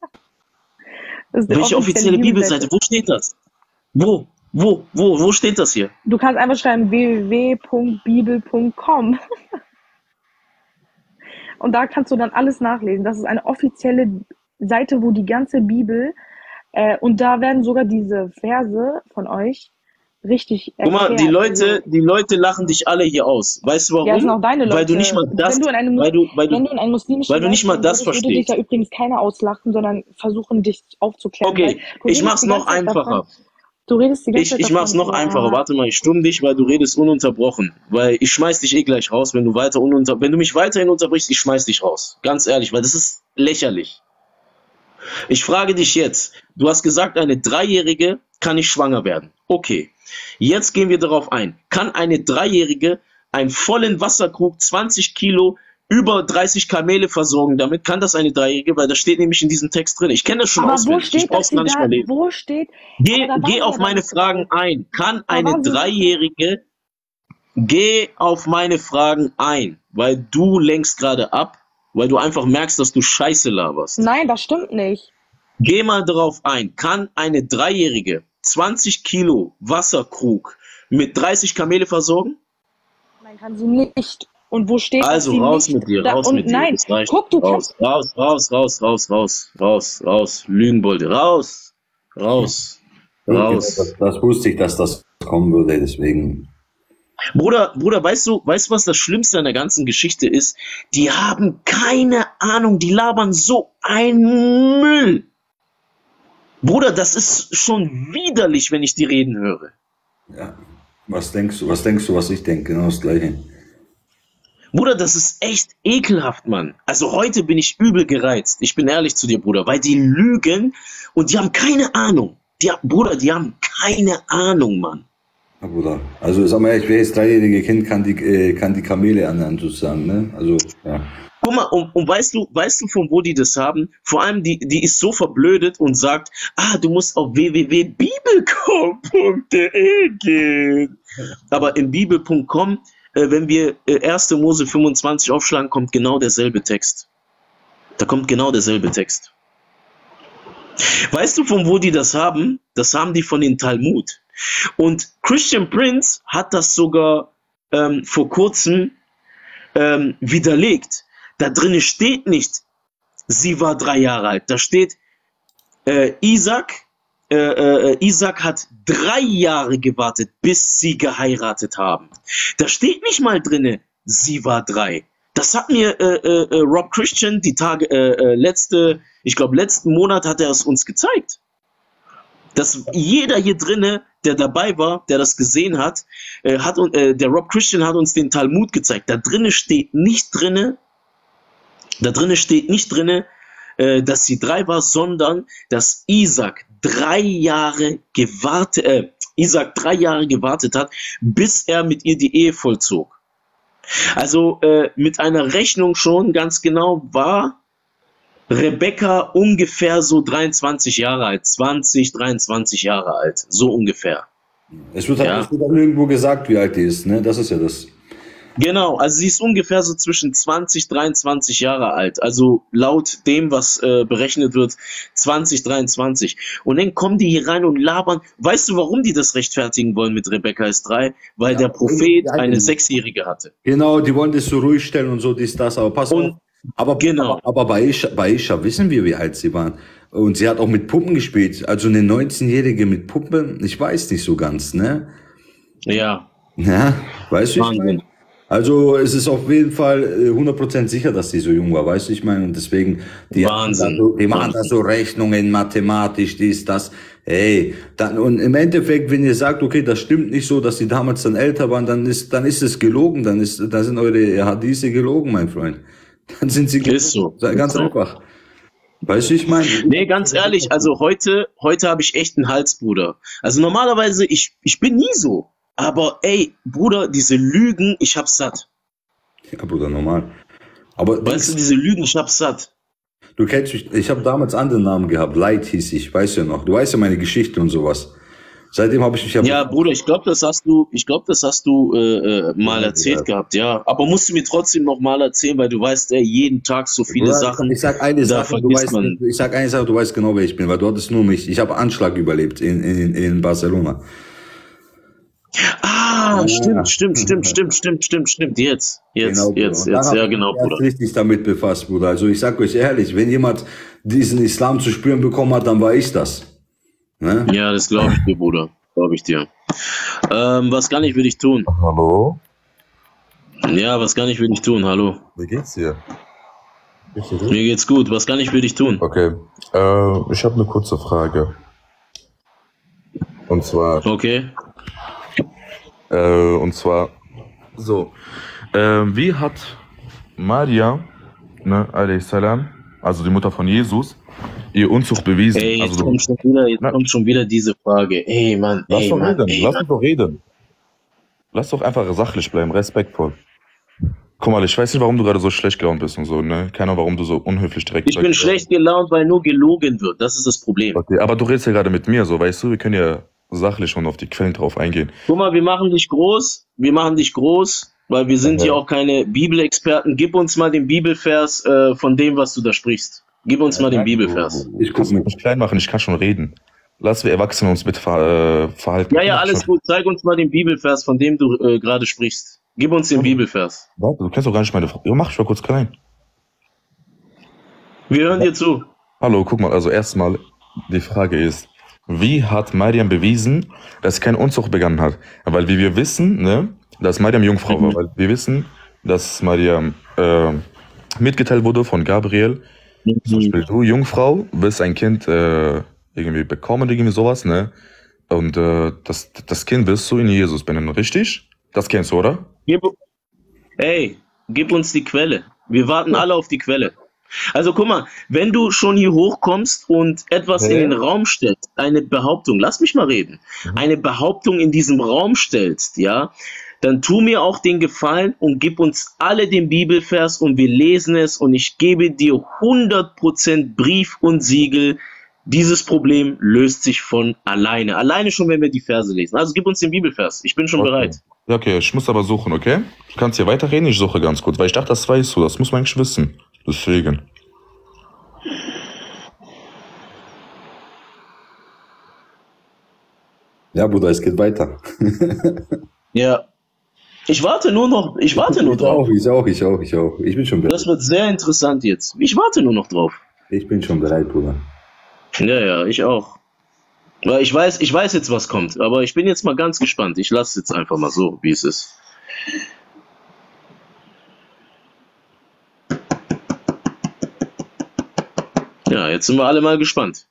Das ist eine Welche offizielle Bibelseite? Wo steht das? Wo? Wo? Wo? Wo steht das hier? Du kannst einfach schreiben w w w punkt bibel punkt com und da kannst du dann alles nachlesen. Das ist eine offizielle Seite, wo die ganze Bibel äh, und da werden sogar diese Verse von euch richtig Guck mal, die erklärt. Also, Leute, die Leute lachen dich alle hier aus. Weißt du ja, das sind auch warum? deine Weil du Leute. nicht mal das, Wenn du in einem, weil du, weil wenn du, du in einem muslimischen weil du nicht Land mal das würdest, würde dich verstehst. ja übrigens keiner auslachen, sondern versuchen, dich aufzuklären. Weil Okay, du ich redest mach's die noch ganze Zeit davon, einfacher. du redest die ganze Ich, Zeit ich mach's davon, noch einfacher. ja, Warte mal, ich stumm dich, weil du redest ununterbrochen. Weil ich schmeiß dich eh gleich raus, wenn du weiter ununter, wenn du mich weiterhin unterbrichst, ich schmeiß dich raus. Ganz ehrlich, weil das ist lächerlich. Ich frage dich jetzt, du hast gesagt, eine Dreijährige kann nicht schwanger werden. Okay, jetzt gehen wir darauf ein. Kann eine Dreijährige einen vollen Wasserkrug, zwanzig Kilo, über dreißig Kamele versorgen? Damit kann das eine Dreijährige, weil das steht nämlich in diesem Text drin. Ich kenne das schon aber wo auswendig. Ich steht, dass brauch's sie gar nicht da, mehr lesen. wo steht, Geh, aber da war geh sie auf ja da meine nicht drei. Fragen ein. Kann Da eine war sie nicht drei. Dreijährige, geh auf meine Fragen ein, weil du lenkst gerade ab, weil du einfach merkst, dass du Scheiße laberst. Nein, das stimmt nicht. Geh mal darauf ein. Kann eine Dreijährige zwanzig Kilo Wasserkrug mit dreißig Kamele versorgen? Nein, kann sie nicht. Und wo steht, dass Also sie raus nicht mit dir, da, raus und mit dir. nein, Das reicht. guck, du Raus, kannst, raus, raus, raus, raus, raus, raus, raus, Lügenbolde, raus, raus, raus. das, das wusste ich, dass das kommen würde, deswegen. Bruder, Bruder, weißt du, weißt du, was das Schlimmste an der ganzen Geschichte ist? Die haben keine Ahnung, die labern so ein Müll. Bruder, das ist schon widerlich, wenn ich die reden höre. Ja. Was denkst du? Was denkst du, was ich denke? Genau das Gleiche. Bruder, das ist echt ekelhaft, Mann. Also heute bin ich übel gereizt. Ich bin ehrlich zu dir, Bruder, weil die lügen und die haben keine Ahnung. Die, Bruder, die haben keine Ahnung, Mann. Ja, Bruder. Also sag mal ehrlich, wer das dreijährige Kind kann die, äh, kann die Kamele ernähren, sozusagen, ne? Also, ja. guck mal, und, und weißt du, weißt du, von wo die das haben? Vor allem, die, die ist so verblödet und sagt, ah, du musst auf w w w punkt bibelcom punkt de gehen. Aber in bibel punkt com, äh, wenn wir äh, erste Mose fünfundzwanzig aufschlagen, kommt genau derselbe Text. Da kommt genau derselbe Text. Weißt du, von wo die das haben? Das haben die von den Talmud. Und Christian Prince hat das sogar ähm, vor kurzem ähm, widerlegt. Da drinnen steht nicht, sie war drei Jahre alt. Da steht, äh, Isaac, äh, äh, Isaac hat drei Jahre gewartet, bis sie geheiratet haben. Da steht nicht mal drinnen, sie war drei. Das hat mir äh, äh, Rob Christian die Tage, äh, äh, letzte, ich glaube letzten Monat hat er es uns gezeigt. Dass jeder hier drinne, der dabei war, der das gesehen hat, äh, hat äh, der Rob Christian hat uns den Talmud gezeigt. Da drinnen steht nicht drinne, da drinnen steht nicht drinne, äh, dass sie drei war, sondern dass Isaac drei Jahre gewartet, äh, Isaac drei Jahre gewartet hat, bis er mit ihr die Ehe vollzog. Also äh, mit einer Rechnung schon ganz genau war Rebecca ungefähr so dreiundzwanzig Jahre alt, zwanzig, dreiundzwanzig Jahre alt, so ungefähr. Es wird halt Ja. nicht dann irgendwo gesagt, wie alt die ist, ne? Das ist ja das. Genau, also sie ist ungefähr so zwischen zwanzig, dreiundzwanzig Jahre alt. Also laut dem, was äh, berechnet wird, zwanzig, dreiundzwanzig. Und dann kommen die hier rein und labern. Weißt du, warum die das rechtfertigen wollen mit Rebecca ist drei? Weil der Prophet eine Sechsjährige hatte. Genau, die wollen das so ruhig stellen und so, dies, das, aber pass auf. Aber, genau. aber, aber bei Isha, bei Isha wissen wir, wie alt sie waren. Und sie hat auch mit Puppen gespielt. Also eine neunzehnjährige mit Puppen, ich weiß nicht so ganz, ne? Ja. Ja, weißt du, ich meine? Also es ist auf jeden Fall äh, hundert Prozent sicher, dass die so jung war, weißt du, ich meine? Und deswegen, die, Wahnsinn. Machen da so, die machen da so Rechnungen, mathematisch, dies, das. Hey, dann, und im Endeffekt, wenn ihr sagt, okay, das stimmt nicht so, dass die damals dann älter waren, dann ist, dann ist es gelogen, dann ist, dann sind eure Hadithe gelogen, mein Freund. Dann sind sie gelogen. Ist so. Ganz Ist so. einfach. Weißt du, ich meine? Nee, ganz ehrlich, also heute, heute habe ich echt einen Hals, Bruder. Also normalerweise, ich, ich bin nie so. Aber ey, Bruder, diese Lügen, ich hab's satt. Ja, Bruder, normal. Aber weißt du, diese Lügen, ich hab's satt. Du kennst mich, ich habe damals anderen Namen gehabt, Light hieß ich, weißt du ja noch. Du weißt ja meine Geschichte und sowas. Seitdem habe ich mich... Ja, Bruder, ich glaube, das hast du, ich glaube, das hast du äh, mal erzählt gehabt, ja. Aber musst du mir trotzdem noch mal erzählen, weil du weißt, ey, jeden Tag so viele Bruder, Sachen. Ich sag eine da Sache, du vergisst weißt, man. ich sag eine Sache, du weißt genau, wer ich bin, weil du hattest nur mich. Ich habe Anschlag überlebt in, in, in Barcelona. Ah, stimmt, stimmt, stimmt, stimmt, stimmt, stimmt, stimmt. Jetzt, jetzt, Genau, Bruder. jetzt, Und dann jetzt, hab ja, ich genau, mich erst Bruder. richtig damit befasst, Bruder. Also ich sag euch ehrlich, wenn jemand diesen Islam zu spüren bekommen hat, dann war ich das. Ne? Ja, das glaube ich dir, Bruder. Glaube ich dir. Ähm, was kann ich für dich tun? Hallo? Ja, was kann ich für dich tun? Hallo. Wie geht's dir? Mir geht's gut. Was kann ich für dich tun? Okay. Äh, ich habe eine kurze Frage. Und zwar. Okay. Äh, und zwar. So. Äh, wie hat Maria, ne, alayhi salam, also die Mutter von Jesus, ihr Unzucht bewiesen? Ey, jetzt also, kommt schon wieder, jetzt kommt schon wieder diese Frage. Ey, Mann, lass ey, doch Mann, reden, ey, lass Mann. uns doch reden. Lass doch einfach sachlich bleiben, respektvoll. Guck mal, ich weiß nicht, warum du gerade so schlecht gelaunt bist und so, ne? Keine Ahnung, warum du so unhöflich direkt Ich bin sagst. schlecht gelaunt, weil nur gelogen wird. Das ist das Problem. Okay, aber du redest ja gerade mit mir, so, weißt du, wir können ja sachlich und auf die Quellen drauf eingehen. Guck mal, wir machen dich groß. Wir machen dich groß, weil wir sind Ja. hier auch keine Bibelexperten. Gib uns mal den Bibelvers äh, von dem, was du da sprichst. Gib uns mal den Bibelvers. Ich kann mich nicht klein machen, ich kann schon reden. Lass wir Erwachsene uns bitte ver, äh, verhalten. Ja, ja, alles gut. Zeig uns mal den Bibelvers, von dem du äh, gerade sprichst. Gib uns den Bibelvers. Warte, du kennst doch gar nicht meine Frage. Ja, mach ich mal kurz klein. Wir hören dir zu. Hallo, guck mal, also erstmal, die Frage ist, wie hat Mariam bewiesen, dass sie keine Unzucht begangen hat? Weil wie wir wissen, ne, dass Mariam Jungfrau Mhm. war, weil wir wissen, dass Mariam äh, mitgeteilt wurde von Gabriel, Mhm. zum Beispiel du, Jungfrau, willst ein Kind äh, irgendwie bekommen, irgendwie sowas, ne? Und äh, das, das Kind wirst du in Jesus benennen, richtig? Das kennst du, oder? Gib, ey, gib uns die Quelle. Wir warten alle auf die Quelle. Also guck mal, wenn du schon hier hochkommst und etwas Hä? in den Raum stellst, eine Behauptung, lass mich mal reden, eine Behauptung in diesem Raum stellst, ja, dann tu mir auch den Gefallen und gib uns alle den Bibelvers und wir lesen es und ich gebe dir hundert Prozent Brief und Siegel. Dieses Problem löst sich von alleine. Alleine schon, wenn wir die Verse lesen. Also gib uns den Bibelvers. Ich bin schon Okay. bereit. Ja, okay, ich muss aber suchen, okay? Du kannst hier weiterreden, ich suche ganz kurz, weil ich dachte, das weißt du, das muss man eigentlich wissen. Deswegen. Ja, Bruder, es geht weiter. Ja. Ich warte nur noch, ich warte nur Ich drauf. auch, ich auch, ich auch, ich auch. Ich bin schon bereit. Das wird sehr interessant jetzt. Ich warte nur noch drauf. Ich bin schon bereit, Bruder. Ja, ja, ich auch. Weil ich weiß, ich weiß jetzt, was kommt, aber ich bin jetzt mal ganz gespannt. Ich lasse es jetzt einfach mal so, wie es ist. Ja, jetzt sind wir alle mal gespannt.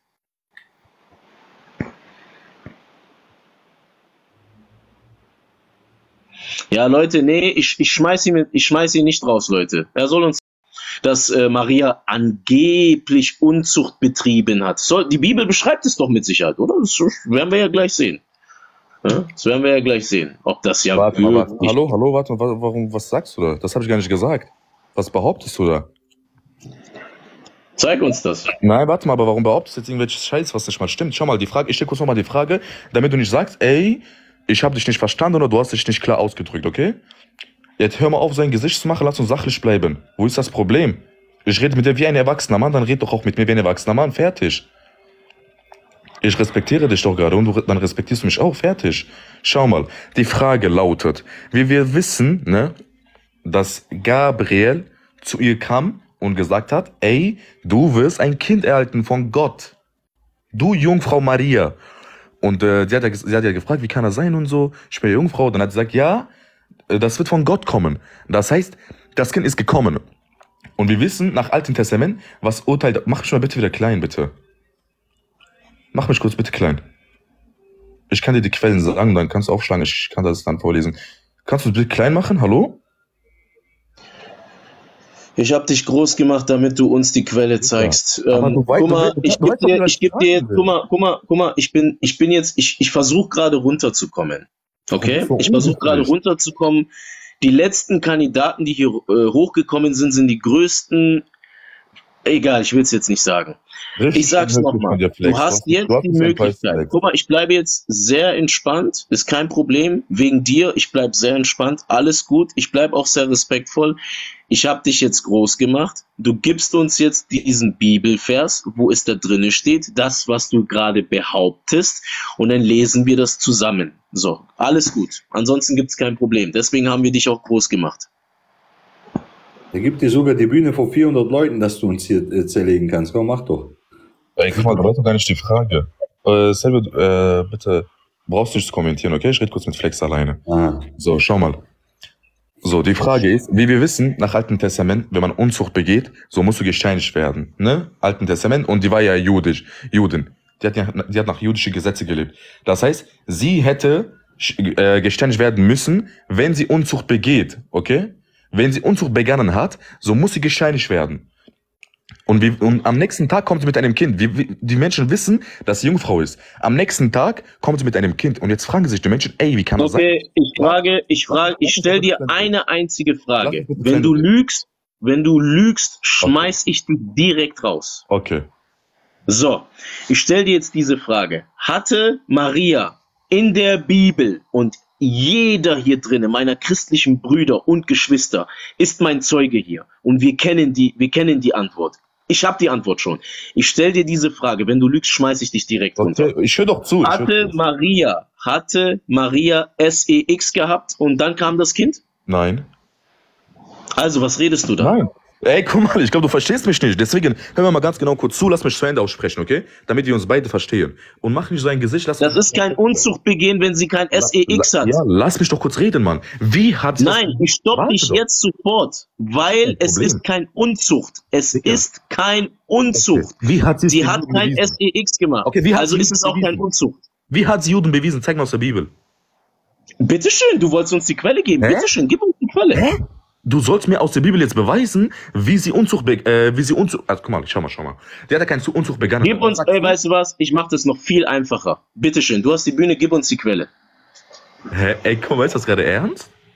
Ja, Leute, nee, ich, ich schmeiß ihn, mit- ich schmeiß ihn nicht raus, Leute. Er soll uns, dass äh, Maria angeblich Unzucht betrieben hat. Soll, die Bibel beschreibt es doch mit Sicherheit, oder? Das werden wir ja gleich sehen. Ja, das werden wir ja gleich sehen, ob das ja Warte mal, warte. wirklich. Hallo, hallo, warte mal, wa- warum, was sagst du da? Das habe ich gar nicht gesagt. Was behauptest du da? Zeig uns das. Nein, warte mal, aber warum behauptest du jetzt irgendwelches Scheiß, was nicht mal stimmt? Schau mal, die Frage, ich stelle kurz nochmal die Frage, damit du nicht sagst, ey, ich habe dich nicht verstanden oder du hast dich nicht klar ausgedrückt, okay? Jetzt hör mal auf, sein Gesicht zu machen, lass uns sachlich bleiben. Wo ist das Problem? Ich rede mit dir wie ein erwachsener Mann, dann red doch auch mit mir wie ein erwachsener Mann, fertig. Ich respektiere dich doch gerade und du, dann respektierst du mich auch, fertig. Schau mal, die Frage lautet, wie wir wissen, ne, dass Gabriel zu ihr kam und gesagt hat, ey, du wirst ein Kind erhalten von Gott. Du Jungfrau Maria. Und äh, sie, hat ja, ges- sie hat ja gefragt, wie kann das sein und so. Ich bin Jungfrau. Dann hat sie gesagt, ja, äh, das wird von Gott kommen. Das heißt, das Kind ist gekommen. Und wir wissen nach Alten Testament, was urteilt. Mach mich mal bitte wieder klein, bitte. Mach mich kurz bitte klein. Ich kann dir die Quellen sagen, dann kannst du aufschlagen. Ich kann das dann vorlesen. Kannst du es bitte klein machen? Hallo? Ich habe dich groß gemacht, damit du uns die Quelle zeigst. Aber Ähm, du weißt- guck du mal, weißt- du ich weißt gebe doch, dir, was ich gebe dir, fragen will. guck mal, guck mal, guck mal, ich bin, ich bin jetzt, ich, ich versuche gerade runterzukommen. Okay? Das ist Ich versuche doch gerade unhöflich. runterzukommen. Die letzten Kandidaten, die hier äh, hochgekommen sind, sind die größten. Egal, ich will es jetzt nicht sagen. Richtig Ich sag's unhöflich nochmal. von dir, Du Flex. hast Du jetzt hast die mich enttäuscht, Möglichkeit. Flex. Guck mal, ich bleibe jetzt sehr entspannt. Ist kein Problem. Wegen dir. Ich bleibe sehr entspannt. Alles gut. Ich bleibe auch sehr respektvoll. Ich habe dich jetzt groß gemacht. Du gibst uns jetzt diesen Bibelvers, wo es da drinne steht, das, was du gerade behauptest. Und dann lesen wir das zusammen. So, alles gut. Ansonsten gibt's kein Problem. Deswegen haben wir dich auch groß gemacht. Er gibt dir sogar die Bühne vor vierhundert Leuten, dass du uns hier äh, zerlegen kannst. Komm, mach doch. Ey, guck mal, du weißt doch gar nicht die Frage. Äh, Selbe, äh, bitte, brauchst du nicht zu kommentieren, okay? Ich rede kurz mit Flex alleine. Ah. So, schau mal. So, die Frage ist, wie wir wissen, nach Alten Testament, wenn man Unzucht begeht, so musst du gesteinigt werden, ne? Alten Testament, und die war ja judisch, Juden. Die hat, ja, die hat nach jüdischen Gesetze gelebt. Das heißt, sie hätte äh, gesteinigt werden müssen, wenn sie Unzucht begeht, okay? Wenn sie Unzucht begangen hat, so muss sie gesteinigt werden. Und, wie, und am nächsten Tag kommt sie mit einem Kind. Wir, wir, die Menschen wissen, dass sie Jungfrau ist. Am nächsten Tag kommt sie mit einem Kind. Und jetzt fragen sich die Menschen, ey, wie kann das sein? Okay, ich frage, ich frage, ich stelle dir eine einzige Frage. Lass mich bitte Wenn du zu Ende lügst, wenn du lügst, schmeiß ich dich direkt raus. Okay. So, ich stelle dir jetzt diese Frage. Hatte Maria in der Bibel, und jeder hier drinnen, meiner christlichen Brüder und Geschwister, ist mein Zeuge hier. Und wir kennen die, wir kennen die Antwort. Ich habe die Antwort schon. Ich stelle dir diese Frage. Wenn du lügst, schmeiß ich dich direkt runter. Okay, ich höre doch zu. Ich hör Hatte zu. Maria, hatte Maria S E X gehabt und dann kam das Kind? Nein. Also, was redest du da? Nein. Ey, guck mal, ich glaube, du verstehst mich nicht. Deswegen, hör mir mal ganz genau kurz zu, lass mich zu Ende aussprechen, okay? Damit wir uns beide verstehen. Und mach nicht so ein Gesicht, lass Das ist kein Unzuchtbegehen, wenn sie kein S E X hat. Ja, lass mich doch kurz reden, Mann. Wie hat sie Nein, ich stoppe Warte dich doch. jetzt sofort, weil Kein es Problem. ist kein Unzucht. Es Digga. ist kein Unzucht. Wie hat sie es Sie den hat Juden kein bewiesen? S E X gemacht. Okay, wie hat also sie ist es es auch kein bewiesen? Unzucht. Wie hat sie Juden bewiesen? Zeig mal aus der Bibel. Bitteschön, du wolltest uns die Quelle geben. Hä? Bitteschön, gib uns die Quelle. Hä? Du sollst mir aus der Bibel jetzt beweisen, wie sie Unzucht, be äh, wie sie Unzucht, also guck mal, schau mal, schau mal. Der hat ja keinen Unzucht begangen. Gib uns, ey, weißt du was? Ich mach das noch viel einfacher. Bitteschön, du hast die Bühne, gib uns die Quelle. Hä? Ey, komm, weißt du das gerade ernst?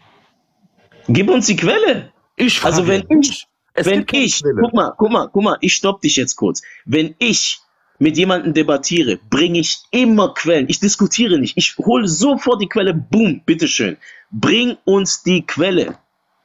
Gib uns die Quelle. Ich frage Also wenn dich. ich, Es wenn gibt keine ich, Quelle. guck mal, guck mal, guck mal, ich stopp dich jetzt kurz. Wenn ich mit jemandem debattiere, bringe ich immer Quellen. Ich diskutiere nicht. Ich hole sofort die Quelle. Boom, bitteschön. Bring uns die Quelle.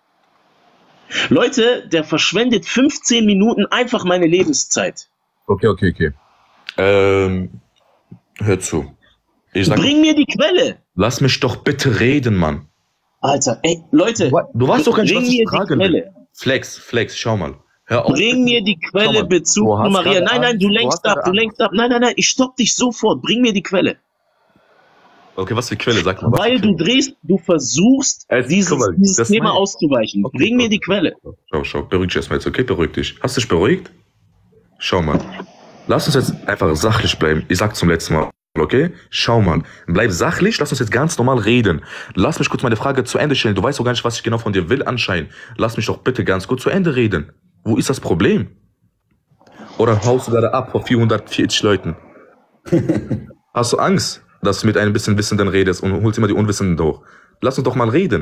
Leute, der verschwendet fünfzehn Minuten einfach meine Lebenszeit. Okay, okay, okay. Ähm, hör zu. Ich sag, Bring mir die Quelle. lass mich doch bitte reden, Mann. Alter, ey, Leute. Du weißt doch gar nicht, bring was ich mir die fragen Quelle. will. Flex, Flex, schau mal. Hör auf. Bring mir die Schau Quelle mal, Bezug du zu hast Maria. gerade Nein, nein, Angst. du Du lenkst hast ab, gerade du Angst. lenkst ab. Nein, nein, nein, ich stopp dich sofort. Bring mir die Quelle. Okay, was für Quelle? Sag mal. Was Weil für du Quelle? drehst, du versuchst, Äh, dieses, guck mal, dieses das Thema meine ich. auszuweichen. Okay, Bring mir okay. die Quelle. Schau, schau, beruhig dich erstmal jetzt, okay? Beruhig dich. Hast du dich beruhigt? Schau mal. Lass uns jetzt einfach sachlich bleiben. Ich sag zum letzten Mal, okay? Schau mal. Bleib sachlich, lass uns jetzt ganz normal reden. Lass mich kurz meine Frage zu Ende stellen. Du weißt doch gar nicht, was ich genau von dir will anscheinend. Lass mich doch bitte ganz kurz zu Ende reden. Wo ist das Problem? Oder haust du gerade ab vor vierhundertvierzig Leuten? Hast du Angst, dass du mit einem bisschen Wissenden redest und holst immer die Unwissenden hoch? Lass uns doch mal reden.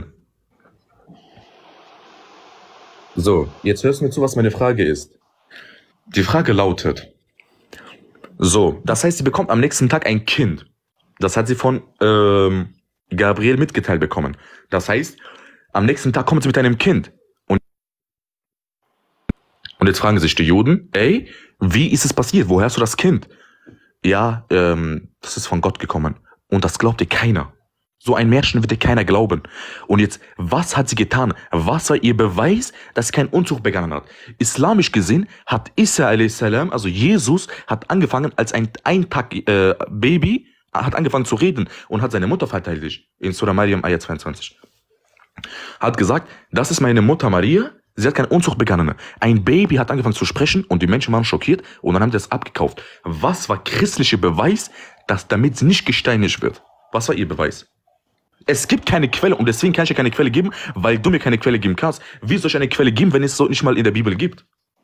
So, jetzt hörst du mir zu, was meine Frage ist. Die Frage lautet, so, das heißt, sie bekommt am nächsten Tag ein Kind. Das hat sie von ähm, Gabriel mitgeteilt bekommen. Das heißt, am nächsten Tag kommt sie mit einem Kind. Und, und jetzt fragen sich die Juden, ey, wie ist es passiert? Woher hast du das Kind? Ja, ähm, das ist von Gott gekommen. Und das glaubt dir keiner. So ein Märchen wird dir keiner glauben. Und jetzt, was hat sie getan? Was war ihr Beweis, dass sie keinen Unzucht begangen hat? Islamisch gesehen hat Isa a s, also Jesus, hat angefangen als ein Ein-Tag-Baby, äh, hat angefangen zu reden und hat seine Mutter verteidigt. In Surah Maryam, Ayat zweiundzwanzig. Hat gesagt, das ist meine Mutter Maria, sie hat keine Unzucht begangen. Ein Baby hat angefangen zu sprechen und die Menschen waren schockiert und dann haben sie das abgekauft. Was war christlicher Beweis, dass damit sie nicht gesteinigt wird? Was war ihr Beweis? Es gibt keine Quelle und deswegen kann ich dir keine Quelle geben, weil du mir keine Quelle geben kannst. Wie soll ich eine Quelle geben, wenn es so nicht mal in der Bibel gibt?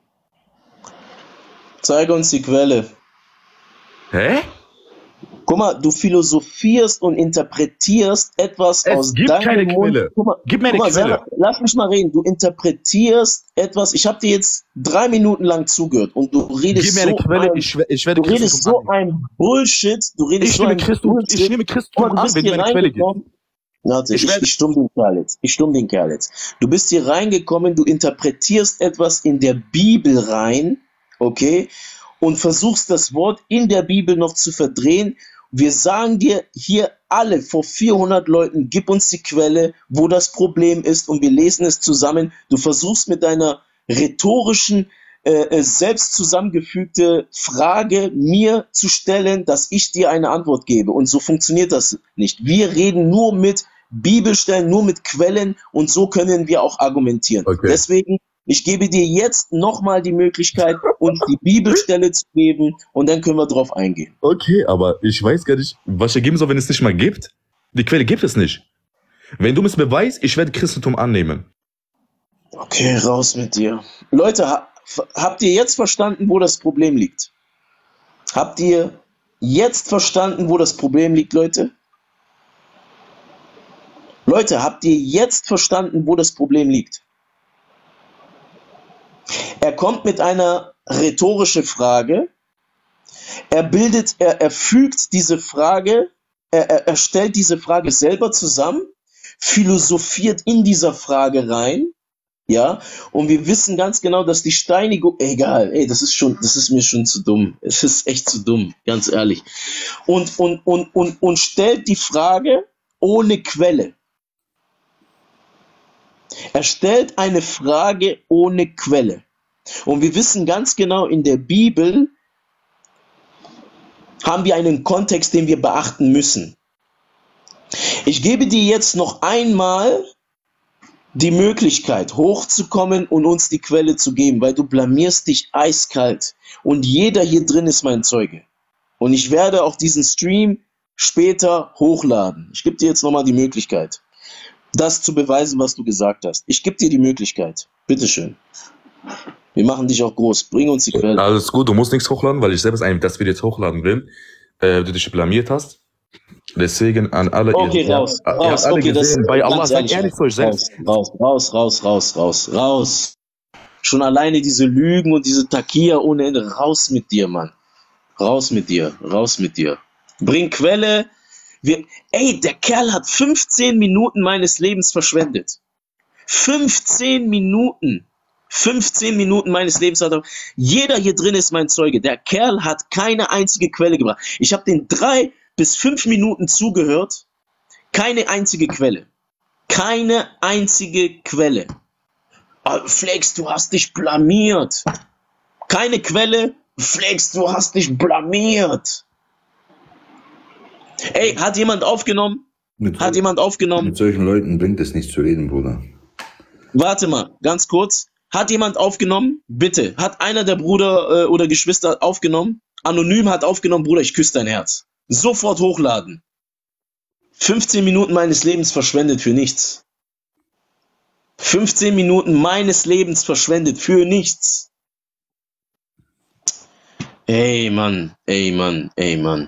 Zeig uns die Quelle. Hä? Guck mal, du philosophierst und interpretierst etwas Es aus gibt deinem keine Mund. Quelle. Guck mal, Gib mir eine guck mal, Quelle. Sarah, lass mich mal reden. Du interpretierst etwas. Ich habe dir jetzt drei Minuten lang zugehört und du redest Gib mir eine so Quelle, ein, ich, ich werde du redest Christentum so ein Bullshit. Du redest Ich so nehme ein Christentum, Bullshit. ich nehme Guck Christentum mal, du an, bist wenn hier du eine Quelle gibst. reingekommen. Warte, Ich ich, werde- ich stumm den Kerl jetzt. Ich stumm den Kerl jetzt. Du bist hier reingekommen, du interpretierst etwas in der Bibel rein, okay, und versuchst das Wort in der Bibel noch zu verdrehen. Wir sagen dir hier alle vor vierhundert Leuten, gib uns die Quelle, wo das Problem ist, und wir lesen es zusammen. Du versuchst mit deiner rhetorischen, äh, äh, selbst zusammengefügte Frage mir zu stellen, dass ich dir eine Antwort gebe. Und so funktioniert das nicht. Wir reden nur mit Bibelstellen, nur mit Quellen, und so können wir auch argumentieren. Okay. Deswegen, ich gebe dir jetzt nochmal die Möglichkeit, uns die Bibelstelle zu geben, und dann können wir drauf eingehen. Okay, aber ich weiß gar nicht, was ich dir geben soll, wenn es nicht mal gibt. Die Quelle gibt es nicht. Wenn du es beweist, ich werde Christentum annehmen. Okay, raus mit dir. Leute, ha habt ihr jetzt verstanden, wo das Problem liegt? Habt ihr jetzt verstanden, wo das Problem liegt, Leute? Leute, habt ihr jetzt verstanden, wo das Problem liegt? Er kommt mit einer rhetorischen Frage. Er bildet, er, er fügt diese Frage, er, er, er stellt diese Frage selber zusammen, philosophiert in dieser Frage rein. Ja, und wir wissen ganz genau, dass die Steinigung, egal, ey, das ist schon, das ist mir schon zu dumm. Es ist echt zu dumm, ganz ehrlich. Und, und, und, und, und stellt die Frage ohne Quelle. Er stellt eine Frage ohne Quelle. Und wir wissen ganz genau, in der Bibel haben wir einen Kontext, den wir beachten müssen. Ich gebe dir jetzt noch einmal die Möglichkeit, hochzukommen und uns die Quelle zu geben, weil du blamierst dich eiskalt. Und jeder hier drin ist mein Zeuge. Und ich werde auch diesen Stream später hochladen. Ich gebe dir jetzt nochmal die Möglichkeit, das zu beweisen, was du gesagt hast. Ich gebe dir die Möglichkeit. Bitteschön. Wir machen dich auch groß. Bring uns die Quelle. Alles gut, du musst nichts hochladen, weil ich selbst ein, das Video jetzt hochladen will, äh, du dich blamiert hast. Deswegen an alle. Okay, ihr, raus, ihr, raus, ihr alle okay, gesehen. das, Bei Allah, ganz seid ehrlich, ehrlich zu euch raus, selbst. raus, raus, raus, raus, raus, raus. Schon alleine diese Lügen und diese Takia ohne Ende, raus mit dir, Mann. Raus mit dir, raus mit dir. Bring Quelle. Wir, ey, der Kerl hat fünfzehn Minuten meines Lebens verschwendet. fünfzehn Minuten. fünfzehn Minuten meines Lebens hat er. Jeder hier drin ist mein Zeuge. Der Kerl hat keine einzige Quelle gebracht. Ich habe den drei bis fünf Minuten zugehört. Keine einzige Quelle. Keine einzige Quelle. Oh, Flex, du hast dich blamiert. Keine Quelle. Flex, du hast dich blamiert. Ey, hat jemand aufgenommen? Mit, Hat jemand aufgenommen? mit solchen Leuten bringt es nichts zu reden, Bruder. Warte mal, ganz kurz. Hat jemand aufgenommen? Bitte. Hat einer der Bruder äh, oder Geschwister aufgenommen? Anonym hat aufgenommen, Bruder, ich küsse dein Herz. Sofort hochladen. fünfzehn Minuten meines Lebens verschwendet für nichts. fünfzehn Minuten meines Lebens verschwendet für nichts. Ey, Mann, ey, Mann, ey, Mann.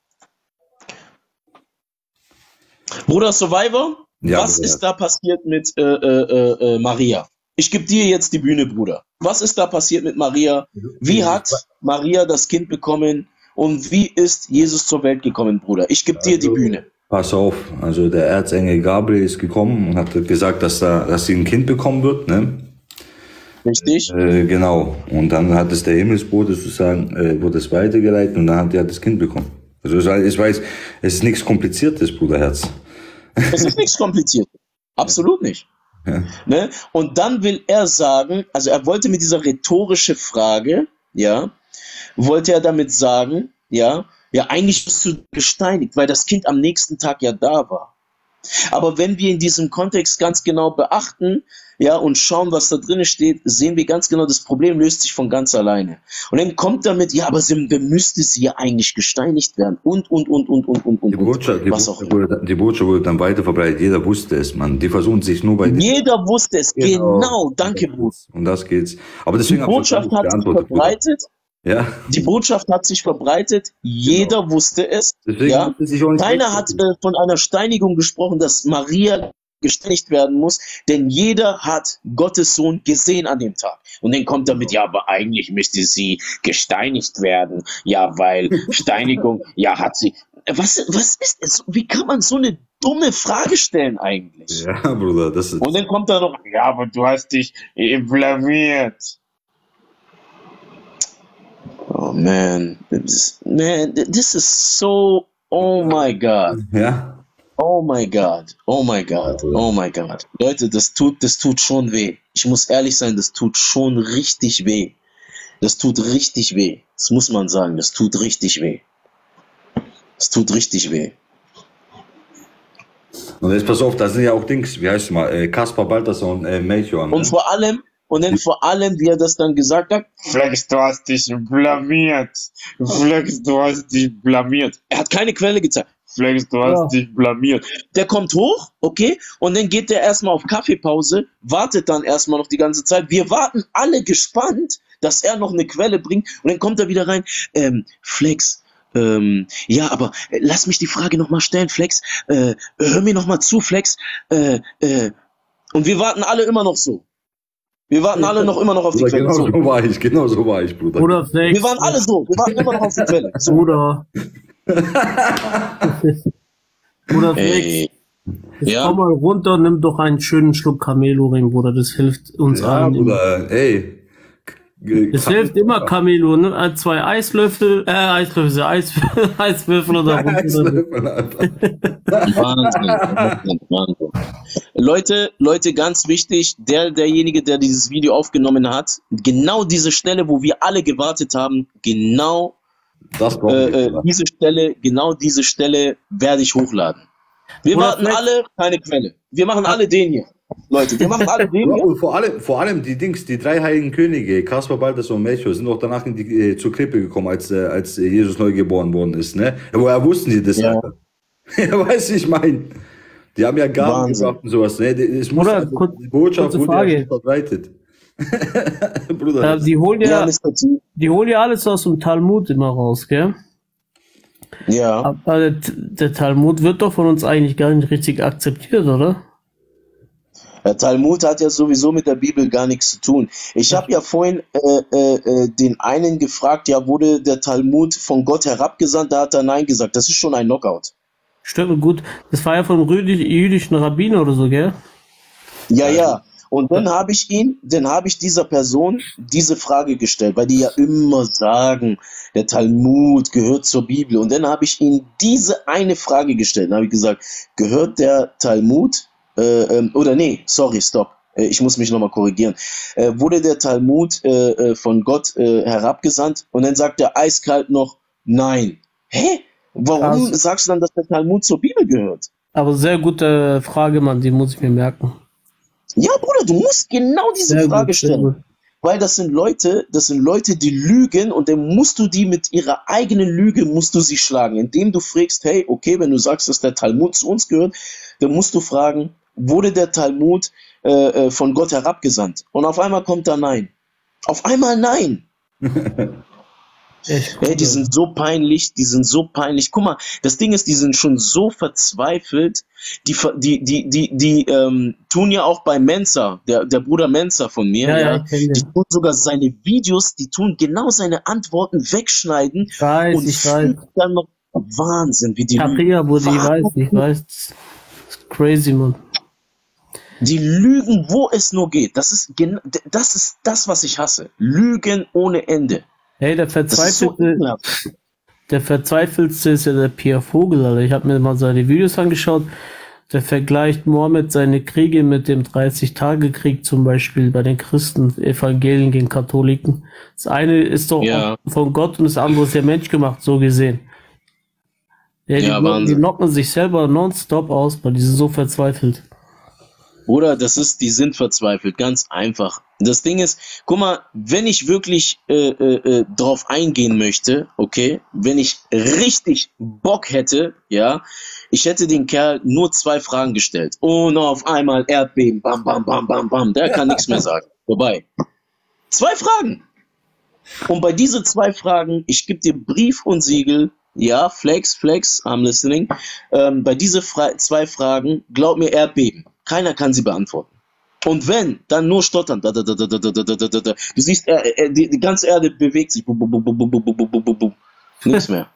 Bruder Survivor, Ja, was Bruder. ist da passiert mit äh, äh, äh, Maria? Ich gebe dir jetzt die Bühne, Bruder. Was ist da passiert mit Maria? Wie hat Maria das Kind bekommen? Und wie ist Jesus zur Welt gekommen, Bruder? Ich gebe dir die Bühne. Pass auf, also der Erzengel Gabriel ist gekommen und hat gesagt, dass, da, dass sie ein Kind bekommen wird, ne? Richtig. Äh, genau. Und dann hat es der Himmelsbote sozusagen, äh, wurde es weitergeleitet und dann hat er das Kind bekommen. Also ich weiß, es ist nichts Kompliziertes, Bruderherz. Es ist nichts Kompliziertes. Absolut nicht. Ja. Ne? Und dann will er sagen, also er wollte mit dieser rhetorischen Frage, ja, wollte er damit sagen, ja, ja, eigentlich bist du gesteinigt, weil das Kind am nächsten Tag ja da war. Aber wenn wir in diesem Kontext ganz genau beachten, ja, und schauen, was da drin steht, sehen wir ganz genau, das Problem löst sich von ganz alleine. Und dann kommt damit, ja, aber sie, müsste sie ja eigentlich gesteinigt werden und, und, und, und, und, und, Die Botschaft, die, was auch Botschaft wurde, die Botschaft wurde dann weiter verbreitet. Jeder wusste es, man. Die versuchen sich nur bei. Jeder wusste es, genau, genau. Danke, Bruder. Um das geht's. Aber deswegen die Botschaft hat sich verbreitet. Ja. Die Botschaft hat sich verbreitet. Jeder genau. wusste es. Deswegen ja. sich auch nicht Keiner hat äh, von einer Steinigung gesprochen, dass Maria gesteinigt werden muss, denn jeder hat Gottes Sohn gesehen an dem Tag. Und dann kommt damit, ja, aber eigentlich müsste sie gesteinigt werden. Ja, weil Steinigung, ja, hat sie. Was, was ist es? Wie kann man so eine dumme Frage stellen eigentlich? Ja, Bruder, das ist. Und dann kommt da noch, ja, aber du hast dich blamiert. Oh man, this, man, this is so, oh my God. Ja. Oh my God, oh my God, oh my God. Leute, das tut, das tut schon weh. Ich muss ehrlich sein, das tut schon richtig weh. Das tut richtig weh. Das muss man sagen, das tut richtig weh. Das tut richtig weh. Und jetzt pass auf, da sind ja auch Dings, wie heißt es mal, äh, Kaspar Balthasar und äh, Melchior. Ne? Und vor allem, und dann vor allem, wie er das dann gesagt hat, Flex, du hast dich blamiert. Flex, du hast dich blamiert. Er hat keine Quelle gezeigt. Flex, du hast ja. dich blamiert. Der kommt hoch, okay, und dann geht der erstmal auf Kaffeepause, wartet dann erstmal noch die ganze Zeit. Wir warten alle gespannt, dass er noch eine Quelle bringt, und dann kommt er wieder rein. Ähm, Flex, ähm, ja, aber äh, lass mich die Frage nochmal stellen, Flex. Äh, hör mir nochmal zu, Flex. Äh, äh, und wir warten alle immer noch so. Wir warten alle noch immer noch auf die Bruder, Quelle. Genau So. so war ich, genau so war ich, Bruder. Bruder, Flex. Wir waren alle so, wir warten immer noch auf die Quelle. So. Bruder. Bruder Flex. Ey. Jetzt Ja. komm mal runter und nimm doch einen schönen Schluck Camelurin, Bruder. Das hilft uns Ja, allen. Bruder, ey. Es hilft immer Camelo, ne? Ein, zwei Eislöffel, äh, Eislöffel, Eis, Eiswürfel oder Eiswürfel, Wahnsinn, Wahnsinn, Wahnsinn. Leute, Leute, ganz wichtig, der, derjenige, der dieses Video aufgenommen hat, genau diese Stelle, wo wir alle gewartet haben, genau das äh, äh, diese Stelle, genau diese Stelle werde ich hochladen. Wir Oder warten vielleicht- alle, keine Quelle. Wir machen alle den hier. Leute, wir machen alle den Ja, hier. und vor allem, vor allem die Dings, die drei heiligen Könige, Kaspar, Balthasar und Melchior, sind auch danach in die, äh, zur Krippe gekommen, als, äh, als äh, Jesus neu geboren worden ist, ne? Woher wussten die das? Ja. Alter? Ja, weiß ich mein. Die haben ja Gaben Wahnsinn. gebracht und sowas, ne? Es muss Bruder, also, kurz- die Botschaft kurze wurde Frage. ja schon verbreitet. Bruder. Äh, die holen Ja, ja, Mister T. die holen ja alles aus dem Talmud immer raus, gell? Ja. Aber der, der Talmud wird doch von uns eigentlich gar nicht richtig akzeptiert, oder? Der Talmud hat ja sowieso mit der Bibel gar nichts zu tun. Ich habe ja vorhin äh, äh, den einen gefragt, ja, wurde der Talmud von Gott herabgesandt? Da hat er Nein gesagt. Das ist schon ein Knockout. Stimmt, gut. Das war ja vom rüdi- jüdischen Rabbiner oder so, gell? Ja, ja. Und dann habe ich ihn, dann habe ich dieser Person diese Frage gestellt, weil die ja immer sagen, der Talmud gehört zur Bibel. Und dann habe ich ihm diese eine Frage gestellt. Dann habe ich gesagt, gehört der Talmud, äh, ähm, oder nee, sorry, stopp, äh, ich muss mich nochmal korrigieren. Äh, wurde der Talmud äh, äh, von Gott äh, herabgesandt? Und dann sagt er eiskalt noch, nein. Hä? Warum Krass. sagst du dann, dass der Talmud zur Bibel gehört? Aber sehr gute Frage, Mann, die muss ich mir merken. Ja, Bruder, du musst genau diese Sehr Frage gut, sehr stellen. gut. Weil das sind Leute, das sind Leute, die lügen und dann musst du die mit ihrer eigenen Lüge, musst du sie schlagen. Indem du fragst, hey, okay, wenn du sagst, dass der Talmud zu uns gehört, dann musst du fragen, wurde der Talmud äh, äh, von Gott herabgesandt? Und auf einmal kommt da Nein. Auf einmal Nein. Echt Ey, die sind so peinlich, die sind so peinlich. Guck mal, das Ding ist, die sind schon so verzweifelt, die, ver- die, die, die, die ähm, tun ja auch bei Mensa, der, der Bruder Mensa von mir, Ja, ja, ja, ich kenn den. die tun sogar seine Videos, die tun genau seine Antworten wegschneiden Ich weiß, und ich weiß. dann noch Wahnsinn, wie die Kapria, Bruder, ich weiß, ich weiß. Das ist crazy, Mann. Die lügen, wo es nur geht. Das ist, gen- das ist das, was ich hasse. Lügen ohne Ende. Hey, der Das ist so Verzweifelte, ekelhaft. der Verzweifelste ist ja der Pierre Vogel, Alter. Ich habe mir mal seine Videos angeschaut. Der vergleicht Mohammed seine Kriege mit dem dreißig-Tage-Krieg zum Beispiel bei den Christen, Evangelien gegen Katholiken. Das eine ist doch Ja. von Gott und das andere ist ja menschgemacht, so gesehen. Ja, die, Ja, knocken- die Wahnsinn. knocken sich selber nonstop aus, weil die sind so verzweifelt. Bruder, das ist, die sind verzweifelt, ganz einfach. Das Ding ist, guck mal, wenn ich wirklich äh, äh, äh, drauf eingehen möchte, okay, wenn ich richtig Bock hätte, ja, ich hätte den Kerl nur zwei Fragen gestellt. Und auf einmal Erdbeben, bam, bam, bam, bam, bam, der kann nichts mehr sagen. Vorbei. Zwei Fragen. Und bei diesen zwei Fragen, ich gebe dir Brief und Siegel, ja, Flex, Flex, I'm listening, ähm, bei diesen Fra zwei Fragen, glaub mir, Erdbeben. Keiner kann sie beantworten. Und wenn, dann nur stottern. Da, da, da, da, da, da, da, da, da. Du siehst, er, er, die, die ganze Erde bewegt sich. Bum, bum, bum, bum, bum, bum, bum, bum, bum, bum. Nichts mehr.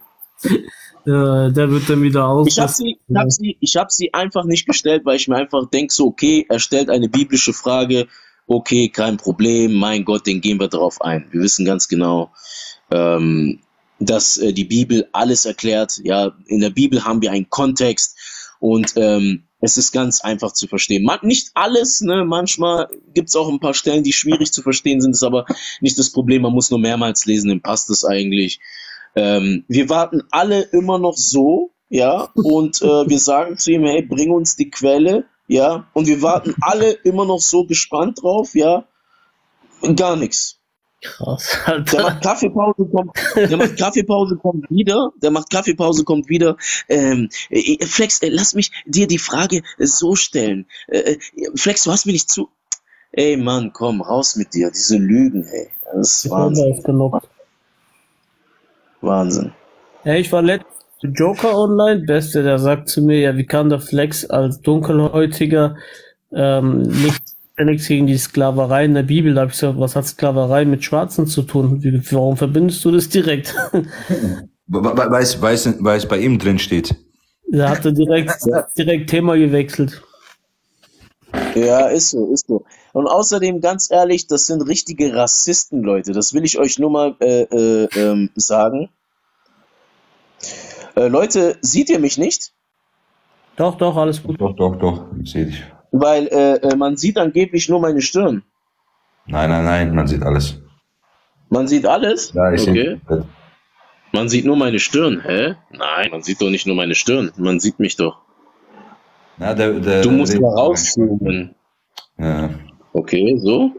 Ja, der wird dann wieder aus. Ich habe sie, ich hab sie, ich hab sie einfach nicht gestellt, weil ich mir einfach denke, so, okay, er stellt eine biblische Frage, okay, kein Problem, mein Gott, den gehen wir drauf ein. Wir wissen ganz genau, ähm, dass äh, die Bibel alles erklärt. Ja, in der Bibel haben wir einen Kontext und ähm, es ist ganz einfach zu verstehen. Man, nicht alles, ne? Manchmal gibt es auch ein paar Stellen, die schwierig zu verstehen sind, ist aber nicht das Problem. Man muss nur mehrmals lesen, dann passt es eigentlich. Ähm, wir warten alle immer noch so, ja, und äh, wir sagen zu ihm, hey, bring uns die Quelle, ja, und wir warten alle immer noch so gespannt drauf, ja, gar nichts. Krass, Der macht Kaffeepause, kommt, der macht Kaffeepause, kommt wieder, der macht Kaffeepause, kommt wieder. Ähm, äh, Flex, äh, lass mich dir die Frage äh, so stellen. Äh, äh, Flex, du hast mir nicht zu. Ey, Mann, komm, raus mit dir, diese Lügen, ey. Das ist Wahnsinn. Wahnsinn. Ja, ich war letztens Joker online, Beste, der sagt zu mir, ja, wie kann der Flex als Dunkelhäutiger ähm, nicht nichts gegen die Sklaverei in der Bibel? Da habe ich gesagt, was hat Sklaverei mit Schwarzen zu tun? Wie, warum verbindest du das direkt? Weil es weil es bei ihm drin steht. Da hat er direkt, direkt Thema gewechselt. Ja, ist so, ist so. Und außerdem, ganz ehrlich, das sind richtige Rassisten, Leute. Das will ich euch nur mal äh, äh, ähm, sagen. Äh, Leute, seht ihr mich nicht? Doch, doch, alles gut. Doch, doch, doch, ich sehe dich. Weil äh, äh, man sieht angeblich nur meine Stirn. Nein, nein, nein, man sieht alles. Man sieht alles? Ja, ich Okay. sehe. Man sieht nur meine Stirn, hä? Nein, man sieht doch nicht nur meine Stirn. Man sieht mich doch. Na, der, der, Du musst der, da rauszoomen. Ja. Okay, so?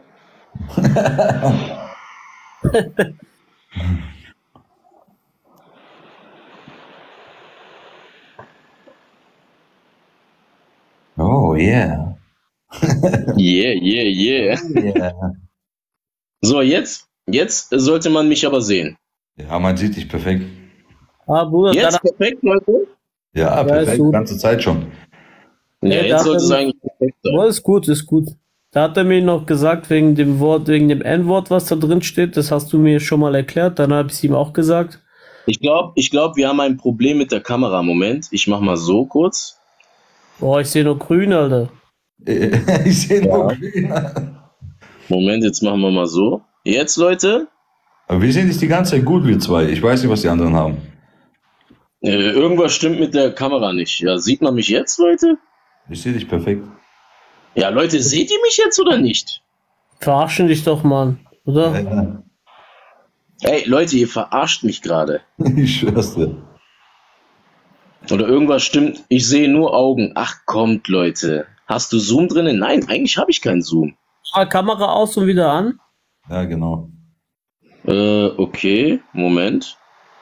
Oh, yeah. Yeah, yeah, yeah. Yeah. So, jetzt, jetzt sollte man mich aber sehen. Ja, man sieht dich perfekt. Ah, Bruder, Jetzt dann, perfekt, Leute? Ja, Ja, ist perfekt, die gut. ganze Zeit schon. Ja, Ja, da jetzt hat sollte es er, eigentlich perfekt sein. oh, ist gut, ist gut. Da hat er mir noch gesagt, wegen dem Wort, wegen dem N-Wort, was da drin steht, das hast du mir schon mal erklärt, dann habe ich es ihm auch gesagt. Ich glaube, ich glaub, wir haben ein Problem mit der Kamera. Moment, ich mach mal so kurz. Boah, ich sehe nur grün, Alter. Ich sehe Ja. nur grün. Moment, jetzt machen wir mal so. Jetzt, Leute, Aber wir sehen dich die ganze Zeit gut, wir zwei. Ich weiß nicht, was die anderen haben. äh, irgendwas stimmt mit der Kamera nicht. Ja, sieht man mich jetzt, Leute? Ich sehe dich perfekt. Ja, Leute, seht ihr mich jetzt oder nicht? Verarschen dich doch, Mann, oder? Ja, Ey, Leute, ihr verarscht mich gerade. ich schwör's dir. Oder irgendwas stimmt. Ich sehe nur Augen. Ach, kommt, Leute. Hast du Zoom drinnen? Nein, eigentlich habe ich keinen Zoom. Ah, Kamera aus und wieder an. Ja, genau. Äh, okay, Moment.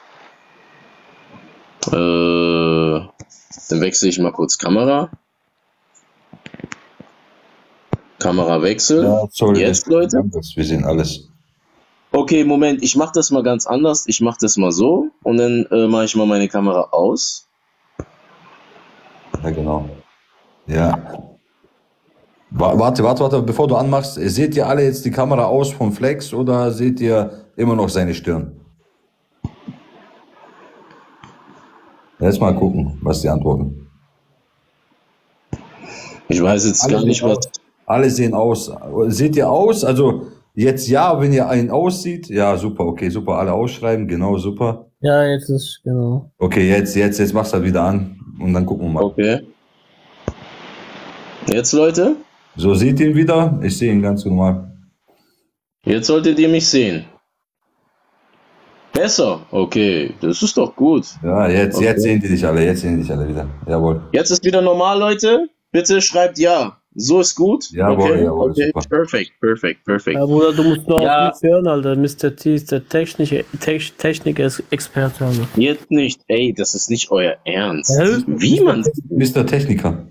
Äh, dann wechsle ich mal kurz Kamera. Kamerawechsel. Ja, sorry, Jetzt, das ist Leute. anders. Wir sehen alles. Okay, Moment, ich mache das mal ganz anders. Ich mache das mal so und dann äh, mache ich mal meine Kamera aus. Ja, genau. Ja. Wa- Warte, warte, warte, bevor du anmachst, seht ihr alle jetzt die Kamera aus vom Flex oder seht ihr immer noch seine Stirn? Jetzt mal gucken, was die antworten. Ich weiß jetzt Alle gar sehen nicht, was. aus. Alle sehen aus. Seht ihr aus? Also jetzt ja, wenn ihr einen aussieht. Ja, super, okay, super. Alle ausschreiben, genau, super. Ja, jetzt ist, genau. Okay, jetzt, jetzt, jetzt machst du halt wieder an und dann gucken wir mal. Okay. Jetzt, Leute? So, seht ihr ihn wieder? Ich sehe ihn ganz normal. Jetzt solltet ihr mich sehen. Besser? Okay, das ist doch gut. Ja, jetzt, Okay. jetzt sehen die dich alle, jetzt sehen die dich alle wieder. Jawohl. Jetzt ist wieder normal, Leute. Bitte schreibt ja. So ist gut. Jawohl, okay, jawohl, okay. super. Perfekt, perfekt, perfekt. Ja, Bruder, du musst nur Ja. auf mich hören, Alter. Mister T ist der technische Tech- Technik-Experte, Alter. Jetzt nicht. Ey, das ist nicht euer Ernst. Hä? Wie man. Mister Techniker.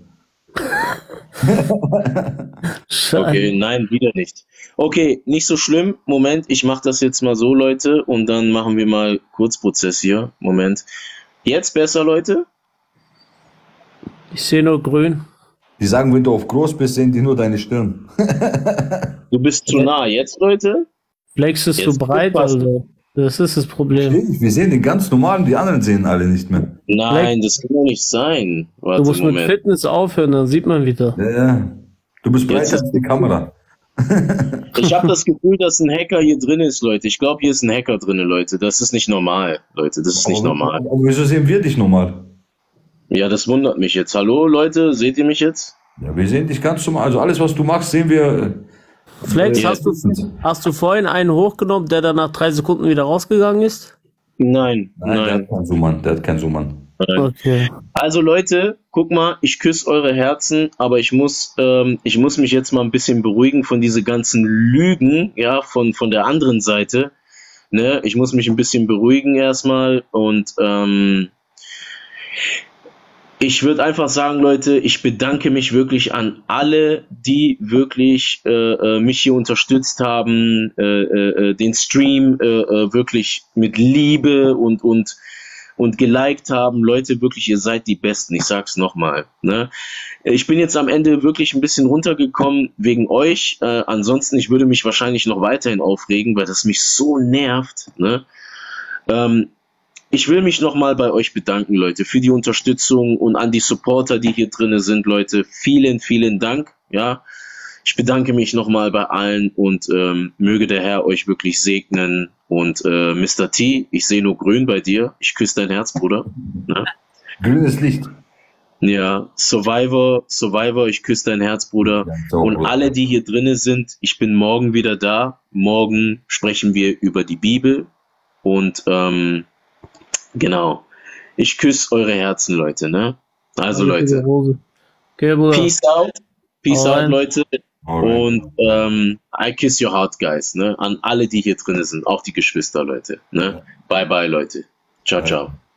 Okay, nein, wieder nicht. Okay, nicht so schlimm. Moment, ich mache das jetzt mal so, Leute, und dann machen wir mal Kurzprozess hier. Moment. Jetzt besser, Leute? Ich sehe nur grün. Die sagen, wenn du auf groß bist, sehen die nur deine Stirn. Du bist zu nah. Jetzt, Leute? Flex ist Jetzt zu breit, passt. Alter. Das ist das Problem. Wir sehen den ganz normalen, die anderen sehen alle nicht mehr. Nein, das kann doch nicht sein. Warte, Du musst mit Moment. Fitness aufhören, dann sieht man wieder. Ja, ja. Du bist breiter Jetzt als die Kamera. Ich habe das Gefühl, dass ein Hacker hier drin ist, Leute. Ich glaube, hier ist ein Hacker drin, Leute. Das ist nicht normal, Leute. Das ist nicht aber, normal. aber wieso sehen wir dich normal? Ja, das wundert mich jetzt. Hallo, Leute, seht ihr mich jetzt? Ja, wir sehen dich ganz normal. Also alles, was du machst, sehen wir. Flex, äh, hast du, hast du vorhin einen hochgenommen, der dann nach drei Sekunden wieder rausgegangen ist? Nein, Nein, der nein. hat keinen Zoom-Mann. Der hat keinen Zoom-Mann. nein. Okay. Also Leute, guck mal, ich küsse eure Herzen, aber ich muss, ähm, ich muss mich jetzt mal ein bisschen beruhigen von diese ganzen Lügen, ja, von, von der anderen Seite. Ne? Ich muss mich ein bisschen beruhigen erstmal und ähm, ich würde einfach sagen, Leute, ich bedanke mich wirklich an alle, die wirklich äh, äh, mich hier unterstützt haben, äh, äh, den Stream äh, äh, wirklich mit Liebe und und und geliked haben. Leute, wirklich, ihr seid die Besten. Ich sag's nochmal. Ne? Ich bin jetzt am Ende wirklich ein bisschen runtergekommen wegen euch. Äh, ansonsten, ich würde mich wahrscheinlich noch weiterhin aufregen, weil das mich so nervt. Ne? Ähm, Ich will mich nochmal bei euch bedanken, Leute, für die Unterstützung und an die Supporter, die hier drinne sind, Leute. Vielen, vielen Dank. Ja, ich bedanke mich nochmal bei allen und ähm, möge der Herr euch wirklich segnen. Und äh, Mister T, ich sehe nur grün bei dir. Ich küsse dein Herz, Bruder. Ja. Grünes Licht. Ja, Survivor, Survivor, ich küsse dein Herz, Bruder. Ja, so, Und Bruder. alle, die hier drinne sind, ich bin morgen wieder da. Morgen sprechen wir über die Bibel und ähm, genau. Ich küsse eure Herzen, Leute, ne? Also, Leute. Okay, Bruder. Peace out. Peace Alright. out, Leute. Alright. Und ähm, I kiss your heart, guys, ne? An alle, die hier drin sind, auch die Geschwister, Leute, ne? Bye, bye, Leute. Ciao, ciao.